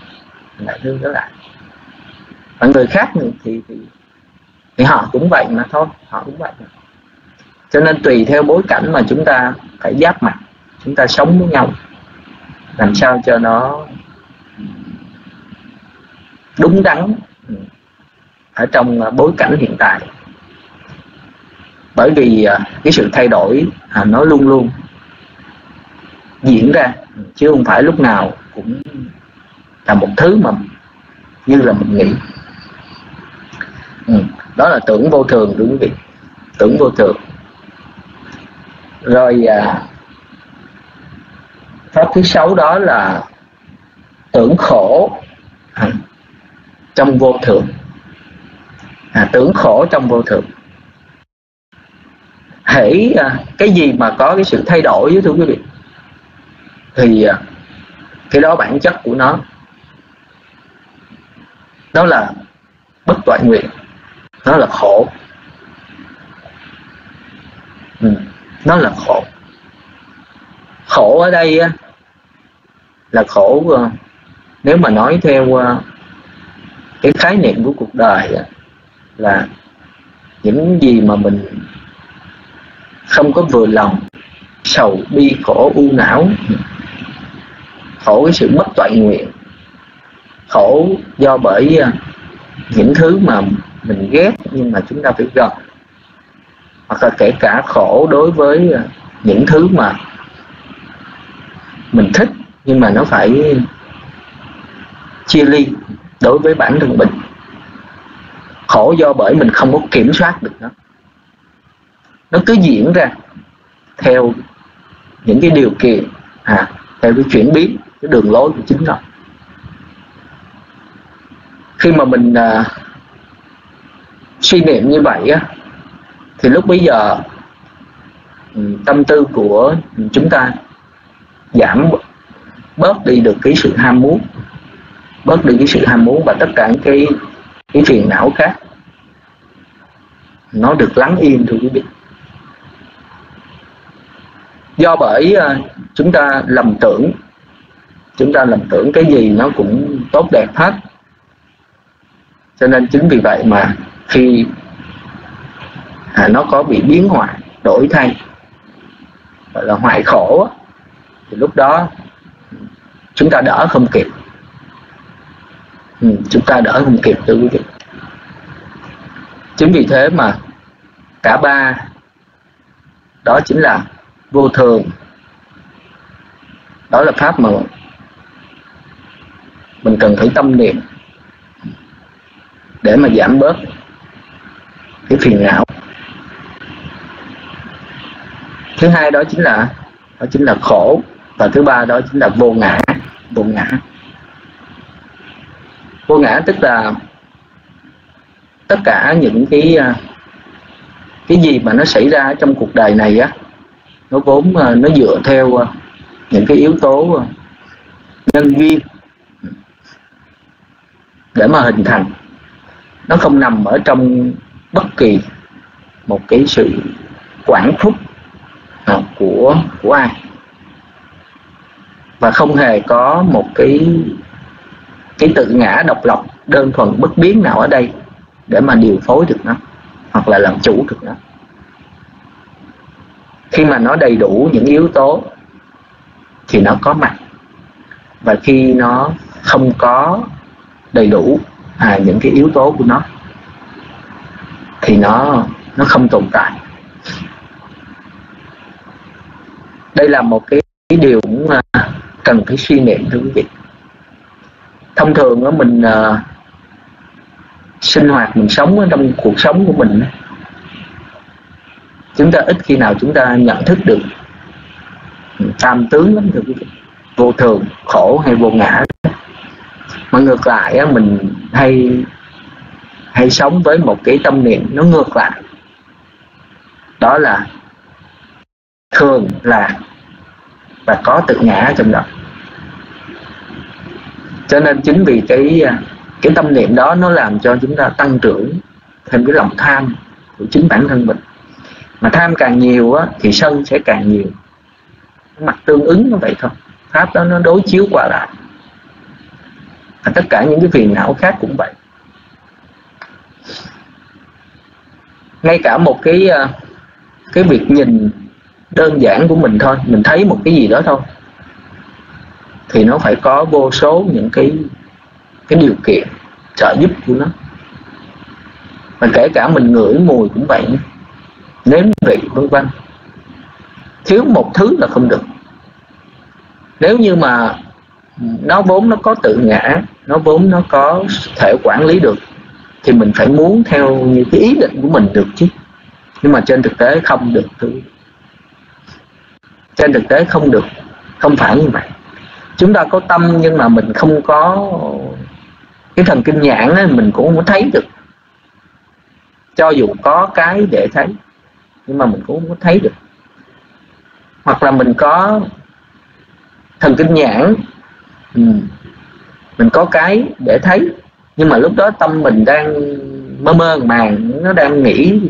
Và người khác thì họ cũng vậy mà thôi, Cho nên tùy theo bối cảnh mà chúng ta phải giáp mặt, chúng ta sống với nhau làm sao cho nó đúng đắn ở trong bối cảnh hiện tại. Bởi vì cái sự thay đổi nó luôn luôn diễn ra, chứ không phải lúc nào cũng là một thứ mà như là mình nghĩ. Đó là tưởng vô thường, đúng không quý vị? Tưởng vô thường. Rồi pháp thứ 6 đó là tưởng khổ trong vô thường. Tưởng khổ trong vô thường. Hễ cái gì mà có cái sự thay đổi, thưa quý vị, thì cái đó bản chất của nó là bất toại nguyện, nó là khổ. Nó là khổ. Khổ ở đây là khổ, nếu mà nói theo cái khái niệm của cuộc đời, là những gì mà mình không có vừa lòng, sầu bi khổ u não, khổ cái sự bất toại nguyện, khổ do bởi những thứ mà mình ghét nhưng mà chúng ta phải gần, hoặc là kể cả khổ đối với những thứ mà mình thích nhưng mà nó phải chia ly đối với bản thân mình. Khổ do bởi mình không có kiểm soát được nó cứ diễn ra theo những cái điều kiện, theo cái chuyển biến, cái đường lối của chính nó. Khi mà mình suy niệm như vậy á, thì lúc bấy giờ tâm tư của chúng ta giảm bớt đi được cái sự ham muốn, bớt đi cái sự ham muốn, và tất cả cái phiền não khác nó được lắng im, thưa quý vị. Do bởi chúng ta lầm tưởng cái gì nó cũng tốt đẹp hết, cho nên chính vì vậy mà khi nó có bị biến hoại, đổi thay, gọi là hoại khổ, thì lúc đó chúng ta đỡ không kịp. Chúng ta đỡ không kịp, thưa quý vị. Chính vì thế mà cả ba đó chính là vô thường, đó là pháp mà mình cần phải tâm niệm để mà giảm bớt cái phiền não. Thứ hai đó chính là khổ, và thứ ba đó chính là vô ngã. Vô ngã tức là tất cả những cái gì mà nó xảy ra trong cuộc đời này á, nó vốn nó dựa theo những cái yếu tố nhân duyên để mà hình thành. Nó không nằm ở trong bất kỳ một cái sự quản thúc của ai, và không hề có một cái tự ngã độc lập đơn thuần bất biến nào ở đây để mà điều phối được nó hoặc là làm chủ được nó. Khi mà nó đầy đủ những yếu tố thì nó có mặt, và khi nó không có đầy đủ những cái yếu tố của nó thì nó không tồn tại. Đây là một cái điều cũng cần phải suy niệm, thưa quý vị. Thông thường đó, mình sinh hoạt, mình sống ở trong cuộc sống của mình, chúng ta ít khi nào chúng ta nhận thức được tam tướng lắm, thưa quý vị. Vô thường, khổ hay vô ngã. Mà ngược lại mình hay sống với một cái tâm niệm nó ngược lại, đó là thường là và có tự ngã trong đó. Cho nên chính vì cái tâm niệm đó nó làm cho chúng ta tăng trưởng thêm cái lòng tham của chính bản thân mình. Mà tham càng nhiều thì sân sẽ càng nhiều. Mặt tương ứng nó vậy thôi. Pháp đó nó đối chiếu qua lại. Và tất cả những cái phiền não khác cũng vậy. Ngay cả một cái việc nhìn đơn giản của mình thôi, mình thấy một cái gì đó thôi, thì nó phải có vô số những cái điều kiện trợ giúp của nó. Và kể cả mình ngửi mùi cũng vậy, nếm vị vân vân, thiếu một thứ là không được. Nếu như mà nó vốn nó có tự ngã, nó vốn nó có thể quản lý được, thì mình phải muốn theo như cái ý định của mình được chứ. Nhưng mà trên thực tế không được. Trên thực tế không được, không phải như vậy. Chúng ta có tâm nhưng mà mình không có cái thần kinh nhãn ấy, mình cũng không có thấy được. Cho dù có cái để thấy, nhưng mà mình cũng không có thấy được. Hoặc là mình có thần kinh nhãn, mình có cái để thấy, nhưng mà lúc đó tâm mình đang mơ mơ màng, nó đang nghĩ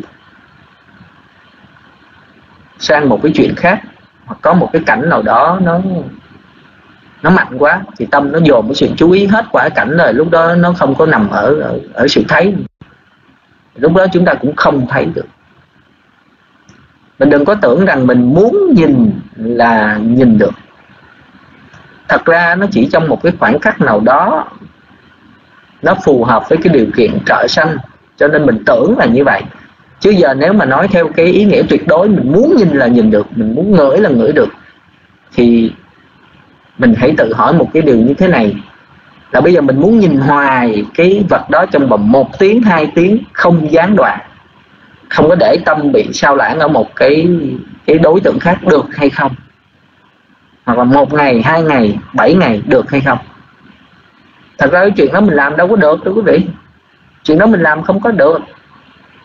sang một cái chuyện khác, hoặc có một cái cảnh nào đó nó mạnh quá, thì tâm nó dồn cái sự chú ý hết qua cái cảnh rồi, lúc đó nó không có nằm ở sự thấy. Lúc đó chúng ta cũng không thấy được. Mình đừng có tưởng rằng mình muốn nhìn là nhìn được. Thật ra nó chỉ trong một cái khoảnh khắc nào đó, nó phù hợp với cái điều kiện trợ sanh, cho nên mình tưởng là như vậy. Chứ giờ nếu mà nói theo cái ý nghĩa tuyệt đối, mình muốn nhìn là nhìn được, mình muốn ngửi là ngửi được, thì mình hãy tự hỏi một cái điều như thế này, là bây giờ mình muốn nhìn hoài cái vật đó trong vòng 1 tiếng, 2 tiếng, không gián đoạn, không có để tâm bị sao lãng ở một cái đối tượng khác, được hay không? Hoặc là 1 ngày, 2 ngày, 7 ngày, được hay không? Thật ra cái chuyện đó mình làm đâu có được, thưa quý vị. Chuyện đó mình làm không có được.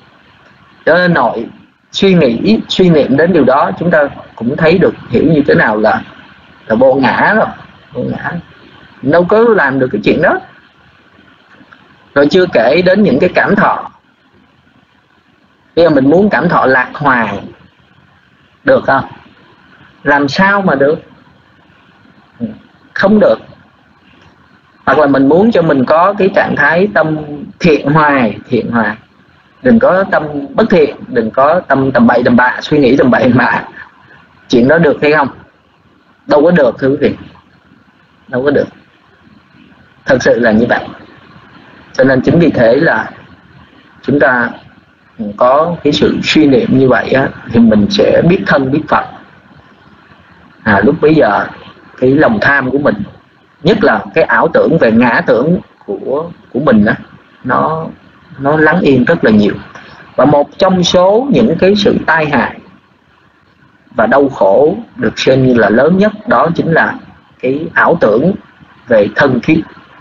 Cho nên nội suy niệm đến điều đó, chúng ta cũng thấy được hiểu như thế nào là vô ngã rồi. Vô ngã đâu có làm được cái chuyện đó. Rồi chưa kể đến những cái cảm thọ. Bây giờ mình muốn cảm thọ lạc hoài được không? Làm sao mà được? Không được. Hoặc là mình muốn cho mình có cái trạng thái tâm thiện hoài. Đừng có tâm bất thiện, đừng có tâm tầm bậy tầm bạ, suy nghĩ tầm bậy tầm bạ. Chuyện đó được hay không? Đâu có được thưa quý vị. Đâu có được. Thật sự là như vậy. Cho nên chính vì thế là chúng ta có cái sự suy niệm như vậy á, thì mình sẽ biết thân biết Phật. Lúc bấy giờ cái lòng tham của mình, nhất là cái ảo tưởng về ngã tưởng của mình á, nó lắng yên rất là nhiều. Và một trong số những cái sự tai hại và đau khổ được xem như là lớn nhất, đó chính là cái ảo tưởng về thân khiết.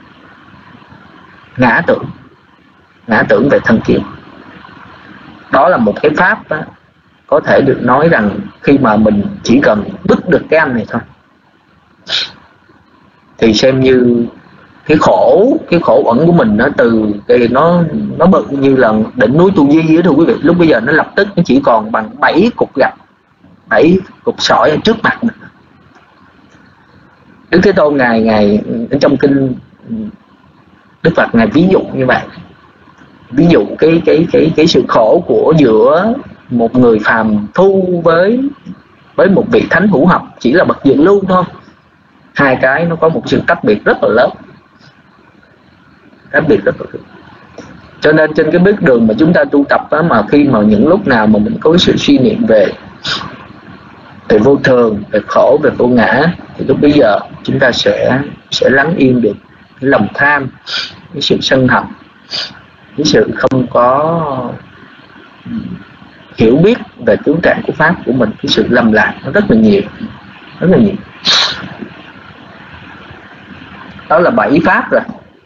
Ngã tưởng về thân khiết. Đó là một cái pháp đó, có thể được nói rằng khi mà mình chỉ cần bứt được cái anh này thôi thì xem như cái khổ ẩn của mình, nó từ cái nó bự như là đỉnh núi Tu Di đó thưa quý vị. Lúc bây giờ nó lập tức nó chỉ còn bằng 7 cục gạch, 7 cục sỏi ở trước mặt mình. Đức Thế Tôn ngài trong kinh Đức Phật ngài ví dụ như vậy. Ví dụ cái sự khổ của giữa một người phàm phu với một vị thánh hữu học, chỉ là bậc dự lưu thôi. Hai cái nó có một sự cách biệt rất là lớn. Cho nên trên cái bước đường mà chúng ta tu tập đó, mà khi mà những lúc nào mà mình có cái sự suy niệm về vô thường, về khổ, về vô ngã, thì lúc bây giờ chúng ta sẽ lắng yên được cái lòng tham, cái sự sân hận, cái sự không có hiểu biết về tướng trạng của pháp của mình, cái sự lầm lạc nó rất là nhiều. Đó là 7 pháp rồi.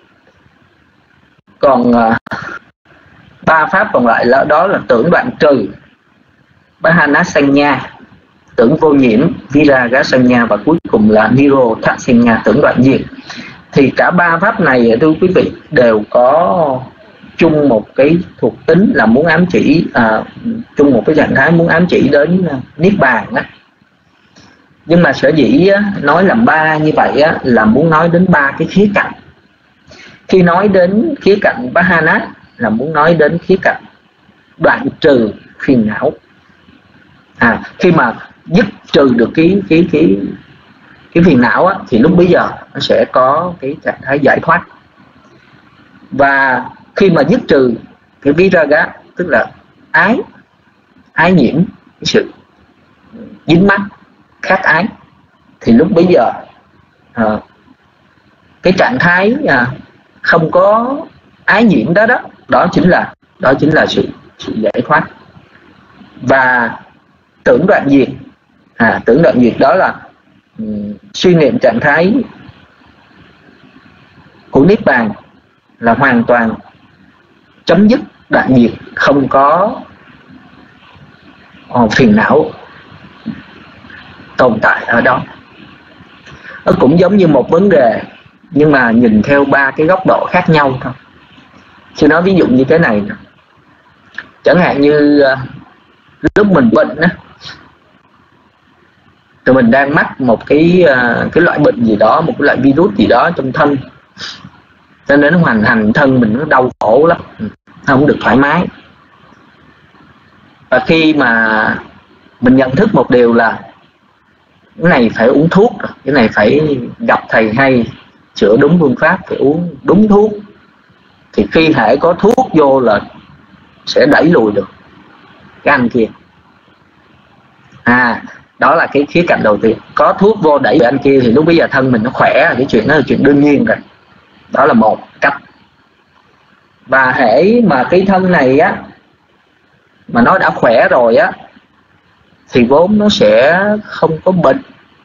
Còn 3 pháp còn lại đó là tưởng đoạn trừ, Bahanasanya, tưởng vô nhiễm, Viragasanya, và cuối cùng là Nirodhasanya, tưởng đoạn diệt. Thì cả 3 pháp này thưa quý vị đều có chung một cái thuộc tính là muốn ám chỉ, chung một cái trạng thái muốn ám chỉ đến Niết Bàn á. Nhưng mà sở dĩ nói làm 3 như vậy á, là muốn nói đến 3 cái khía cạnh. Khi nói đến khía cạnh Bahana là muốn nói đến khía cạnh đoạn trừ phiền não. Khi mà dứt trừ được cái phiền não á, thì lúc bấy giờ nó sẽ có cái trạng thái giải thoát. Và khi mà dứt trừ cái viraga, tức là ái nhiễm, cái sự dính mắc, khát ái, thì lúc bấy giờ cái trạng thái không có ái nhiễm đó chính là sự giải thoát. Và tưởng đoạn diệt, tưởng đoạn diệt đó là suy niệm trạng thái của Niết Bàn, là hoàn toàn chấm dứt đoạn diệt, không có phiền não tồn tại ở đó. Nó cũng giống như một vấn đề, nhưng mà nhìn theo 3 cái góc độ khác nhau thôi. Chứ nói ví dụ như thế này nè. Chẳng hạn như lúc mình bệnh á, rồi mình đang mắc một cái loại bệnh gì đó, một cái loại virus gì đó trong thân, cho nên nó hoành hành thân mình, nó đau khổ lắm, không được thoải mái. Và khi mà mình nhận thức một điều là cái này phải uống thuốc, cái này phải gặp thầy hay chữa đúng phương pháp, phải uống đúng thuốc, thì khi hễ có thuốc vô là sẽ đẩy lùi được cái anh kia. Đó là cái khía cạnh đầu tiên. Có thuốc vô đẩy anh kia thì lúc bây giờ thân mình nó khỏe, cái chuyện đó là chuyện đương nhiên rồi. Đó là một cách. Và hễ mà cái thân này á mà nó đã khỏe rồi á, thì vốn nó sẽ không có bệnh.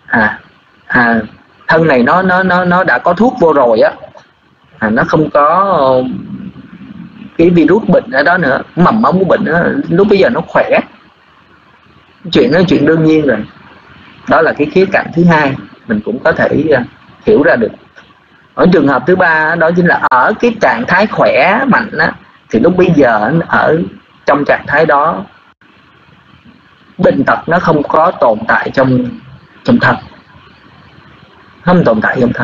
Thân này nó đã có thuốc vô rồi á, nó không có cái virus bệnh ở đó nữa, mầm mống của bệnh đó, lúc bây giờ nó khỏe. Chuyện đó là chuyện đương nhiên rồi. Đó là cái khía cạnh thứ hai mình cũng có thể hiểu ra được. Ở trường hợp thứ ba đó chính là ở cái trạng thái khỏe mạnh á, thì lúc bây giờ ở trong trạng thái đó bệnh tật nó không có tồn tại trong thân, không tồn tại trong thân.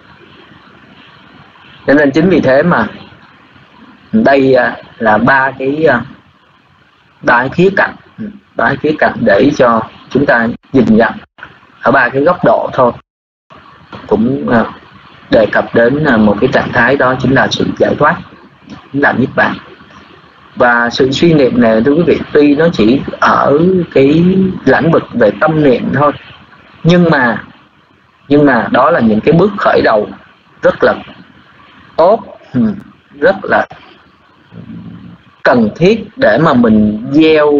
Cho nên chính vì thế mà đây là ba cái khía cạnh để cho chúng ta nhìn nhận ở ba cái góc độ thôi, cũng đề cập đến một cái trạng thái đó chính là sự giải thoát, chính là niết bàn. Và sự suy niệm này thưa quý vị, tuy nó chỉ ở cái lĩnh vực về tâm niệm thôi, nhưng mà đó là những cái bước khởi đầu rất là tốt, rất là cần thiết để mà mình gieo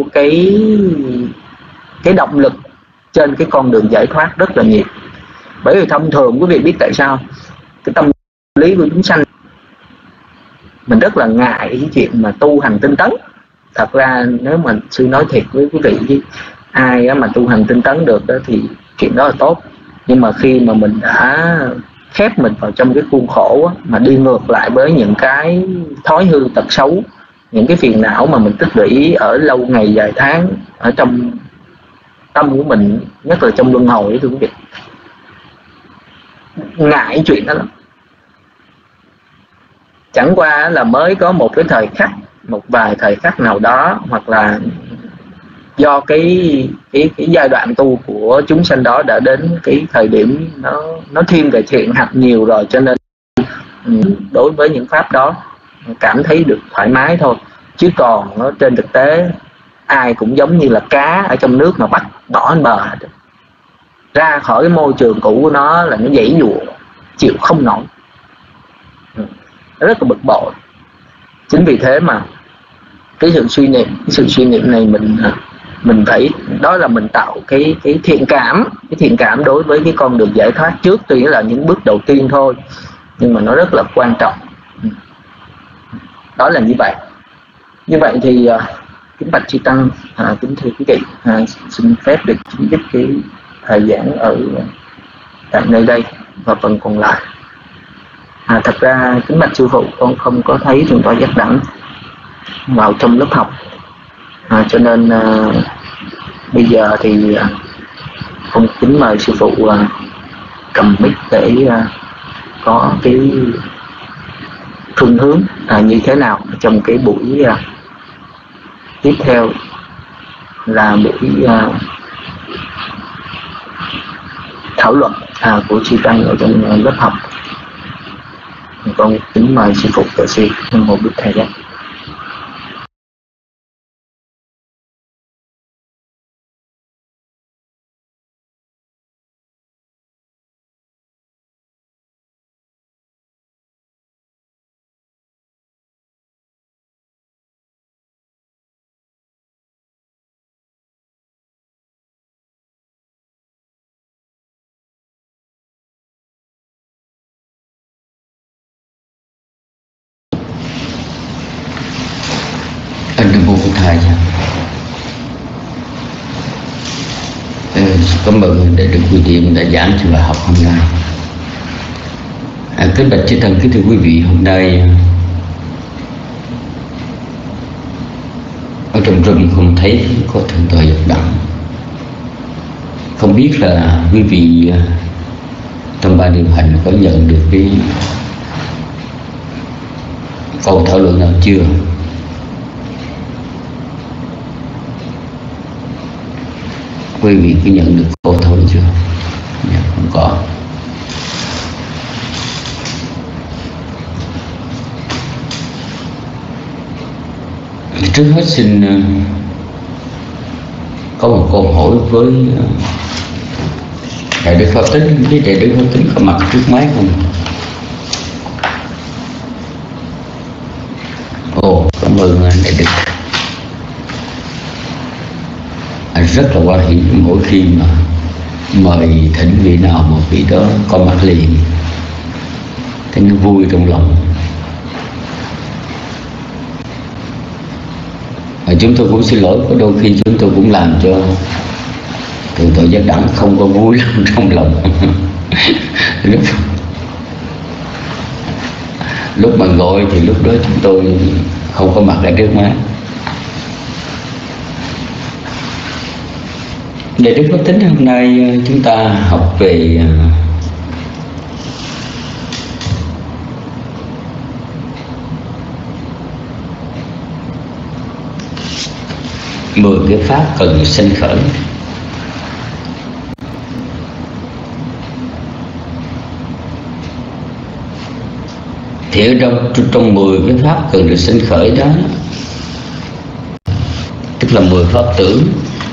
cái động lực trên cái con đường giải thoát rất là nhiều. Bởi vì thông thường quý vị biết tại sao cái tâm lý của chúng sanh mình rất là ngại cái chuyện mà tu hành tinh tấn. Thật ra nếu mà sư nói thiệt với quý vị, ai mà tu hành tinh tấn được đó thì chuyện đó là tốt. Nhưng mà khi mà mình đã khép mình vào trong cái khuôn khổ á, mà đi ngược lại với những cái thói hư tật xấu, những cái phiền não mà mình tích lũy ở lâu ngày dài tháng ở trong tâm của mình, nhất là trong luân hồi, thưa quý vị, ngại chuyện đó lắm. Chẳng qua là mới có một cái thời khắc, một vài thời khắc nào đó, hoặc là do cái giai đoạn tu của chúng sanh đó đã đến cái thời điểm nó thiên về thiện hạnh nhiều rồi, cho nên đối với những pháp đó cảm thấy được thoải mái thôi. Chứ còn nó trên thực tế ai cũng giống như là cá ở trong nước mà bắt bỏ lên bờ, ra khỏi cái môi trường cũ của nó là nó giãy giụa chịu không nổi, rất là bực bội. Chính vì thế mà cái sự suy niệm này mình phải, đó là mình tạo cái thiện cảm đối với cái con đường giải thoát trước. Tuy là những bước đầu tiên thôi, nhưng mà nó rất là quan trọng. Đó là như vậy. Như vậy thì kính bạch chư tăng, kính thưa quý vị, xin phép được chấm dứt cái thời giảng ở tại nơi đây, và phần còn lại thật ra kính bạch sư phụ, con không có thấy thượng tọa Giác Đẳng vào trong lớp học, cho nên bây giờ thì con kính mời sư phụ cầm mic để có cái phương hướng như thế nào trong cái buổi tiếp theo, là buổi thảo luận của chư tăng ở trong lớp học. Con kính mời sư phụ tự sư một bước thầy giác. Cảm ơn đại đức Quy Tiệm đã giảng cho bài học hôm nay. Kính bạch chư tăng, kính thưa quý vị, hôm nay ở trong rừng không thấy có thượng tọa Giác Đẳng. Không biết là quý vị trong ban điều hành có nhận được cái câu thảo luận nào chưa? Quý vị có nhận được câu thảo luận chưa? Dạ, không có. Trước hết xin có một câu hỏi với đại đức Pháp Tính. Với đại đức Pháp Tính có mặt trước máy không? Ồ, cảm ơn đại đức. Rất là quan hỷ mỗi khi mà mời thỉnh vị nào một vị đó có mặt liền, thì nó vui trong lòng. Chúng tôi cũng xin lỗi, có đôi khi chúng tôi cũng làm cho Thượng tọa Giác Đẳng không có vui lắm trong lòng. Lúc mà gọi thì lúc đó chúng tôi không có mặt ở trước mắt. Để Đức Pháp Tính hôm nay chúng ta học về mười cái pháp cần sanh khởi. Thì ở trong 10 cái pháp cần được sanh khởi đó, tức là 10 pháp tưởng.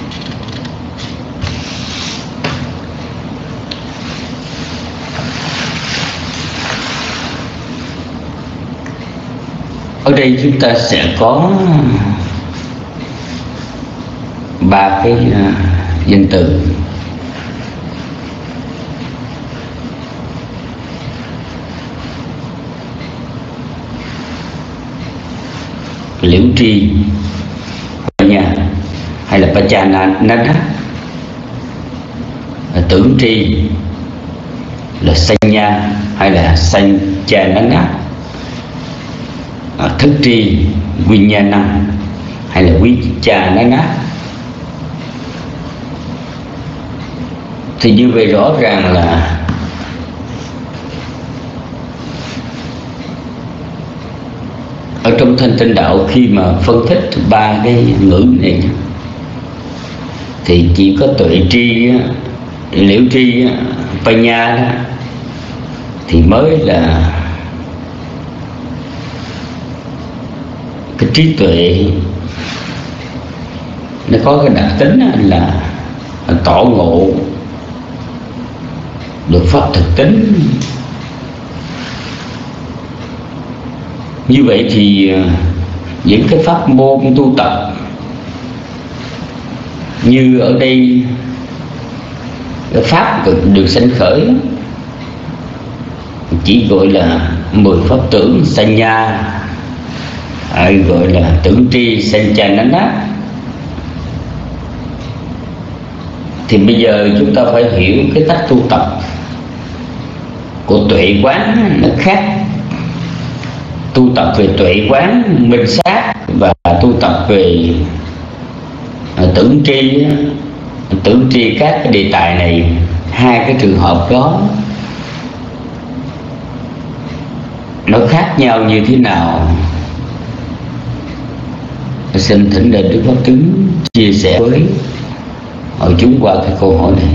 Ở đây chúng ta sẽ có 3 cái danh từ. Liễu tri nha, hay là Pachanana. Tưởng tri là Sanya hay là Sanchanana. Thức tri Vinyana hay là Vichanana. Thì như vậy rõ ràng là ở trong thanh tịnh đạo, khi mà phân tích 3 cái ngữ này thì chỉ có tuệ tri, liễu tri, panya đó, thì mới là cái trí tuệ nó có cái đặc tính là tỏ ngộ được pháp thực tính. Như vậy thì những cái pháp môn tu tập như ở đây, cái pháp được sanh khởi chỉ gọi là 10 pháp tưởng Sanya, gọi là tưởng tri Sanchanana. Thì bây giờ chúng ta phải hiểu cái cách tu tập của tuệ quán nó khác. Tu tập về tuệ quán minh sát và tu tập về tưởng tri các cái đề tài này, hai cái trường hợp đó nó khác nhau như thế nào? Xin thỉnh Đại Đức Pháp Tướng chia sẻ với hội chúng qua cái câu hỏi này.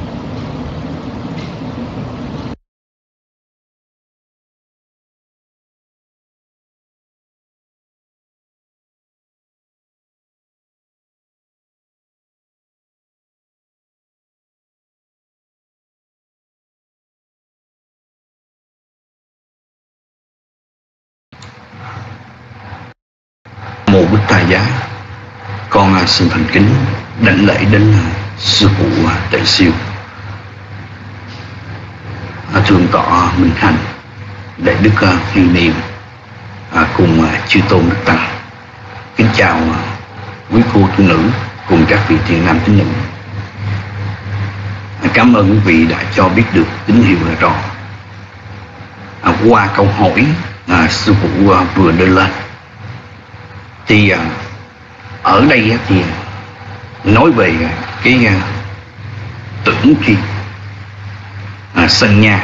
Mô Bích Tha Giá, con xin thành kính đảnh lễ đến sư phụ Đại Siêu, thượng tọa Minh Hạnh, Đại Đức Huy Niệm, cùng chư tôn đức tăng. Kính chào quý cô tu nữ cùng các vị thiện nam tín nữ. Cảm ơn quý vị đã cho biết được tín hiệu là rõ. Qua câu hỏi sư phụ vừa đưa lên, thì ở đây thì nói về cái tưởng tri, Sanya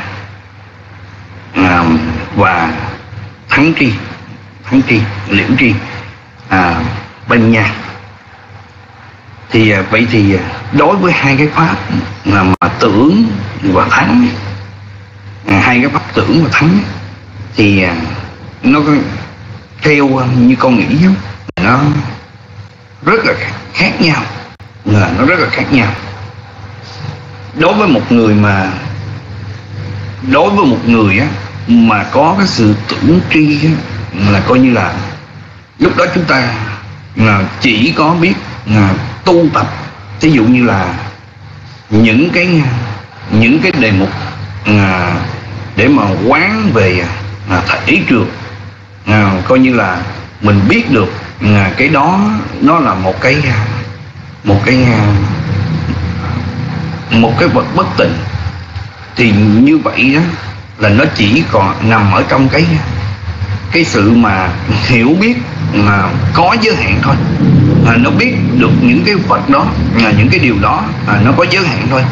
và thắng tri, liễu tri, Panya. Thì vậy thì đối với hai cái pháp mà tưởng và thắng, hai cái pháp tưởng và thắng, thì nó theo như con nghĩ nó rất là khác nhau, nó rất là khác nhau. Đối với một người mà có cái sự tưởng tri là coi như là lúc đó chúng ta chỉ có biết tu tập, ví dụ như là những cái đề mục để mà quán về thể trường, coi như là mình biết được cái đó nó là một cái vật bất tịnh, thì như vậy đó là nó chỉ còn nằm ở trong cái sự mà hiểu biết mà có giới hạn thôi. Nó biết được những cái vật đó, những cái điều đó nó có giới hạn thôi.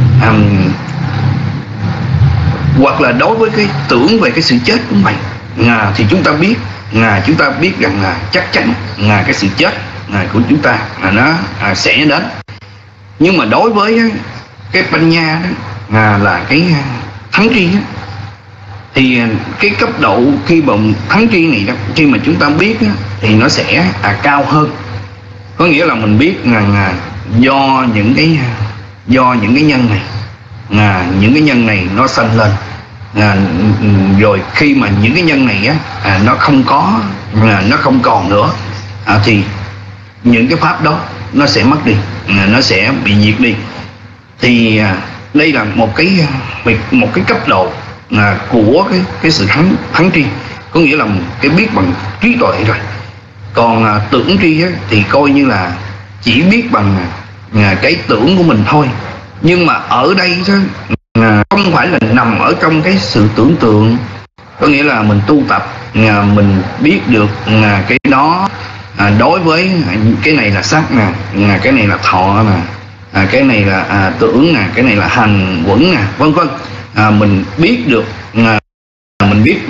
Hoặc là đối với cái tưởng về cái sự chết của mình, thì chúng ta biết rằng là chắc chắn cái sự chết của chúng ta nó sẽ đến. Nhưng mà đối với cái Panya đó là cái thắng tri đó, thì cái cấp độ khi mà thắng tri này đó, khi mà chúng ta biết đó, thì nó sẽ cao hơn. Có nghĩa là mình biết rằng do những cái nhân này, những cái nhân này nó sanh lên, rồi khi mà những cái nhân này nó không còn nữa, thì những cái pháp đó nó sẽ mất đi, nó sẽ bị diệt đi. Thì đây là một cái cấp độ của cái sự thắng tri, có nghĩa là cái biết bằng trí tuệ rồi. Còn tưởng tri thì coi như là chỉ biết bằng cái tưởng của mình thôi. Nhưng mà ở đây không phải là nằm ở trong cái sự tưởng tượng, có nghĩa là mình tu tập, mình biết được cái đó đối với cái này là sắc nè, cái này là thọ nè, cái này là tưởng nè, cái này là hành quẩn nè, vân vân. Mình biết được, mình biết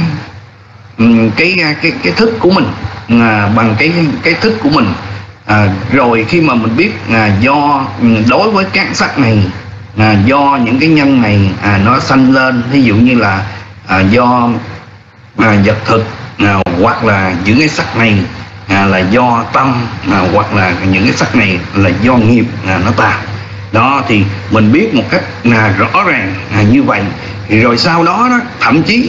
cái thức của mình bằng cái thức của mình. Rồi khi mà mình biết do đối với các sắc này, do những cái nhân này nó sanh lên, ví dụ như là do vật thực, hoặc là những cái sắc này là do tâm, hoặc là những cái sắc này là do nghiệp nó tạo đó, thì mình biết một cách rõ ràng như vậy. Rồi sau đó thậm chí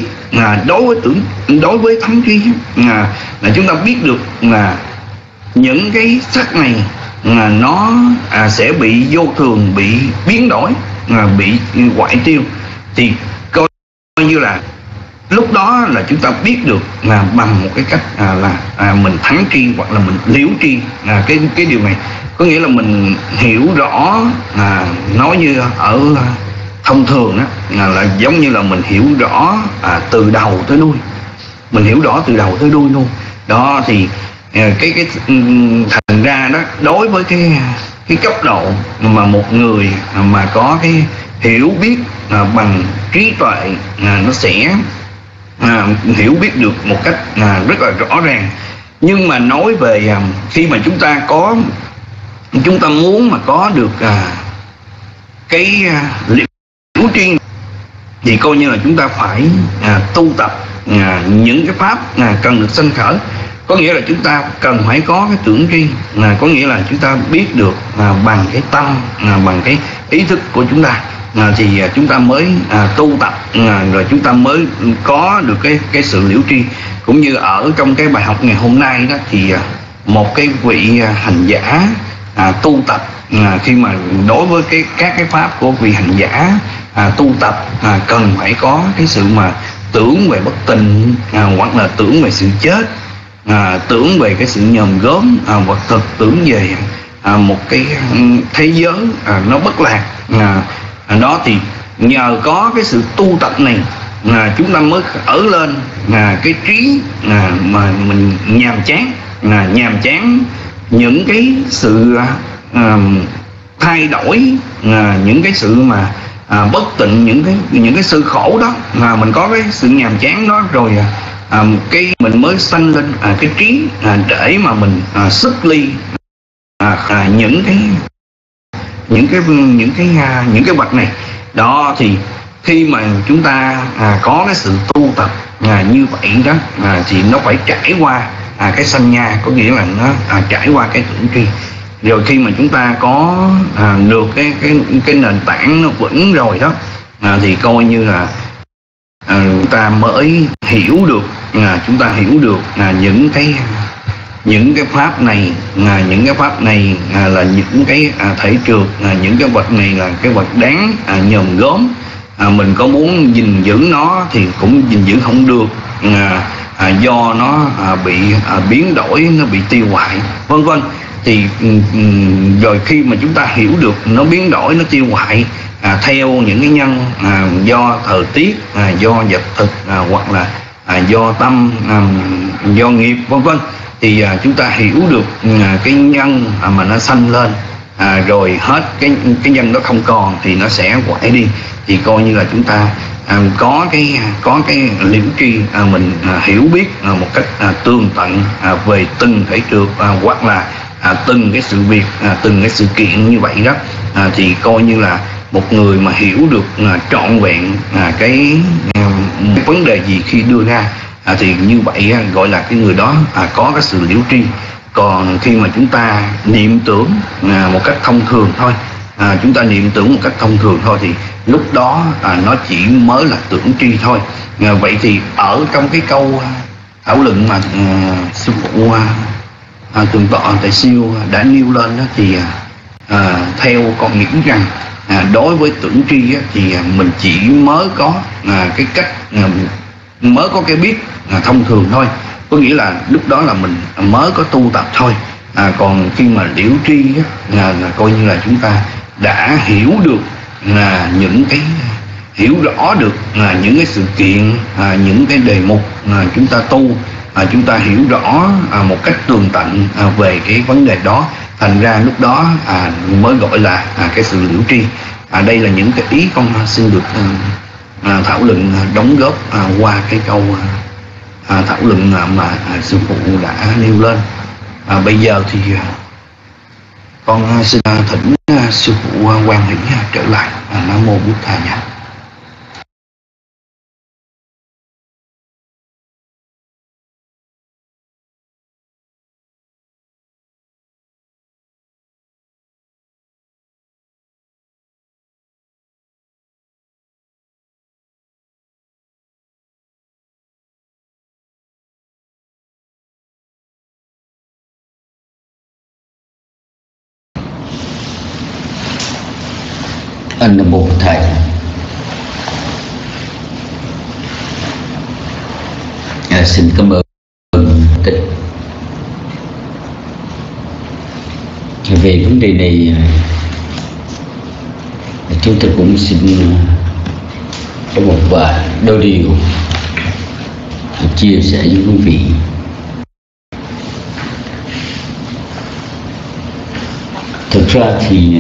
đối với thắng tri là chúng ta biết được là những cái sắc này nó sẽ bị vô thường, bị biến đổi, bị hoại tiêu. Thì coi như là lúc đó là chúng ta biết được bằng một cái cách là mình thắng tri hoặc là mình liễu tri cái điều này. Có nghĩa là mình hiểu rõ, nói như ở thông thường là giống như là mình hiểu rõ từ đầu tới đuôi, mình hiểu rõ từ đầu tới đuôi luôn đó. Thì cái thành ra đó, đối với cái cấp độ mà một người mà có cái hiểu biết bằng trí tuệ, nó sẽ hiểu biết được một cách rất là rõ ràng. Nhưng mà nói về khi mà chúng ta muốn mà có được cái liễu tri thì coi như là chúng ta phải tu tập những cái pháp cần được sanh khởi. Có nghĩa là chúng ta cần phải có cái tưởng tri, có nghĩa là chúng ta biết được bằng cái tâm, bằng cái ý thức của chúng ta, thì chúng ta mới tu tập, rồi chúng ta mới có được cái sự liễu tri. Cũng như ở trong cái bài học ngày hôm nay đó, thì một cái vị hành giả tu tập, khi mà đối với các cái pháp của vị hành giả tu tập cần phải có cái sự mà tưởng về bất tịnh, hoặc là tưởng về sự chết, tưởng về cái sự nhòm gớm vật thực, tưởng về một cái thế giới nó bất lạc đó. Thì nhờ có cái sự tu tập này chúng ta mới ở lên cái trí mà mình nhàm chán những cái sự thay đổi, những cái sự mà bất tịnh, những cái sự khổ đó, mình có cái sự nhàm chán đó rồi cái mình mới sanh lên cái trí để mà mình xuất ly những cái vật này đó. Thì khi mà chúng ta có cái sự tu tập như vậy đó, thì nó phải trải qua cái sanh nha, có nghĩa là nó trải qua cái tưởng tri. Rồi khi mà chúng ta có được cái nền tảng nó vững rồi đó, thì coi như là chúng ta mới hiểu được, chúng ta hiểu được những cái pháp này, những cái pháp này là những cái thể trượt, những cái vật này là cái vật đáng nhòm gớm. Mình có muốn gìn giữ nó thì cũng gìn giữ không được, do nó bị biến đổi, nó bị tiêu hoại, vân vân. Thì rồi khi mà chúng ta hiểu được nó biến đổi, nó tiêu hoại theo những cái nhân do thời tiết, do vật thực, hoặc là do tâm, do nghiệp, vân vân, thì chúng ta hiểu được cái nhân mà nó sanh lên, rồi hết cái nhân đó không còn thì nó sẽ quải đi, thì coi như là chúng ta có cái liễu tri, mình hiểu biết một cách tường tận về từng thể trượt, hoặc là từng cái sự việc, từng cái sự kiện như vậy đó, thì coi như là một người mà hiểu được trọn vẹn cái vấn đề gì khi đưa ra, thì như vậy gọi là cái người đó có cái sự liễu tri. Còn khi mà chúng ta niệm tưởng một cách thông thường thôi, chúng ta niệm tưởng một cách thông thường thôi, thì lúc đó nó chỉ mới là tưởng tri thôi. Vậy thì ở trong cái câu thảo luận mà sư phụ Thượng tọa Tại Siêu đã nêu lên đó, thì theo con nghĩ rằng đối với tưởng tri thì mình chỉ mới có cái cách, mới có cái biết thông thường thôi, có nghĩa là lúc đó là mình mới có tu tập thôi. Còn khi mà liễu tri là coi như là chúng ta đã hiểu được những cái, hiểu rõ được những cái sự kiện, những cái đề mục chúng ta tu, chúng ta hiểu rõ một cách tường tận về cái vấn đề đó, thành ra lúc đó mới gọi là cái sự liễu tri. Đây là những cái ý con xin được thảo luận, đóng góp qua cái câu thảo luận mà sư phụ đã nêu lên. Bây giờ thì con xin thỉnh sư phụ Quang Hỷ trở lại. Nam mô Bụt Thầy nhé. Nam mô Bụt Thầy. Xin cảm ơn Tịch. Về vấn đề này chúng tôi cũng xin có một vài đôi điều chia sẻ với quý vị. Thực ra thì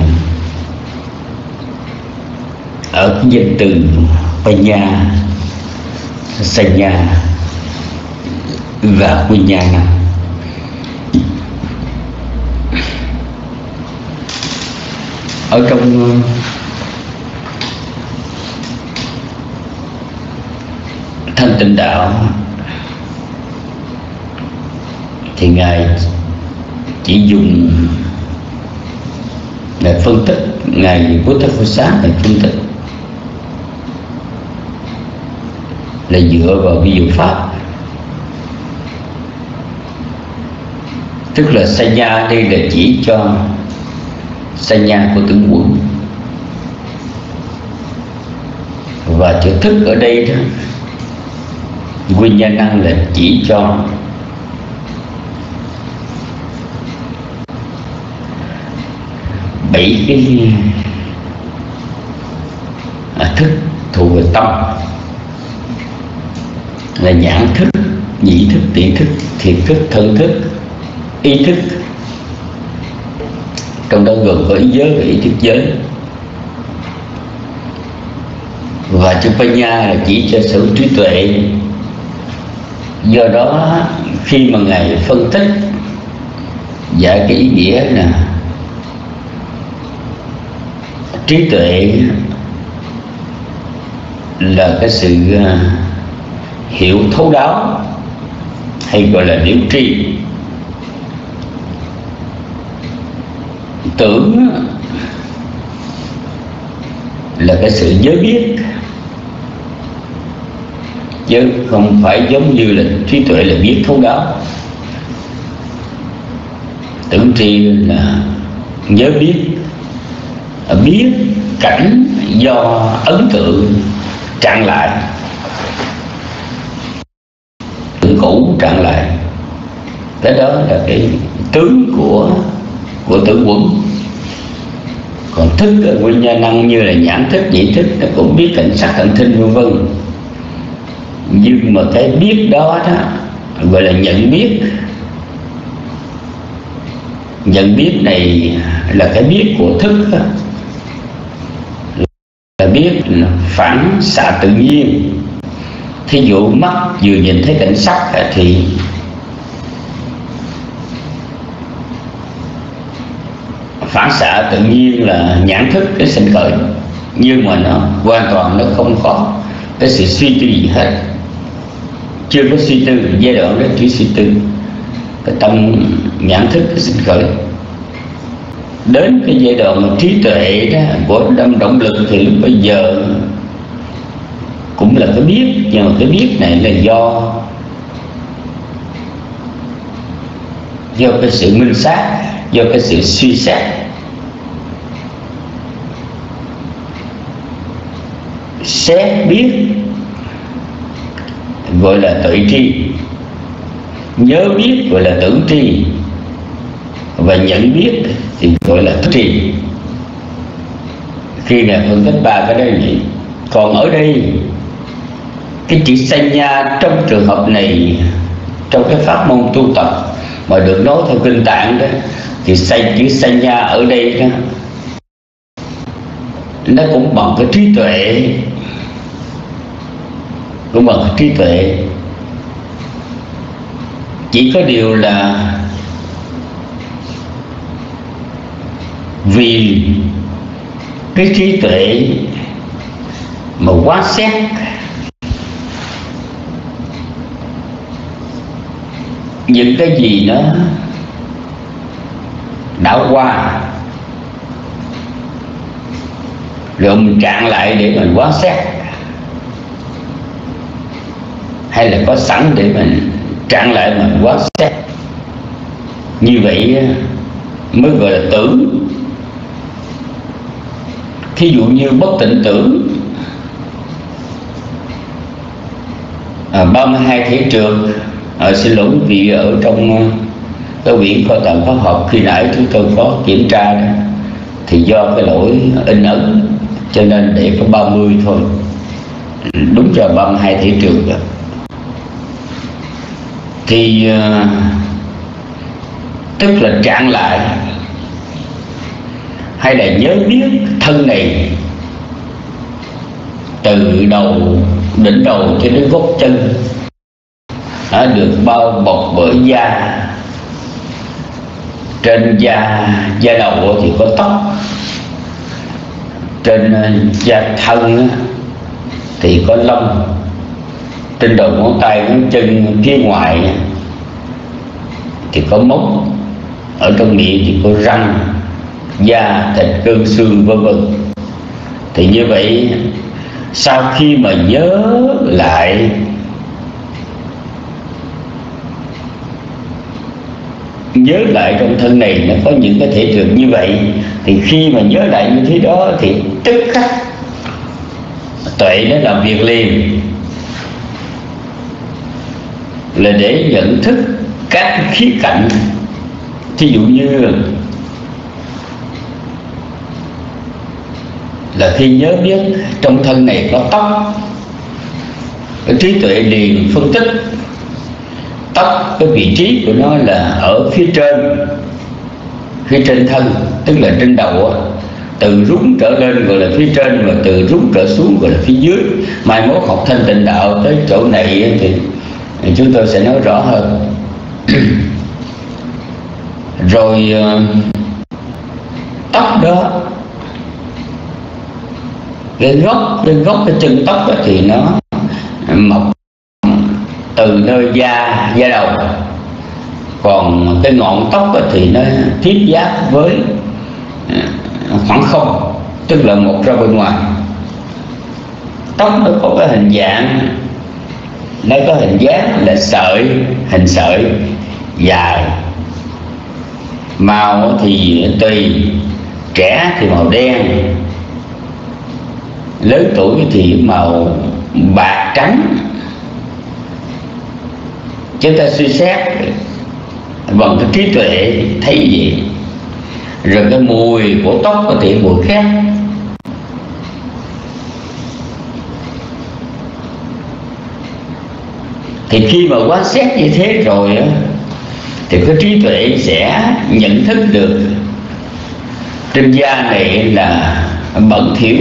ở cái danh từ Panya, Sanya và Vinyana, ở trong Thanh Tịnh Đạo thì Ngài chỉ dùng để phân tích, Ngài Buddha Phật Xá Ngài phân tích là dựa vào ví dụ pháp, tức là sanya đây là chỉ cho sanya của tưởng quẩn, và chữ thức ở đây đó Vinyana là chỉ cho bảy cái thức thuộc về tâm, là nhãn thức, nhĩ thức, tỷ thức, thiệt thức, thân thức, ý thức, trong đó gồm có ý giới và ý thức giới. Và chữ Panya là chỉ cho sở trí tuệ. Do đó khi mà Ngài phân tích giải cái ý nghĩa là trí tuệ là cái sự hiểu thấu đáo, hay gọi là liễu tri. Tưởng là cái sự giới biết, chứ không phải giống như là trí tuệ là biết thấu đáo. Tưởng tri là nhớ biết, biết cảnh do ấn tượng trạng lại. Tượng cổ trạng lại. Cái đó là cái tướng của tưởng quẩn. Còn thức nguyên nhân năng như là nhãn thức, nhĩ thức, nó cũng biết cảnh sắc, cảnh thinh vân vân. Nhưng mà cái biết đó gọi là nhận biết. Nhận biết này là cái biết của thức, là biết phản xạ tự nhiên. Thí dụ mắt vừa nhìn thấy cảnh sắc thì phản xạ tự nhiên là nhãn thức cái sinh khởi, nhưng mà nó hoàn toàn nó không có cái sự suy tư gì hết, chưa có suy tư. Giai đoạn đó chỉ suy tư, cái tâm nhãn thức cái sinh khởi. Đến cái giai đoạn mà trí tuệ đó của tâm động lực thì lúc bây giờ cũng là cái biết, nhưng mà cái biết này là do cái sự minh sát, do cái sự suy xét. Xét biết gọi là tuệ tri, nhớ biết gọi là tưởng tri, và nhận biết thì gọi là thức tri. Khi Ngài phân tích ba cái đấy vậy. Còn ở đây cái chữ sanya trong trường hợp này, trong cái pháp môn tu tập mà được nói theo kinh Tạng đó, thì chữ sanya ở đây đó, nó cũng bằng cái trí tuệ, cũng bằng cái trí tuệ. Chỉ có điều là vì cái trí tuệ mà quá xét những cái gì nó đã qua, rồi mình trạng lại để mình quá xét, hay là có sẵn để mình trạng lại mình quá xét. Như vậy mới gọi là tưởng. Thí dụ như bất tịnh tưởng, 32 thể trượt, xin lỗi quý vị, ở trong cái quyển kho tàng pháp học khi nãy chúng tôi có kiểm tra đó, thì do cái lỗi in ấn cho nên để có 30 thôi, đúng ra 32 thể trượt rồi. Thì tức là trạng lại hay là nhớ biết thân này từ đầu, đỉnh đầu cho đến gót chân đã được bao bọc bởi da. Trên da đầu thì có tóc, trên da thân thì có lông, trên đầu ngón tay ngón chân phía ngoài thì có mốc, ở trong miệng thì có răng, da, thịt, cương, xương vân vân. Thì như vậy sau khi mà nhớ lại trong thân này nó có những cái thể trượt như vậy, thì khi mà nhớ lại như thế đó thì tức khắc tuệ nó làm việc liền, là để nhận thức các khía cạnh. Thí dụ như là khi nhớ biết trong thân này có tóc, cái trí tuệ liền phân tích tóc, cái vị trí của nó là ở phía trên thân, tức là trên đầu, từ rúng trở lên gọi là phía trên, và từ rúng trở xuống gọi là phía dưới. Mai mốt học thanh tịnh đạo tới chỗ này thì chúng tôi sẽ nói rõ hơn. Rồi tóc đó, cái gốc cái chân tóc đó thì nó mọc từ nơi da đầu, còn cái ngọn tóc đó thì nó tiếp giáp với khoảng không, tức là một ra bên ngoài. Tóc nó có cái hình dạng, nó có hình dáng là hình sợi dài. Màu thì tùy, trẻ thì màu đen, lớn tuổi thì màu bạc trắng, chúng ta suy xét bằng cái trí tuệ thấy gì, rồi cái mùi của tóc có thể mùi khác. Thì khi mà quan sát như thế rồi thì cái trí tuệ sẽ nhận thức được trên da này là bẩn thỉu,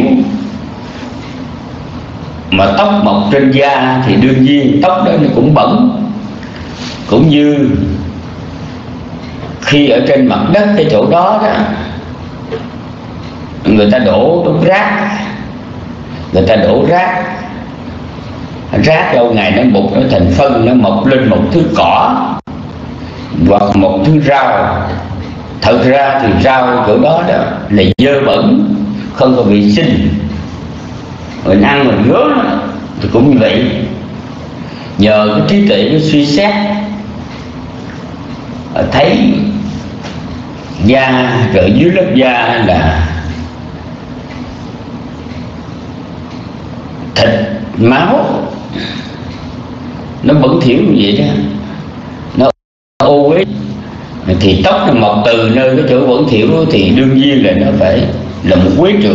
mà tóc mọc trên da thì đương nhiên tóc đó nó cũng bẩn. Cũng như khi ở trên mặt đất cái chỗ đó đó người ta đổ rác, người ta đổ rác lâu ngày nó mục, nó thành phân, nó mọc lên một thứ cỏ hoặc một thứ rau. Thật ra thì rau chỗ đó đó là dơ bẩn, không có vệ sinh, mình ăn mình ngứa thì cũng như vậy. Nhờ cái trí tuệ nó suy xét thấy da rồi dưới lớp da là thịt máu, nó bẩn thỉu như vậy đó, nó ô uế, thì tóc nó mọc từ nơi cái chỗ bẩn thỉu thì đương nhiên là nó phải là một quế trượt.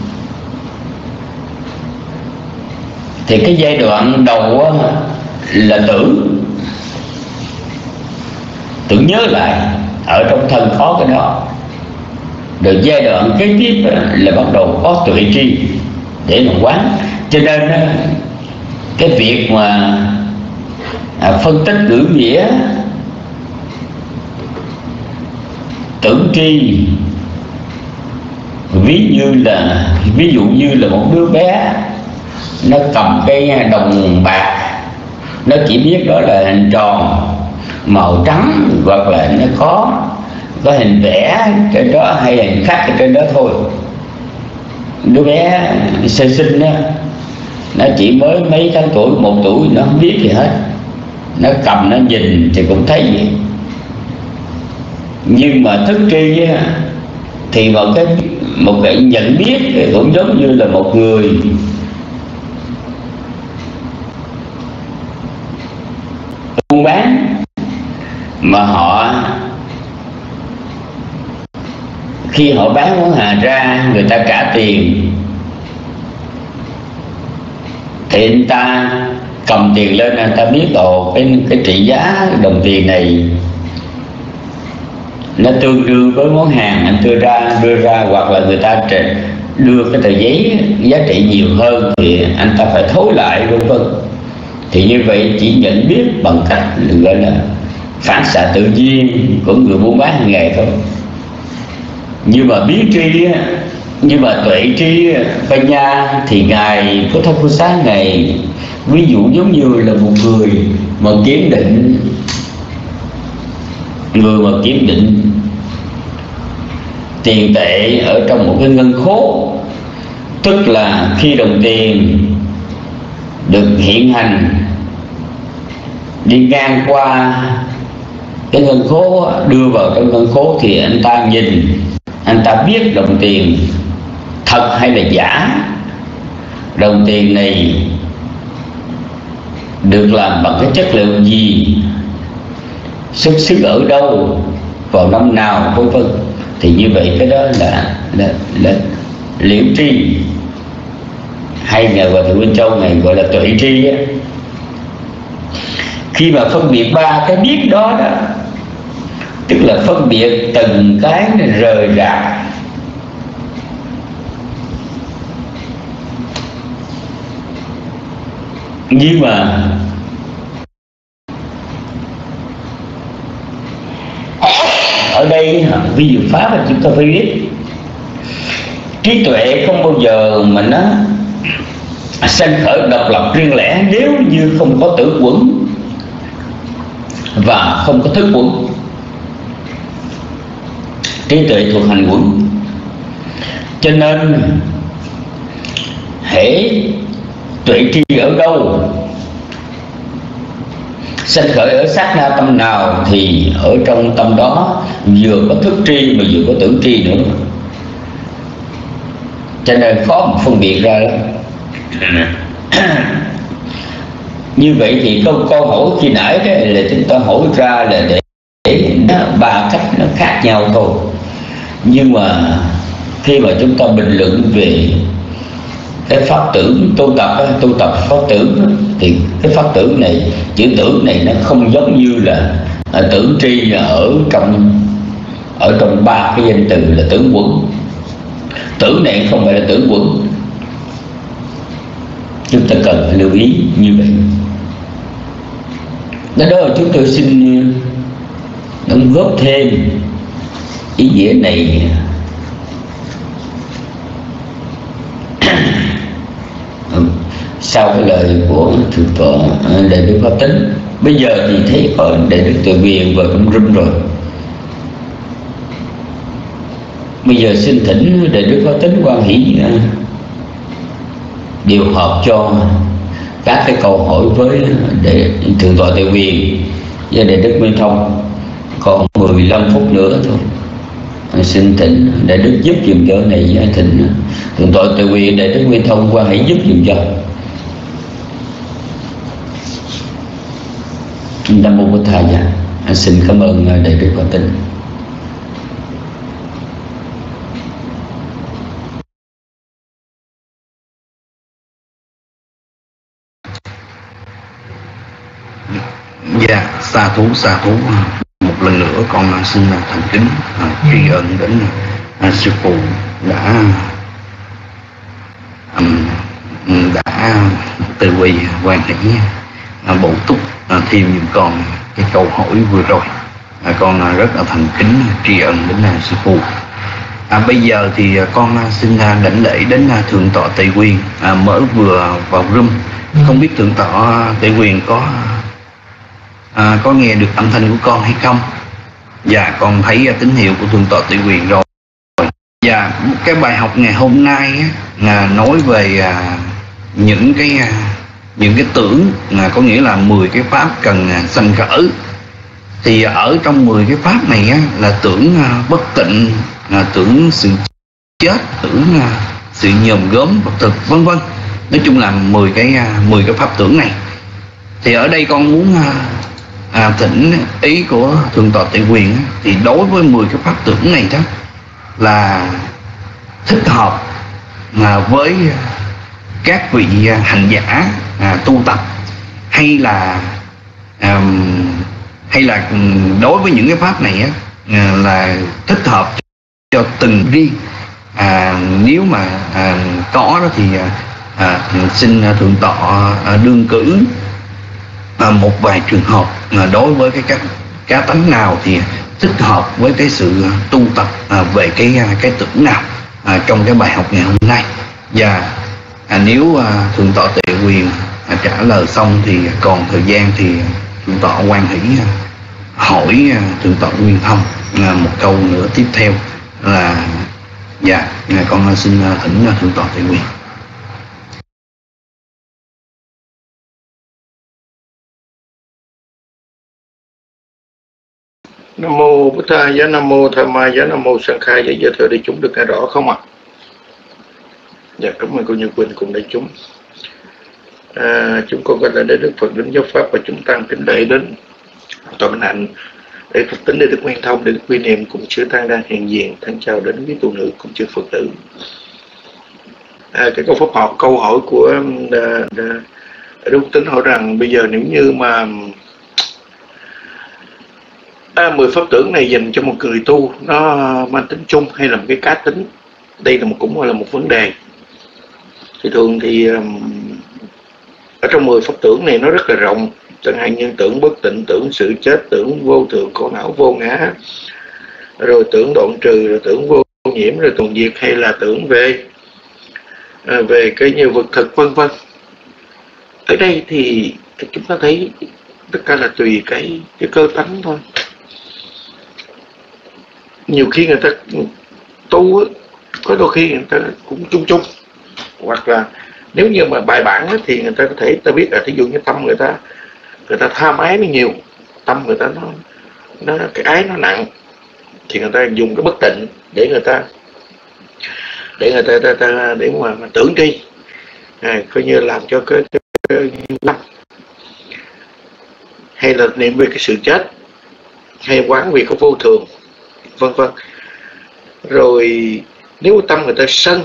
Thì cái giai đoạn đầu là tưởng nhớ lại, ở trong thân có cái đó. Rồi giai đoạn kế tiếp là bắt đầu có tuệ tri để mà quán. Cho nên cái việc mà phân tích ngữ nghĩa, tưởng tri, ví dụ như là một đứa bé nó cầm cái đồng bạc, nó chỉ biết đó là hình tròn màu trắng, hoặc là nó có hình vẽ trên đó hay hình khắc ở trên đó thôi. Đứa bé sơ sinh đó, nó chỉ mới mấy tháng tuổi, 1 tuổi, nó không biết gì hết, nó cầm nó nhìn thì cũng thấy vậy. Nhưng mà thức tri á, thì một cái nhận biết cũng giống như là một người buôn bán, mà khi họ bán món hàng ra, người ta trả tiền thì anh ta cầm tiền lên, anh ta biết cái trị giá đồng tiền này nó tương đương với món hàng anh đưa ra, hoặc là người ta đưa cái tờ giấy giá trị nhiều hơn thì anh ta phải thối lại, vân vân. Thì như vậy chỉ nhận biết bằng cách gọi là phản xạ tự nhiên của người buôn bán hàng ngày thôi. Nhưng mà biến tri, nhưng mà tuệ tri Panya thì ngài có Thất Phú Xá, ngài ví dụ giống như là một người mà kiểm định, tiền tệ ở trong một cái ngân khố. Tức là khi đồng tiền được hiện hành đi ngang qua cái ngân khố, đưa vào trong ngân khố, thì anh ta nhìn, anh ta biết đồng tiền thật hay là giả, đồng tiền này được làm bằng cái chất liệu gì, xuất xứ ở đâu, vào năm nào, vân vân. Thì như vậy cái đó là liễu tri, hay nhà Hòa Thượng Minh Châu này gọi là tuệ tri á. Khi mà phân biệt ba cái biết đó đó, tức là phân biệt từng cái rời rạc, nhưng mà ở đây ví dụ pháp là chúng ta phải biết trí tuệ không bao giờ mà nó sanh khởi độc lập riêng lẻ nếu như không có tử quẩn và không có thức quẩn. Trí tuệ thuộc hành quẩn, cho nên hễ tuệ tri ở đâu, sanh khởi ở sát na tâm nào, thì ở trong tâm đó vừa có thức tri mà vừa có tưởng tri nữa, cho nên khó mà phân biệt ra lắm. Như vậy thì câu hỏi khi nãy đó là chúng ta hỏi ra là để ba cách nó khác nhau thôi. Nhưng mà khi mà chúng ta bình luận về cái pháp tưởng tu tập pháp tưởng thì cái pháp tưởng này, chữ tưởng này nó không giống như là tưởng tri ở trong ba cái danh từ là tưởng quẩn. Tưởng này không phải là tưởng quẩn, chúng ta cần phải lưu ý như vậy. Đó là chúng tôi xin đóng góp thêm ý nghĩa này sau cái lời của thượng tọa Đại Đức Pháp Tính. Bây giờ thì thấy có Đại Đức Tuệ Quyền vào trong room rồi. Bây giờ xin thỉnh Đại Đức Pháp Tính Quan Hỷ điều hợp cho các cái câu hỏi với thượng tọa Tuệ Quyền và Đại Đức Minh Thông. Còn 15 phút nữa thôi. Xin thỉnh Đại Đức giúp dùm cho này, thỉnh thượng tọa Tuệ Quyền, Đại Đức Minh Thông Quan Hỷ giúp dùm cho. Nam mô Bổn Thầy. Xin cảm ơn Đại Đức Pháp Tính. Dạ, xa thú. Một lần nữa con xin thành kính tri ân đến sư phụ đã từ bi quan hỷ bổ túc thêm giùm con cái câu hỏi vừa rồi. Con rất là thành kính tri ân đến sư phụ. Bây giờ thì con xin đảnh lễ đến thượng tọa Tuệ Quyền mới vừa vào room. Không biết thượng tọa Tuệ Quyền có nghe được âm thanh của con hay không? Dạ, con thấy tín hiệu của thượng tọa Tuệ Quyền rồi. Dạ, cái bài học ngày hôm nay nói về những cái tưởng, có nghĩa là 10 cái pháp cần sanh khởi. Thì ở trong 10 cái pháp này là tưởng bất tịnh, tưởng sự chết, tưởng sự nhòm gớm bất thực, vân vân. Nói chung là 10 cái pháp tưởng này. Thì ở đây con muốn thỉnh ý của thượng tọa Tuệ Quyền. Thì đối với 10 cái pháp tưởng này đó là thích hợp với các vị hành giả tu tập, hay là đối với những cái pháp này là thích hợp cho từng riêng. Nếu mà có đó thì xin thượng tọa đương cử một vài trường hợp đối với cái cá tánh nào thì thích hợp với cái sự tu tập về cái tưởng nào trong cái bài học ngày hôm nay. Và nếu thượng tọa Tuệ Quyền trả lời xong thì còn thời gian thì thượng tọa Quan Hỷ hỏi thượng tọa Nguyên Thông một câu nữa tiếp theo là dạ, con xin thỉnh thượng tọa Tuệ Quyền. Nam mô Bổn Thầy, giá Nam mô Tham Ma, giá Nam mô Sang Khai. Dạ, giới thiệu đại chúng được nghe rõ không ạ? Dạ, cảm ơn cô Như Quỳnh cùng đại chúng. Chúng con gọi là để Đức Phật đến giáo pháp và chúng tăng kính lễ đến tọa Minh Hạnh, để Phật tính, để Đức Nguyên Thông, để Đức Quy Niệm cùng chư tăng đang hiện diện. Thân chào đến quý tu nữ cùng chư Phật tử. Cái câu hỏi của Đức Tính hỏi rằng bây giờ nếu như mà 10 pháp tưởng này dành cho một người tu, nó mang tính chung hay là một cái cá tính? Đây là cũng là một vấn đề. Thì thường thì ở trong 10 pháp tưởng này nó rất là rộng, chẳng hạn như tưởng bất tịnh, tưởng sự chết, tưởng vô thường khổ não vô ngã, rồi tưởng đoạn trừ, rồi tưởng vô nhiễm, rồi tuần diệt, hay là tưởng về cái như vật thực, vân vân. Ở đây thì chúng ta thấy tất cả là tùy cái cơ tánh thôi. Nhiều khi người ta tu có đôi khi người ta cũng chung, hoặc là nếu như mà bài bản thì người ta có thể ta biết là thí dụ như tâm người ta tham ái nó nhiều, tâm người ta nó cái ái nó nặng, thì người ta dùng cái bất tịnh để người ta để mà tưởng tri, coi như làm cho cái hay là niệm về cái sự chết, hay quán về cái vô thường, vân vân. Rồi nếu tâm người ta sân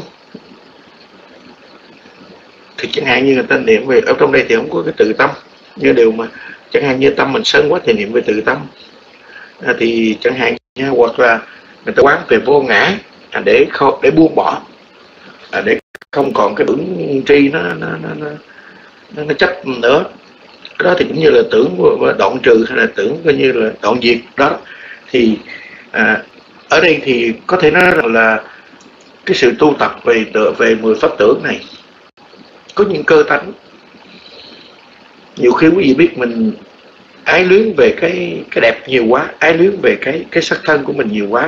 thì chẳng hạn như người ta niệm về, ở trong đây thì không có cái tự tâm, nhưng điều mà chẳng hạn như tâm mình sân quá thì niệm về tự tâm. Thì chẳng hạn như, hoặc là người ta quán về vô ngã, để buông bỏ, để không còn cái tưởng tri nó chấp nữa. Cái đó thì cũng như là tưởng đoạn trừ, hay là tưởng coi như là đoạn diệt đó. Thì ở đây thì có thể nói là cái sự tu tập về 10 pháp tưởng này có những cơ tánh. Nhiều khi quý vị biết mình ái luyến về cái đẹp nhiều quá, ái luyến về cái sắc thân của mình nhiều quá,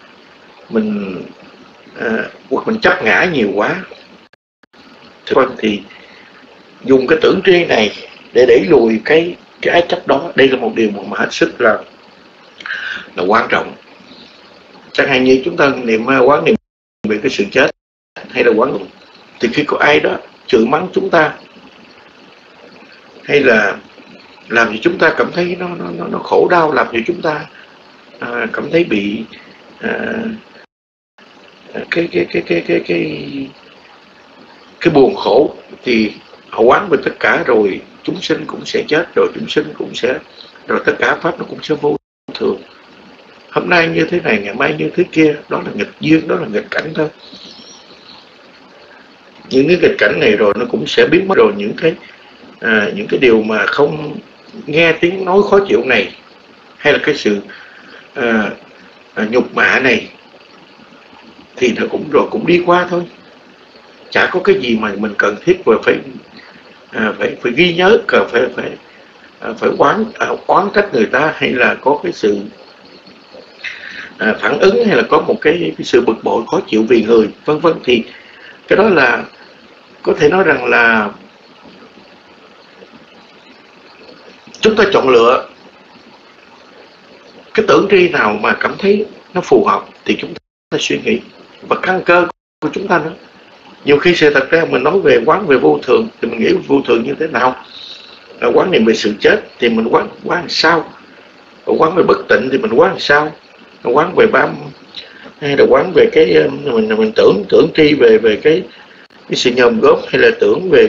hoặc mình chấp ngã nhiều quá, thì dùng cái tưởng tri này để đẩy lùi cái ái chấp đó. Đây là một điều mà hết sức là quan trọng. Chẳng hạn như chúng ta quán niệm về cái sự chết, hay là quán, thì khi có ai đó chửi mắng chúng ta, hay là làm cho chúng ta cảm thấy nó khổ đau, làm cho chúng ta cảm thấy bị cái buồn khổ, thì họ quán về tất cả, rồi chúng sinh cũng sẽ chết, rồi chúng sinh cũng sẽ, rồi tất cả pháp nó cũng sẽ vô thường. Hôm nay như thế này, ngày mai như thế kia, đó là nghịch duyên, đó là nghịch cảnh thôi. Những cái nghịch cảnh này rồi nó cũng sẽ biến mất. Rồi những cái điều mà không nghe tiếng nói khó chịu này, hay là cái sự nhục mạ này, thì nó cũng đi qua thôi. Chả có cái gì mà mình cần thiết phải ghi nhớ, cần phải oán trách người ta, hay là có cái sự phản ứng, hay là có một cái sự bực bội khó chịu vì người, vân vân. Thì cái đó là có thể nói rằng là chúng ta chọn lựa cái tưởng tri nào mà cảm thấy nó phù hợp thì chúng ta suy nghĩ, và căn cơ của chúng ta nữa. Nhiều khi sự thật ra mình nói về quán về vô thường thì mình nghĩ vô thường như thế nào, quán niệm về sự chết thì mình quán làm sao, quán về bất tịnh thì mình quán làm sao, quán về bám, hay là quán về cái mình tưởng tri về cái sự nhòm góp, hay là tưởng về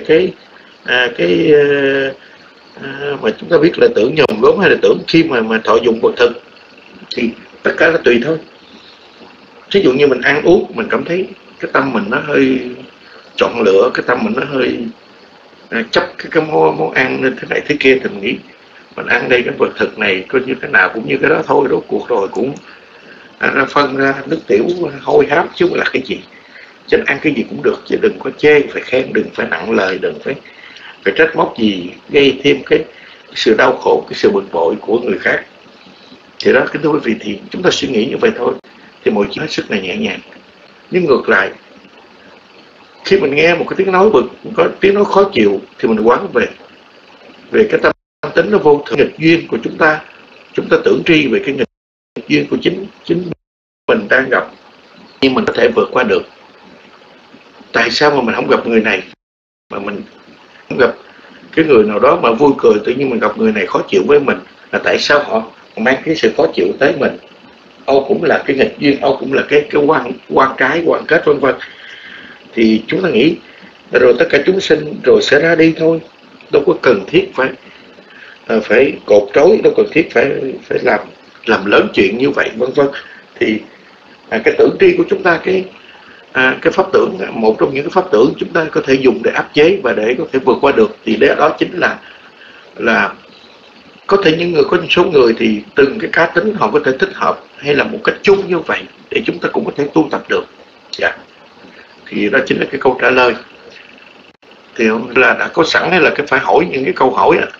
mà chúng ta biết là tưởng nhòm góp, hay là tưởng khi mà thọ dụng vật thực, thì tất cả là tùy thôi. Ví dụ như mình ăn uống, mình cảm thấy cái tâm mình nó hơi chọn lựa, cái tâm mình nó hơi chấp cái món ăn nên thế này thế kia, thì mình nghĩ mình ăn đây cái vật thực này coi như cái nào cũng như cái đó thôi, rốt cuộc rồi cũng phân ra nước tiểu hôi hám chứ là cái gì. Cho nên ăn cái gì cũng được, chứ đừng có chê, phải khen, đừng phải nặng lời, đừng phải trách móc gì gây thêm cái sự đau khổ, cái sự bực bội của người khác. Thì đó, kính thưa quý vị, thì chúng ta suy nghĩ như vậy thôi thì mọi chuyện hết sức là nhẹ nhàng. Nhưng ngược lại, khi mình nghe một cái tiếng nói có tiếng nói khó chịu thì mình quán về cái tâm tính nó vô thường, nghịch duyên của chúng ta tưởng tri về cái nghịch duyên của chính mình đang gặp, nhưng mình có thể vượt qua được. Tại sao mà mình không gặp người này, mà mình không gặp cái người nào đó mà vui cười, tự nhiên mình gặp người này khó chịu với mình, là tại sao họ mang cái sự khó chịu tới mình? Âu cũng là cái nghịch duyên, Âu cũng là cái quan trái, quan kết, vân vân. Thì chúng ta nghĩ rồi tất cả chúng sinh rồi sẽ ra đi thôi, đâu có cần thiết phải cột trói, đâu cần thiết phải làm lớn chuyện như vậy, vân vân. Thì cái tưởng tri của chúng ta, cái pháp tưởng, một trong những cái pháp tưởng chúng ta có thể dùng để áp chế và để có thể vượt qua được, thì đó chính là có thể có một số người thì từng cái cá tính họ có thể thích hợp, hay là một cách chung như vậy để chúng ta cũng có thể tu tập được. Dạ. Thì đó chính là cái câu trả lời. Thì là đã có sẵn hay là phải hỏi những cái câu hỏi á.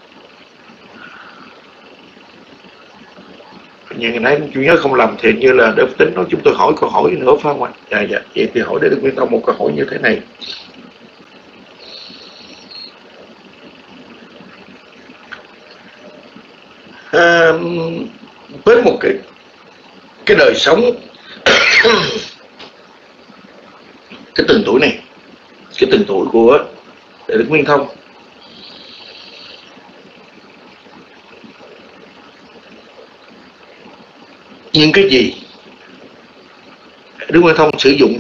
Nhưng nãy chú nhớ không lầm thì như là Đức Tính nói chúng tôi hỏi câu hỏi nữa phải không ạ? Dạ. Vậy thì hỏi để Đức Nguyên Tông một câu hỏi như thế này. Với một cái đời sống cái từng tuổi này, cái từng tuổi của Đức Nguyên Thông, những cái gì Đức Nguyên Thông sử dụng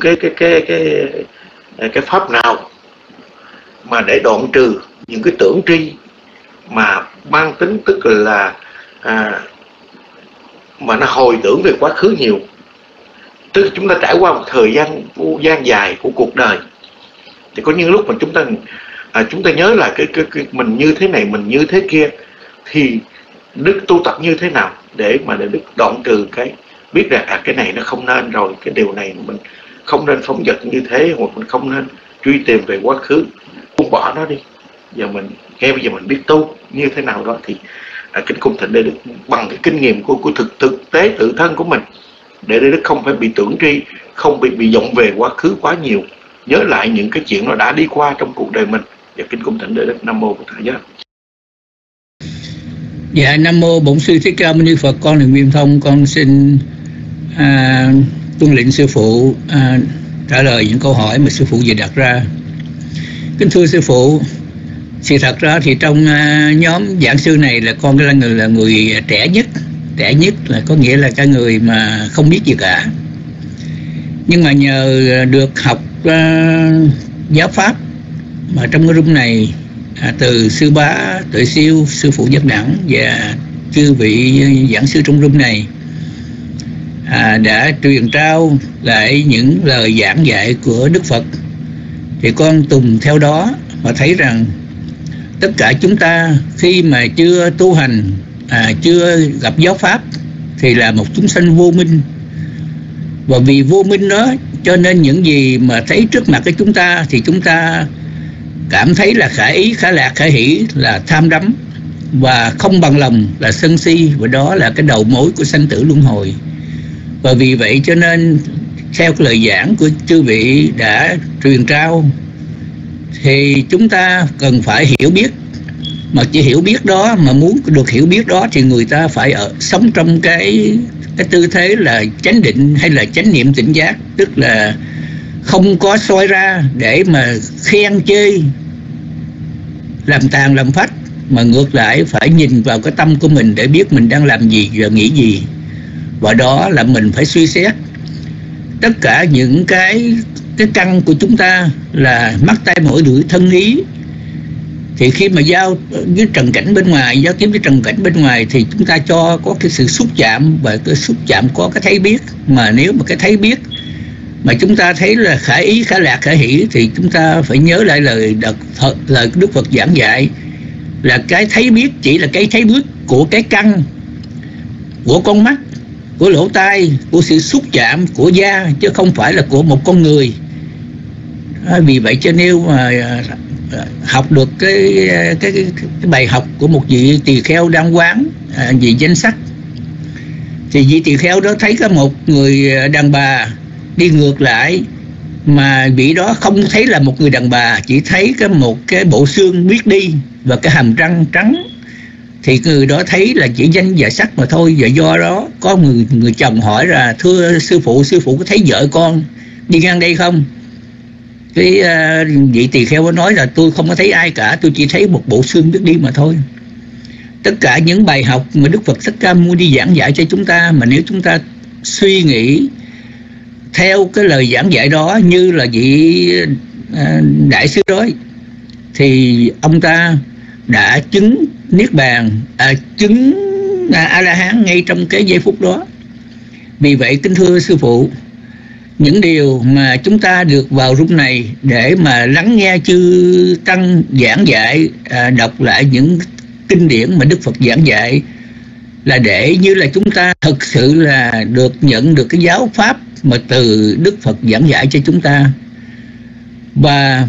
cái pháp nào mà để đoạn trừ những cái tưởng tri mà mang tính tức là mà nó hồi tưởng về quá khứ nhiều. Tức chúng ta trải qua một thời gian dài của cuộc đời, thì có những lúc mà chúng ta nhớ là cái mình như thế này, mình như thế kia, thì Đức tu tập như thế nào để Đức đoạn trừ cái biết rằng cái này nó không nên rồi, cái điều này mình không nên phóng dật như thế, hoặc mình không nên truy tìm về quá khứ, buông bỏ nó đi. Giờ bây giờ mình biết tu như thế nào đó, thì kính cung thỉnh Đại Đức bằng cái kinh nghiệm của thực tế tự thân của mình, để Đại Đức không phải bị tưởng tri, không bị vọng về quá khứ quá nhiều, nhớ lại những cái chuyện nó đã đi qua trong cuộc đời mình. Và kính cung thỉnh Đại Đức. Nam mô Bổn Thầy Giác. Dạ, Nam mô Bổn Sư Thích Ca Mâu Ni Phật. Con là Nguyên Thông, con xin tuân lệnh sư phụ trả lời những câu hỏi mà sư phụ vừa đặt ra. Kính thưa sư phụ, sự thật ra thì trong nhóm giảng sư này là con là người trẻ nhất là có nghĩa là cái người mà không biết gì cả. Nhưng mà nhờ được học giáo pháp mà trong cái room này, từ sư Bá, Tuệ Siêu, sư phụ Giác Đẳng và chư vị giảng sư trong room này đã truyền trao lại những lời giảng dạy của Đức Phật, thì con tùng theo đó và thấy rằng tất cả chúng ta khi mà chưa tu hành, chưa gặp giáo pháp thì là một chúng sanh vô minh. Và vì vô minh đó cho nên những gì mà thấy trước mặt của chúng ta thì chúng ta cảm thấy là khả ý, khả lạc, khả hỷ là tham đắm, và không bằng lòng là sân si, và đó là cái đầu mối của sanh tử luân hồi. Và vì vậy cho nên theo cái lời giảng của chư vị đã truyền trao thì chúng ta cần phải hiểu biết. Mà chỉ hiểu biết đó, mà muốn được hiểu biết đó thì người ta phải sống trong cái tư thế là chánh định hay là chánh niệm tỉnh giác, tức là không có soi ra để mà khen chê, làm tàn làm phách, mà ngược lại phải nhìn vào cái tâm của mình để biết mình đang làm gì và nghĩ gì. Và đó là mình phải suy xét tất cả những cái căn của chúng ta là mắt tai mũi lưỡi thân ý. Thì khi mà giao với trần cảnh bên ngoài, giao tiếp với trần cảnh bên ngoài thì chúng ta cho có cái sự xúc chạm, và cái xúc chạm có cái thấy biết. Mà nếu mà cái thấy biết mà chúng ta thấy là khả ý, khả lạc, khả hỷ thì chúng ta phải nhớ lại lời Đức Phật giảng dạy là cái thấy biết chỉ là cái thấy biết của cái căn, của con mắt, của lỗ tai, của sự xúc chạm, của da, chứ không phải là của một con người. Vì vậy cho nếu mà học được cái bài học của một vị tỳ kheo đang quán vị danh sắc, thì vị tỳ kheo đó thấy có một người đàn bà đi ngược lại, mà vị đó không thấy là một người đàn bà, chỉ thấy một cái bộ xương biết đi và cái hàm răng trắng, thì người đó thấy là chỉ danh và sắc mà thôi. Và do đó có người chồng hỏi là thưa sư phụ có thấy vợ con đi ngang đây không? Cái vị tỳ kheo nói là tôi không có thấy ai cả, tôi chỉ thấy một bộ xương biết đi mà thôi. Tất cả những bài học mà Đức Phật Thích Ca Mâu Ni giảng dạy cho chúng ta, mà nếu chúng ta suy nghĩ theo cái lời giảng dạy đó như là vị đại sư nói, thì ông ta đã chứng niết bàn, chứng A-la-hán ngay trong cái giây phút đó. Vì vậy kính thưa sư phụ, những điều mà chúng ta được vào room này để mà lắng nghe chư tăng giảng dạy, đọc lại những kinh điển mà Đức Phật giảng dạy, là để như là chúng ta thực sự là được nhận được cái giáo pháp mà từ Đức Phật giảng dạy cho chúng ta. Và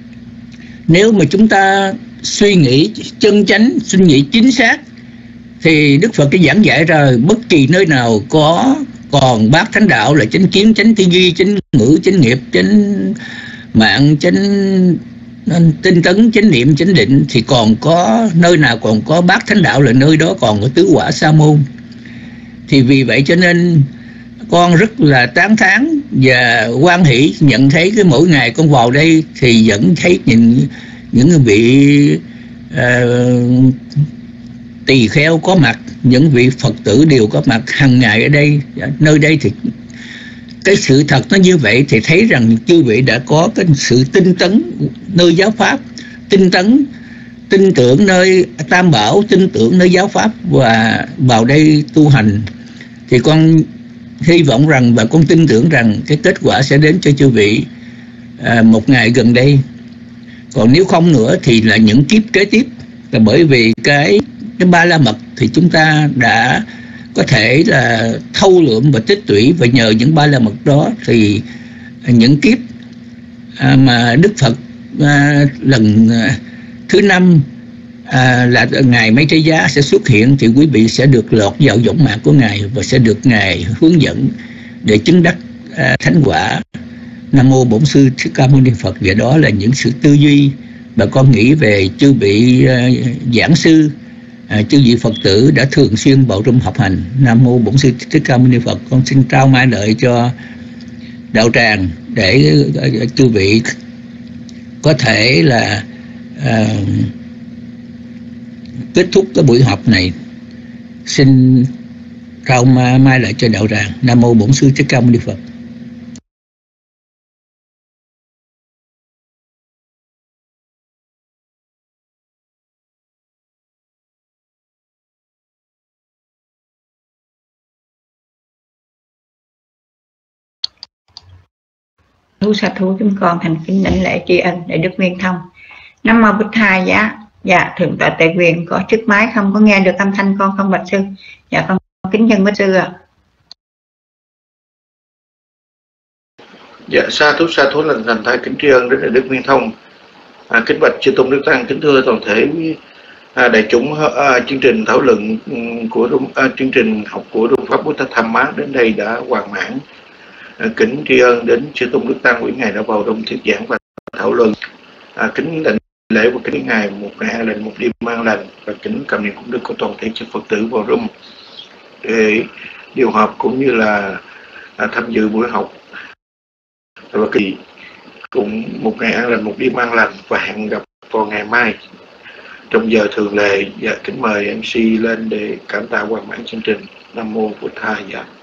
nếu mà chúng ta suy nghĩ chân chánh, suy nghĩ chính xác, thì Đức Phật cái giảng dạy rồi bất kỳ nơi nào có còn bát thánh đạo là chánh kiến, chánh tư duy, chánh ngữ, chánh nghiệp, chánh mạng, chánh tinh tấn, chánh niệm, chánh định, thì còn có nơi nào còn có bát thánh đạo là nơi đó còn có tứ quả sa môn. Thì vì vậy cho nên con rất là tán thán và hoan hỷ nhận thấy cái mỗi ngày con vào đây thì vẫn thấy những vị tỳ kheo có mặt, những vị Phật tử đều có mặt hàng ngày ở đây. Nơi đây thì cái sự thật nó như vậy, thì thấy rằng chư vị đã có cái sự tinh tấn nơi giáo pháp, tinh tấn, tin tưởng nơi Tam Bảo, tin tưởng nơi giáo pháp và vào đây tu hành. Thì con hy vọng rằng và con tin tưởng rằng cái kết quả sẽ đến cho chư vị một ngày gần đây. Còn nếu không nữa thì là những kiếp kế tiếp, là bởi vì cái ba la mật thì chúng ta đã có thể là thâu lượm và tích tụy, và nhờ những ba la mật đó thì những kiếp mà Đức Phật lần thứ 5 là Ngài Mây Trái Giá sẽ xuất hiện, thì quý vị sẽ được lọt vào võng mạc của Ngài và sẽ được Ngài hướng dẫn để chứng đắc thánh quả. Nam mô Bổn Sư Thích Ca Mâu Ni Phật. Và đó là những sự tư duy mà con nghĩ về chư vị giảng sư, chư vị Phật tử đã thường xuyên vào trong học hành. Nam mô Bổn Sư Thích Ca Mâu Ni Phật. Con xin trao mãi lợi cho đạo tràng để chư vị có thể là kết thúc cái buổi học này. Xin trao mai lại cho đạo tràng. Nam mô Bổn Sư Thích Ca Mâu Ni Phật. Sa thú chúng con thành kính đảnh lễ tri ân để Đức Nguyên Thông. Nam mô Bụt Thầy. Dạ thượng tọa Tề Quyền có chiếc máy không có nghe được âm thanh con không bạch sư? Dạ con kính dân bạch sư ạ. Dạ sa thú lần thành thái kính tri ân đến Đức Nguyên Thông. Kính bạch chư tôn đức tăng, kính thưa toàn thể đại chúng. Chương trình thảo luận của chương trình học của Đông Pháp Bút Tham Má đến đây đã hoàn mãn. Kính tri ân đến chư tôn đức tăng quý ngài đã vào đông thuyết giảng và thảo luận. Kính đảnh lễ và kính ngài một ngày an lành, một đêm an lành, và kính cầm niệm công đức của toàn thể chư Phật tử vào room để điều họp cũng như là tham dự buổi học. Và kỳ cũng một ngày an lành, một đêm an lành, và hẹn gặp vào ngày mai trong giờ thường lệ. Và kính mời MC lên để cảm tạ hoàn mãn chương trình. Nam mô Bụt Thầy.